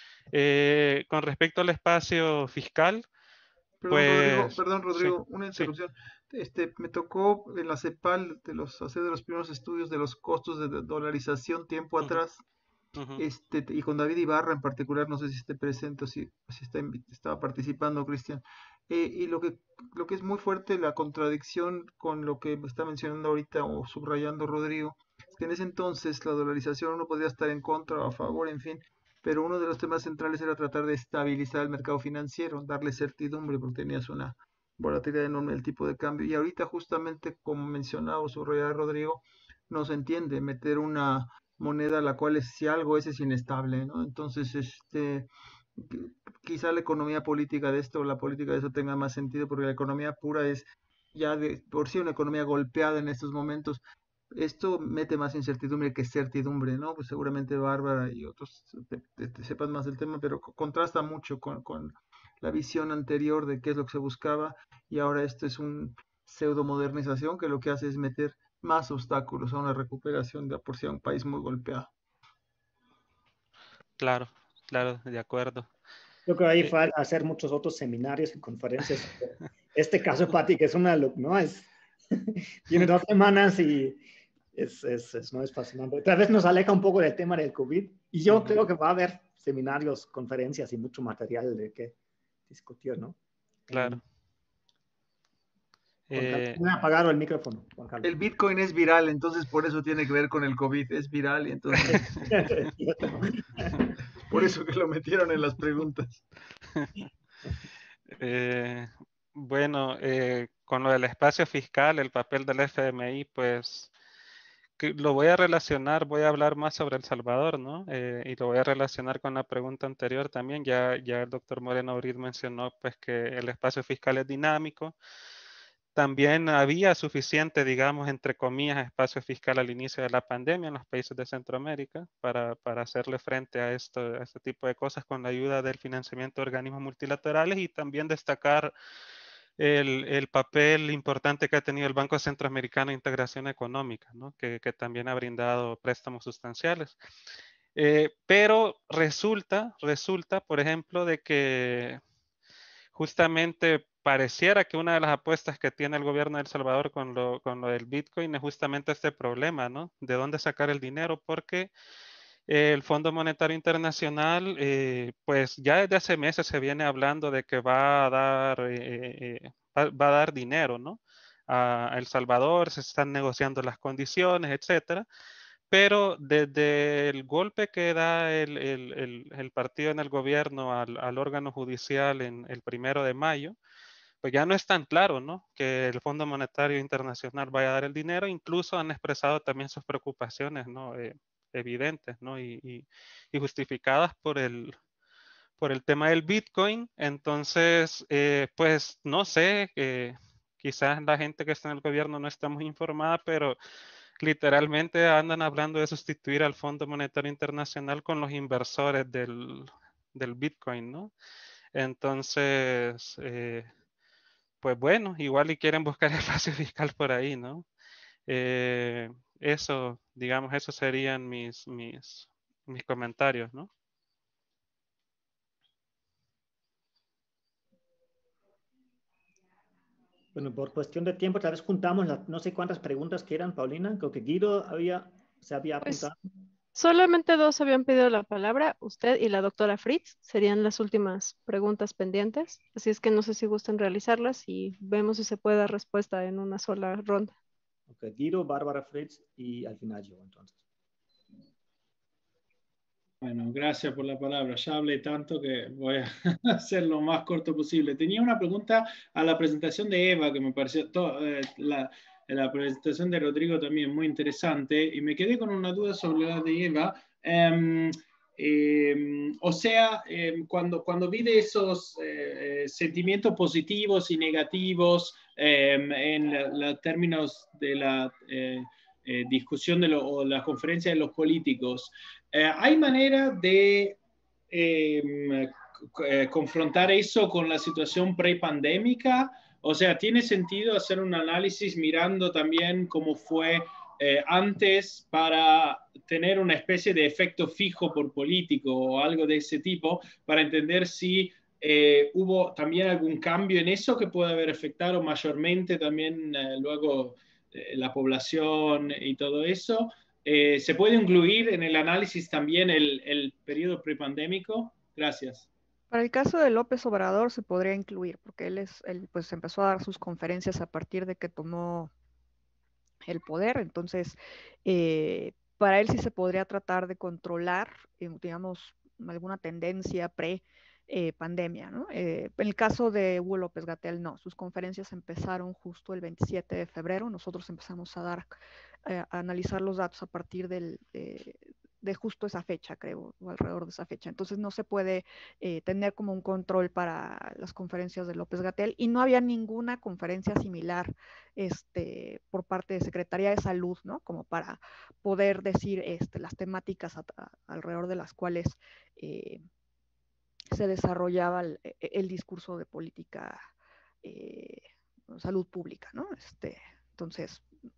Eh, con respecto al espacio fiscal, Perdón, Rodrigo, pues, perdón, Rodrigo, sí, una sí. interrupción. Este, me tocó en la CEPAL de los, hacer de los primeros estudios de los costos de dolarización tiempo Uh-huh. atrás. Uh-huh. Este, y con David Ibarra en particular, no sé si esté presente o si, si está, estaba participando, Cristian. Eh, y lo que, lo que es muy fuerte, la contradicción con lo que me está mencionando ahorita o subrayando Rodrigo, es que en ese entonces la dolarización uno podría estar en contra o a favor, en fin, pero uno de los temas centrales era tratar de estabilizar el mercado financiero, darle certidumbre, porque tenías una volatilidad enorme del tipo de cambio. Y ahorita, justamente como mencionaba o subrayaba Rodrigo, no se entiende meter una moneda la cual es, si algo es, es inestable, ¿no? Entonces, este, quizá la economía política de esto, la política de eso tenga más sentido, porque la economía pura es ya de por sí una economía golpeada en estos momentos. Esto mete más incertidumbre que certidumbre, ¿no? Pues seguramente Bárbara y otros te, te, te sepan más del tema, pero contrasta mucho con, con la visión anterior de qué es lo que se buscaba, y ahora esto es un pseudo modernización que lo que hace es meter más obstáculos a una recuperación de por sí a un país muy golpeado. Claro, claro, de acuerdo. Yo creo que ahí Eh, falta hacer muchos otros seminarios y conferencias. Este caso, Pati, que es una, ¿no? Es, tiene dos semanas y es, es, es, no es fascinante. Tal vez nos aleja un poco del tema del COVID, y yo uh-huh. creo que va a haber seminarios, conferencias y mucho material de que discutir, ¿no? Claro. Eh, me ha apagado el micrófono, Juan Carlos. El Bitcoin es viral, entonces por eso tiene que ver con el COVID. Es viral y entonces... por eso que lo metieron en las preguntas. Eh, bueno, eh, con lo del espacio fiscal, el papel del F M I, pues que lo voy a relacionar, voy a hablar más sobre El Salvador, ¿no? Eh, y lo voy a relacionar con la pregunta anterior también. Ya, ya el doctor Moreno Brid mencionó pues que el espacio fiscal es dinámico. También había suficiente, digamos, entre comillas, espacio fiscal al inicio de la pandemia en los países de Centroamérica para, para hacerle frente a, esto, a este tipo de cosas con la ayuda del financiamiento de organismos multilaterales, y también destacar el, el papel importante que ha tenido el Banco Centroamericano de Integración Económica, ¿no? que, que también ha brindado préstamos sustanciales. Eh, pero resulta, resulta, por ejemplo, de que justamente pareciera que una de las apuestas que tiene el gobierno de El Salvador con lo, con lo del Bitcoin es justamente este problema, ¿no? De dónde sacar el dinero, porque eh, el Fondo Monetario Internacional, eh, pues ya desde hace meses se viene hablando de que va a dar, eh, eh, va, va a dar dinero, ¿no? A El Salvador, se están negociando las condiciones, etcétera. Pero desde el golpe que da el, el, el, el partido en el gobierno al, al órgano judicial en el primero de mayo, pues ya no es tan claro, ¿no? Que el Fondo Monetario Internacional vaya a dar el dinero. Incluso han expresado también sus preocupaciones, ¿no? Eh, evidentes, ¿no? Y, y, y justificadas por el, por el tema del Bitcoin. Entonces, eh, pues no sé, eh, quizás la gente que está en el gobierno no está muy informada, pero literalmente andan hablando de sustituir al Fondo Monetario Internacional con los inversores del, del Bitcoin, ¿no? Entonces, eh, pues bueno, igual y quieren buscar espacio fiscal por ahí, ¿no? Eh, eso, digamos, esos serían mis, mis, mis comentarios, ¿no? Bueno, por cuestión de tiempo, tal vez juntamos las, no sé cuántas preguntas que eran, Paulina. Creo que Guido había, se había apuntado. Pues, solamente dos habían pedido la palabra, usted y la doctora Fritz. Serían las últimas preguntas pendientes. Así es que no sé si gustan realizarlas y vemos si se puede dar respuesta en una sola ronda. Ok, Guido, Bárbara, Fritz y al final yo, entonces. Bueno, gracias por la palabra. Ya hablé tanto que voy a hacer lo más corto posible. Tenía una pregunta a la presentación de Eva, que me pareció to, eh, la, la presentación de Rodrigo también muy interesante, y me quedé con una duda sobre la de Eva. Um, eh, o sea, eh, cuando, cuando vi de esos eh, sentimientos positivos y negativos eh, en los términos de la eh, eh, discusión de lo, o la conferencia de los políticos, Eh, ¿hay manera de eh, eh, confrontar eso con la situación prepandémica? O sea, ¿tiene sentido hacer un análisis mirando también cómo fue eh, antes para tener una especie de efecto fijo por político o algo de ese tipo para entender si eh, hubo también algún cambio en eso que puede haber afectado mayormente también eh, luego eh, la población y todo eso? Eh, ¿Se puede incluir en el análisis también el, el periodo prepandémico? Gracias. Para el caso de López Obrador se podría incluir, porque él, es, él pues empezó a dar sus conferencias a partir de que tomó el poder, entonces eh, para él sí se podría tratar de controlar, eh, digamos, alguna tendencia pre eh, pandemia, ¿no? Eh, en el caso de Hugo López-Gatell, no, sus conferencias empezaron justo el veintisiete de febrero, nosotros empezamos a dar, eh, a analizar los datos a partir del, de, de justo esa fecha, creo, o alrededor de esa fecha. Entonces no se puede eh, tener como un control para las conferencias de López-Gatell, y no había ninguna conferencia similar este, por parte de Secretaría de Salud, ¿no? Como para poder decir este, las temáticas a, a, alrededor de las cuales eh, se desarrollaba el, el, discurso de política, eh, salud pública, ¿no? Este, entonces,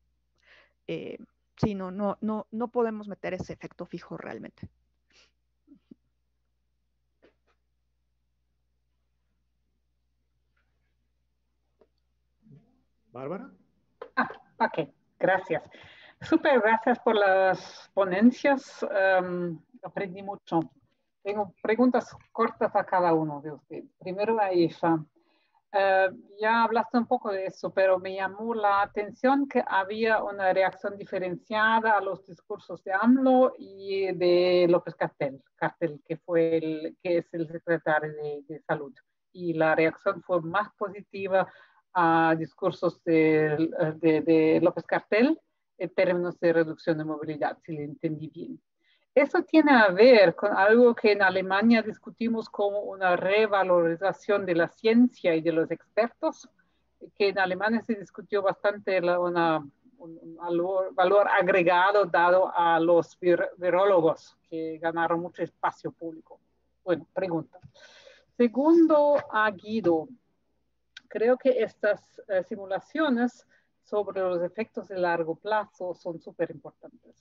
eh, sí, no, no, no, no podemos meter ese efecto fijo realmente. Bárbara. Ah, ok, gracias. Súper, gracias por las ponencias. Um, aprendí mucho. Tengo preguntas cortas a cada uno de ustedes. Primero a Eva. Uh, ya hablaste un poco de eso, pero me llamó la atención que había una reacción diferenciada a los discursos de AMLO y de López Gatell, Gatell que, fue el, que es el secretario de, de Salud. Y la reacción fue más positiva a discursos de, de, de López Gatell en términos de reducción de movilidad, si lo entendí bien. Eso tiene a ver con algo que en Alemania discutimos como una revalorización de la ciencia y de los expertos, que en Alemania se discutió bastante la, una, un, un valor, valor agregado dado a los vir, virólogos, que ganaron mucho espacio público. Bueno, pregunta. Segundo, a Guido. Creo que estas eh, simulaciones sobre los efectos de largo plazo son súper importantes.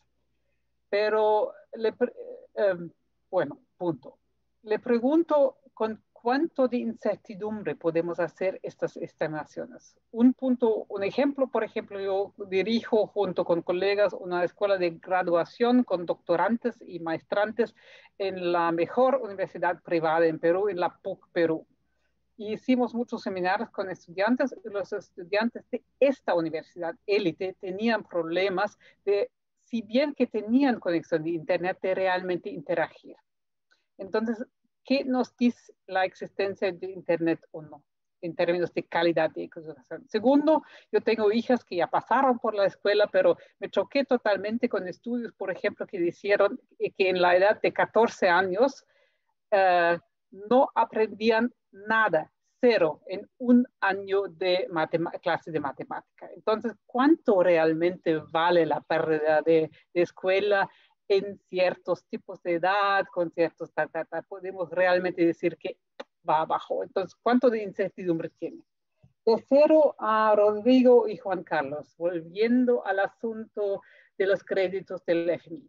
Pero, le, eh, bueno, punto. Le pregunto con cuánto de incertidumbre podemos hacer estas estimaciones. Un punto, un ejemplo, por ejemplo, yo dirijo junto con colegas una escuela de graduación con doctorantes y maestrantes en la mejor universidad privada en Perú, en la P U C Perú. Y hicimos muchos seminarios con estudiantes y los estudiantes de esta universidad élite tenían problemas de, si bien que tenían conexión de internet, de realmente interagir. Entonces, ¿qué nos dice la existencia de internet o no? En términos de calidad de educación. Segundo, yo tengo hijas que ya pasaron por la escuela, pero me choqué totalmente con estudios, por ejemplo, que dijeron que en la edad de catorce años uh, no aprendían nada, cero, en un año de clase de matemática. Entonces, ¿cuánto realmente vale la pérdida de, de escuela en ciertos tipos de edad, con ciertos, ta, ta, ta, podemos realmente decir que va abajo? Entonces, ¿cuánto de incertidumbre tiene? Tercero, a Rodrigo y Juan Carlos, volviendo al asunto de los créditos del F M I.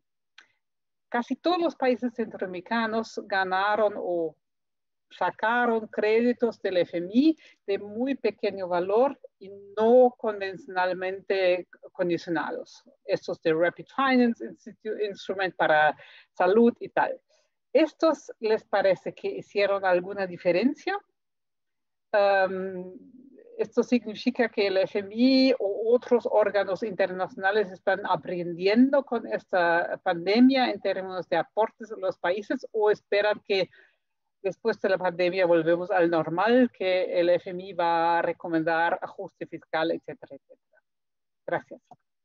Casi todos los países centroamericanos ganaron o sacaron créditos del F M I de muy pequeño valor y no convencionalmente condicionados. Estos de Rapid Finance Instrument para salud y tal. ¿Estos les parece que hicieron alguna diferencia? Um, esto significa que el F M I o otros órganos internacionales están aprendiendo con esta pandemia en términos de aportes a los países, o esperan que después de la pandemia volvemos al normal, que el F M I va a recomendar ajuste fiscal, etcétera, etcétera? Gracias.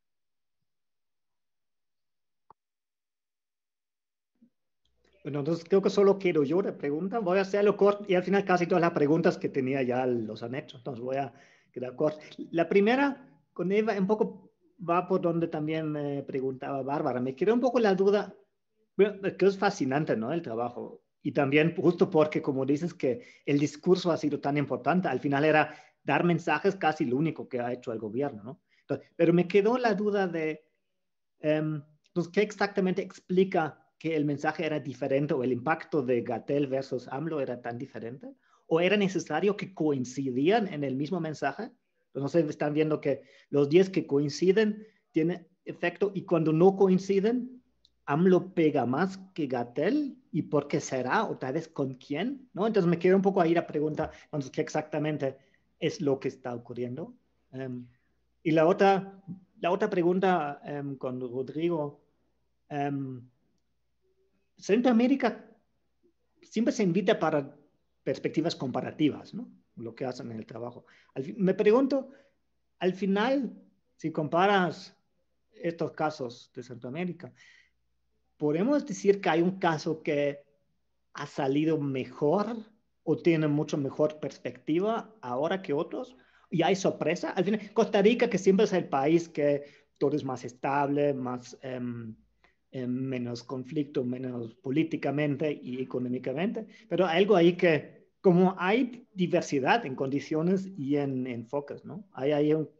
Bueno, entonces creo que solo quiero yo de pregunta. Voy a hacerlo corto y al final casi todas las preguntas que tenía ya los han hecho. Entonces voy a quedar corto. La primera con Eva un poco va por donde también me preguntaba Bárbara. Me quedó un poco la duda, bueno, que es fascinante, ¿no? El trabajo. Y también justo porque, como dices, que el discurso ha sido tan importante, al final era dar mensajes casi lo único que ha hecho el gobierno, ¿no? Entonces, pero me quedó la duda de, um, pues, ¿qué exactamente explica que el mensaje era diferente o el impacto de Gatell versus AMLO era tan diferente? ¿O era necesario que coincidían en el mismo mensaje? Entonces, están viendo que los diez que coinciden tienen efecto y cuando no coinciden, AMLO pega más que Gatell. ¿Y por qué será? ¿O tal vez con quién? ¿No? Entonces me queda un poco ahí la pregunta, entonces, ¿qué exactamente es lo que está ocurriendo? Um, y la otra, la otra pregunta um, con Rodrigo, um, Centroamérica siempre se invita para perspectivas comparativas, ¿no? Lo que hacen en el trabajo. Al, me pregunto, al final, si comparas estos casos de Centroamérica, ¿podemos decir que hay un caso que ha salido mejor o tiene mucho mejor perspectiva ahora que otros? ¿Y hay sorpresa? Al final, Costa Rica, que siempre es el país que todo es más estable, más, eh, eh, menos conflicto, menos políticamente y económicamente, pero hay algo ahí que, como hay diversidad en condiciones y en enfoques, ¿no? Hay ahí un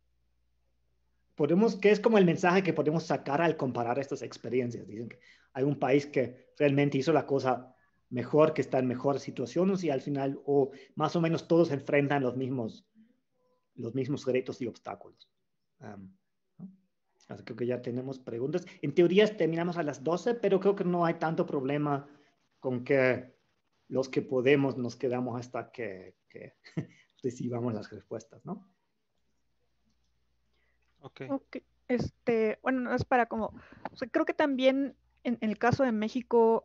Podemos, que es como el mensaje que podemos sacar al comparar estas experiencias. Dicen que hay un país que realmente hizo la cosa mejor, que está en mejores situaciones y al final, o más o menos todos enfrentan los mismos, los mismos retos y obstáculos. Um, ¿no? Así que creo que ya tenemos preguntas. En teoría terminamos a las doce, pero creo que no hay tanto problema con que los que podemos nos quedamos hasta que, que recibamos las respuestas, ¿no? Ok. Okay. Este, bueno, no es para como, o sea, creo que también en, en el caso de México,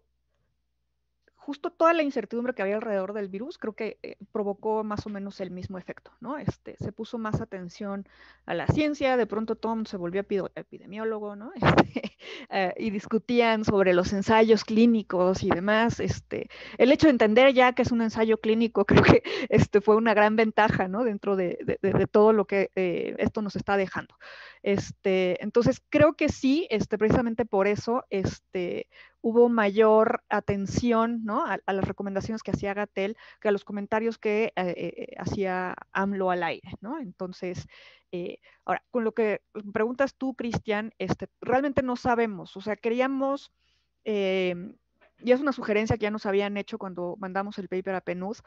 justo toda la incertidumbre que había alrededor del virus, creo que eh, provocó más o menos el mismo efecto, ¿no? Este, se puso más atención a la ciencia, de pronto todo el mundo se volvió epidemiólogo, ¿no? Este, eh, y discutían sobre los ensayos clínicos y demás. Este, el hecho de entender ya que es un ensayo clínico, creo que este, fue una gran ventaja, ¿no? Dentro de, de, de todo lo que eh, esto nos está dejando. Este, entonces, creo que sí, este, precisamente por eso, este, hubo mayor atención, ¿no? a, a las recomendaciones que hacía Gatell que a los comentarios que eh, eh, hacía AMLO al aire, ¿no? Entonces, eh, ahora, con lo que preguntas tú, Cristian, este, realmente no sabemos, o sea, queríamos, eh, y es una sugerencia que ya nos habían hecho cuando mandamos el paper a P N U D,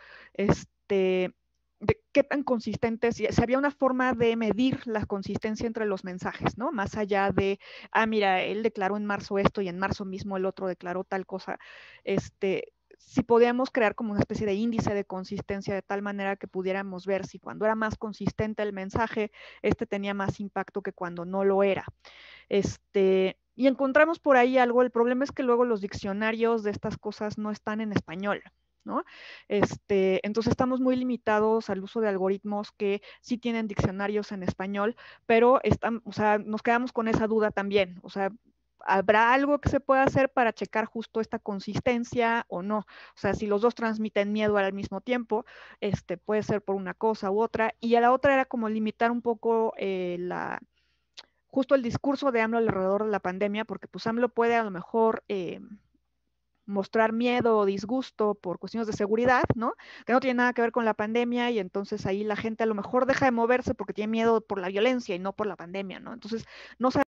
este, de qué tan consistentes, si, si había una forma de medir la consistencia entre los mensajes, ¿no? Más allá de, ah, mira, él declaró en marzo esto y en marzo mismo el otro declaró tal cosa, este, si podíamos crear como una especie de índice de consistencia de tal manera que pudiéramos ver si cuando era más consistente el mensaje, este tenía más impacto que cuando no lo era. Este, y encontramos por ahí algo, el problema es que luego los diccionarios de estas cosas no están en español, ¿no? Este, entonces estamos muy limitados al uso de algoritmos que sí tienen diccionarios en español, pero están, o sea, nos quedamos con esa duda también, o sea, ¿habrá algo que se pueda hacer para checar justo esta consistencia o no? O sea, si los dos transmiten miedo al mismo tiempo, este, puede ser por una cosa u otra, y a la otra era como limitar un poco eh, la, justo el discurso de AMLO alrededor de la pandemia, porque pues AMLO puede a lo mejor eh, mostrar miedo o disgusto por cuestiones de seguridad, ¿no? Que no tiene nada que ver con la pandemia, y entonces ahí la gente a lo mejor deja de moverse porque tiene miedo por la violencia y no por la pandemia, ¿no? Entonces, no sabemos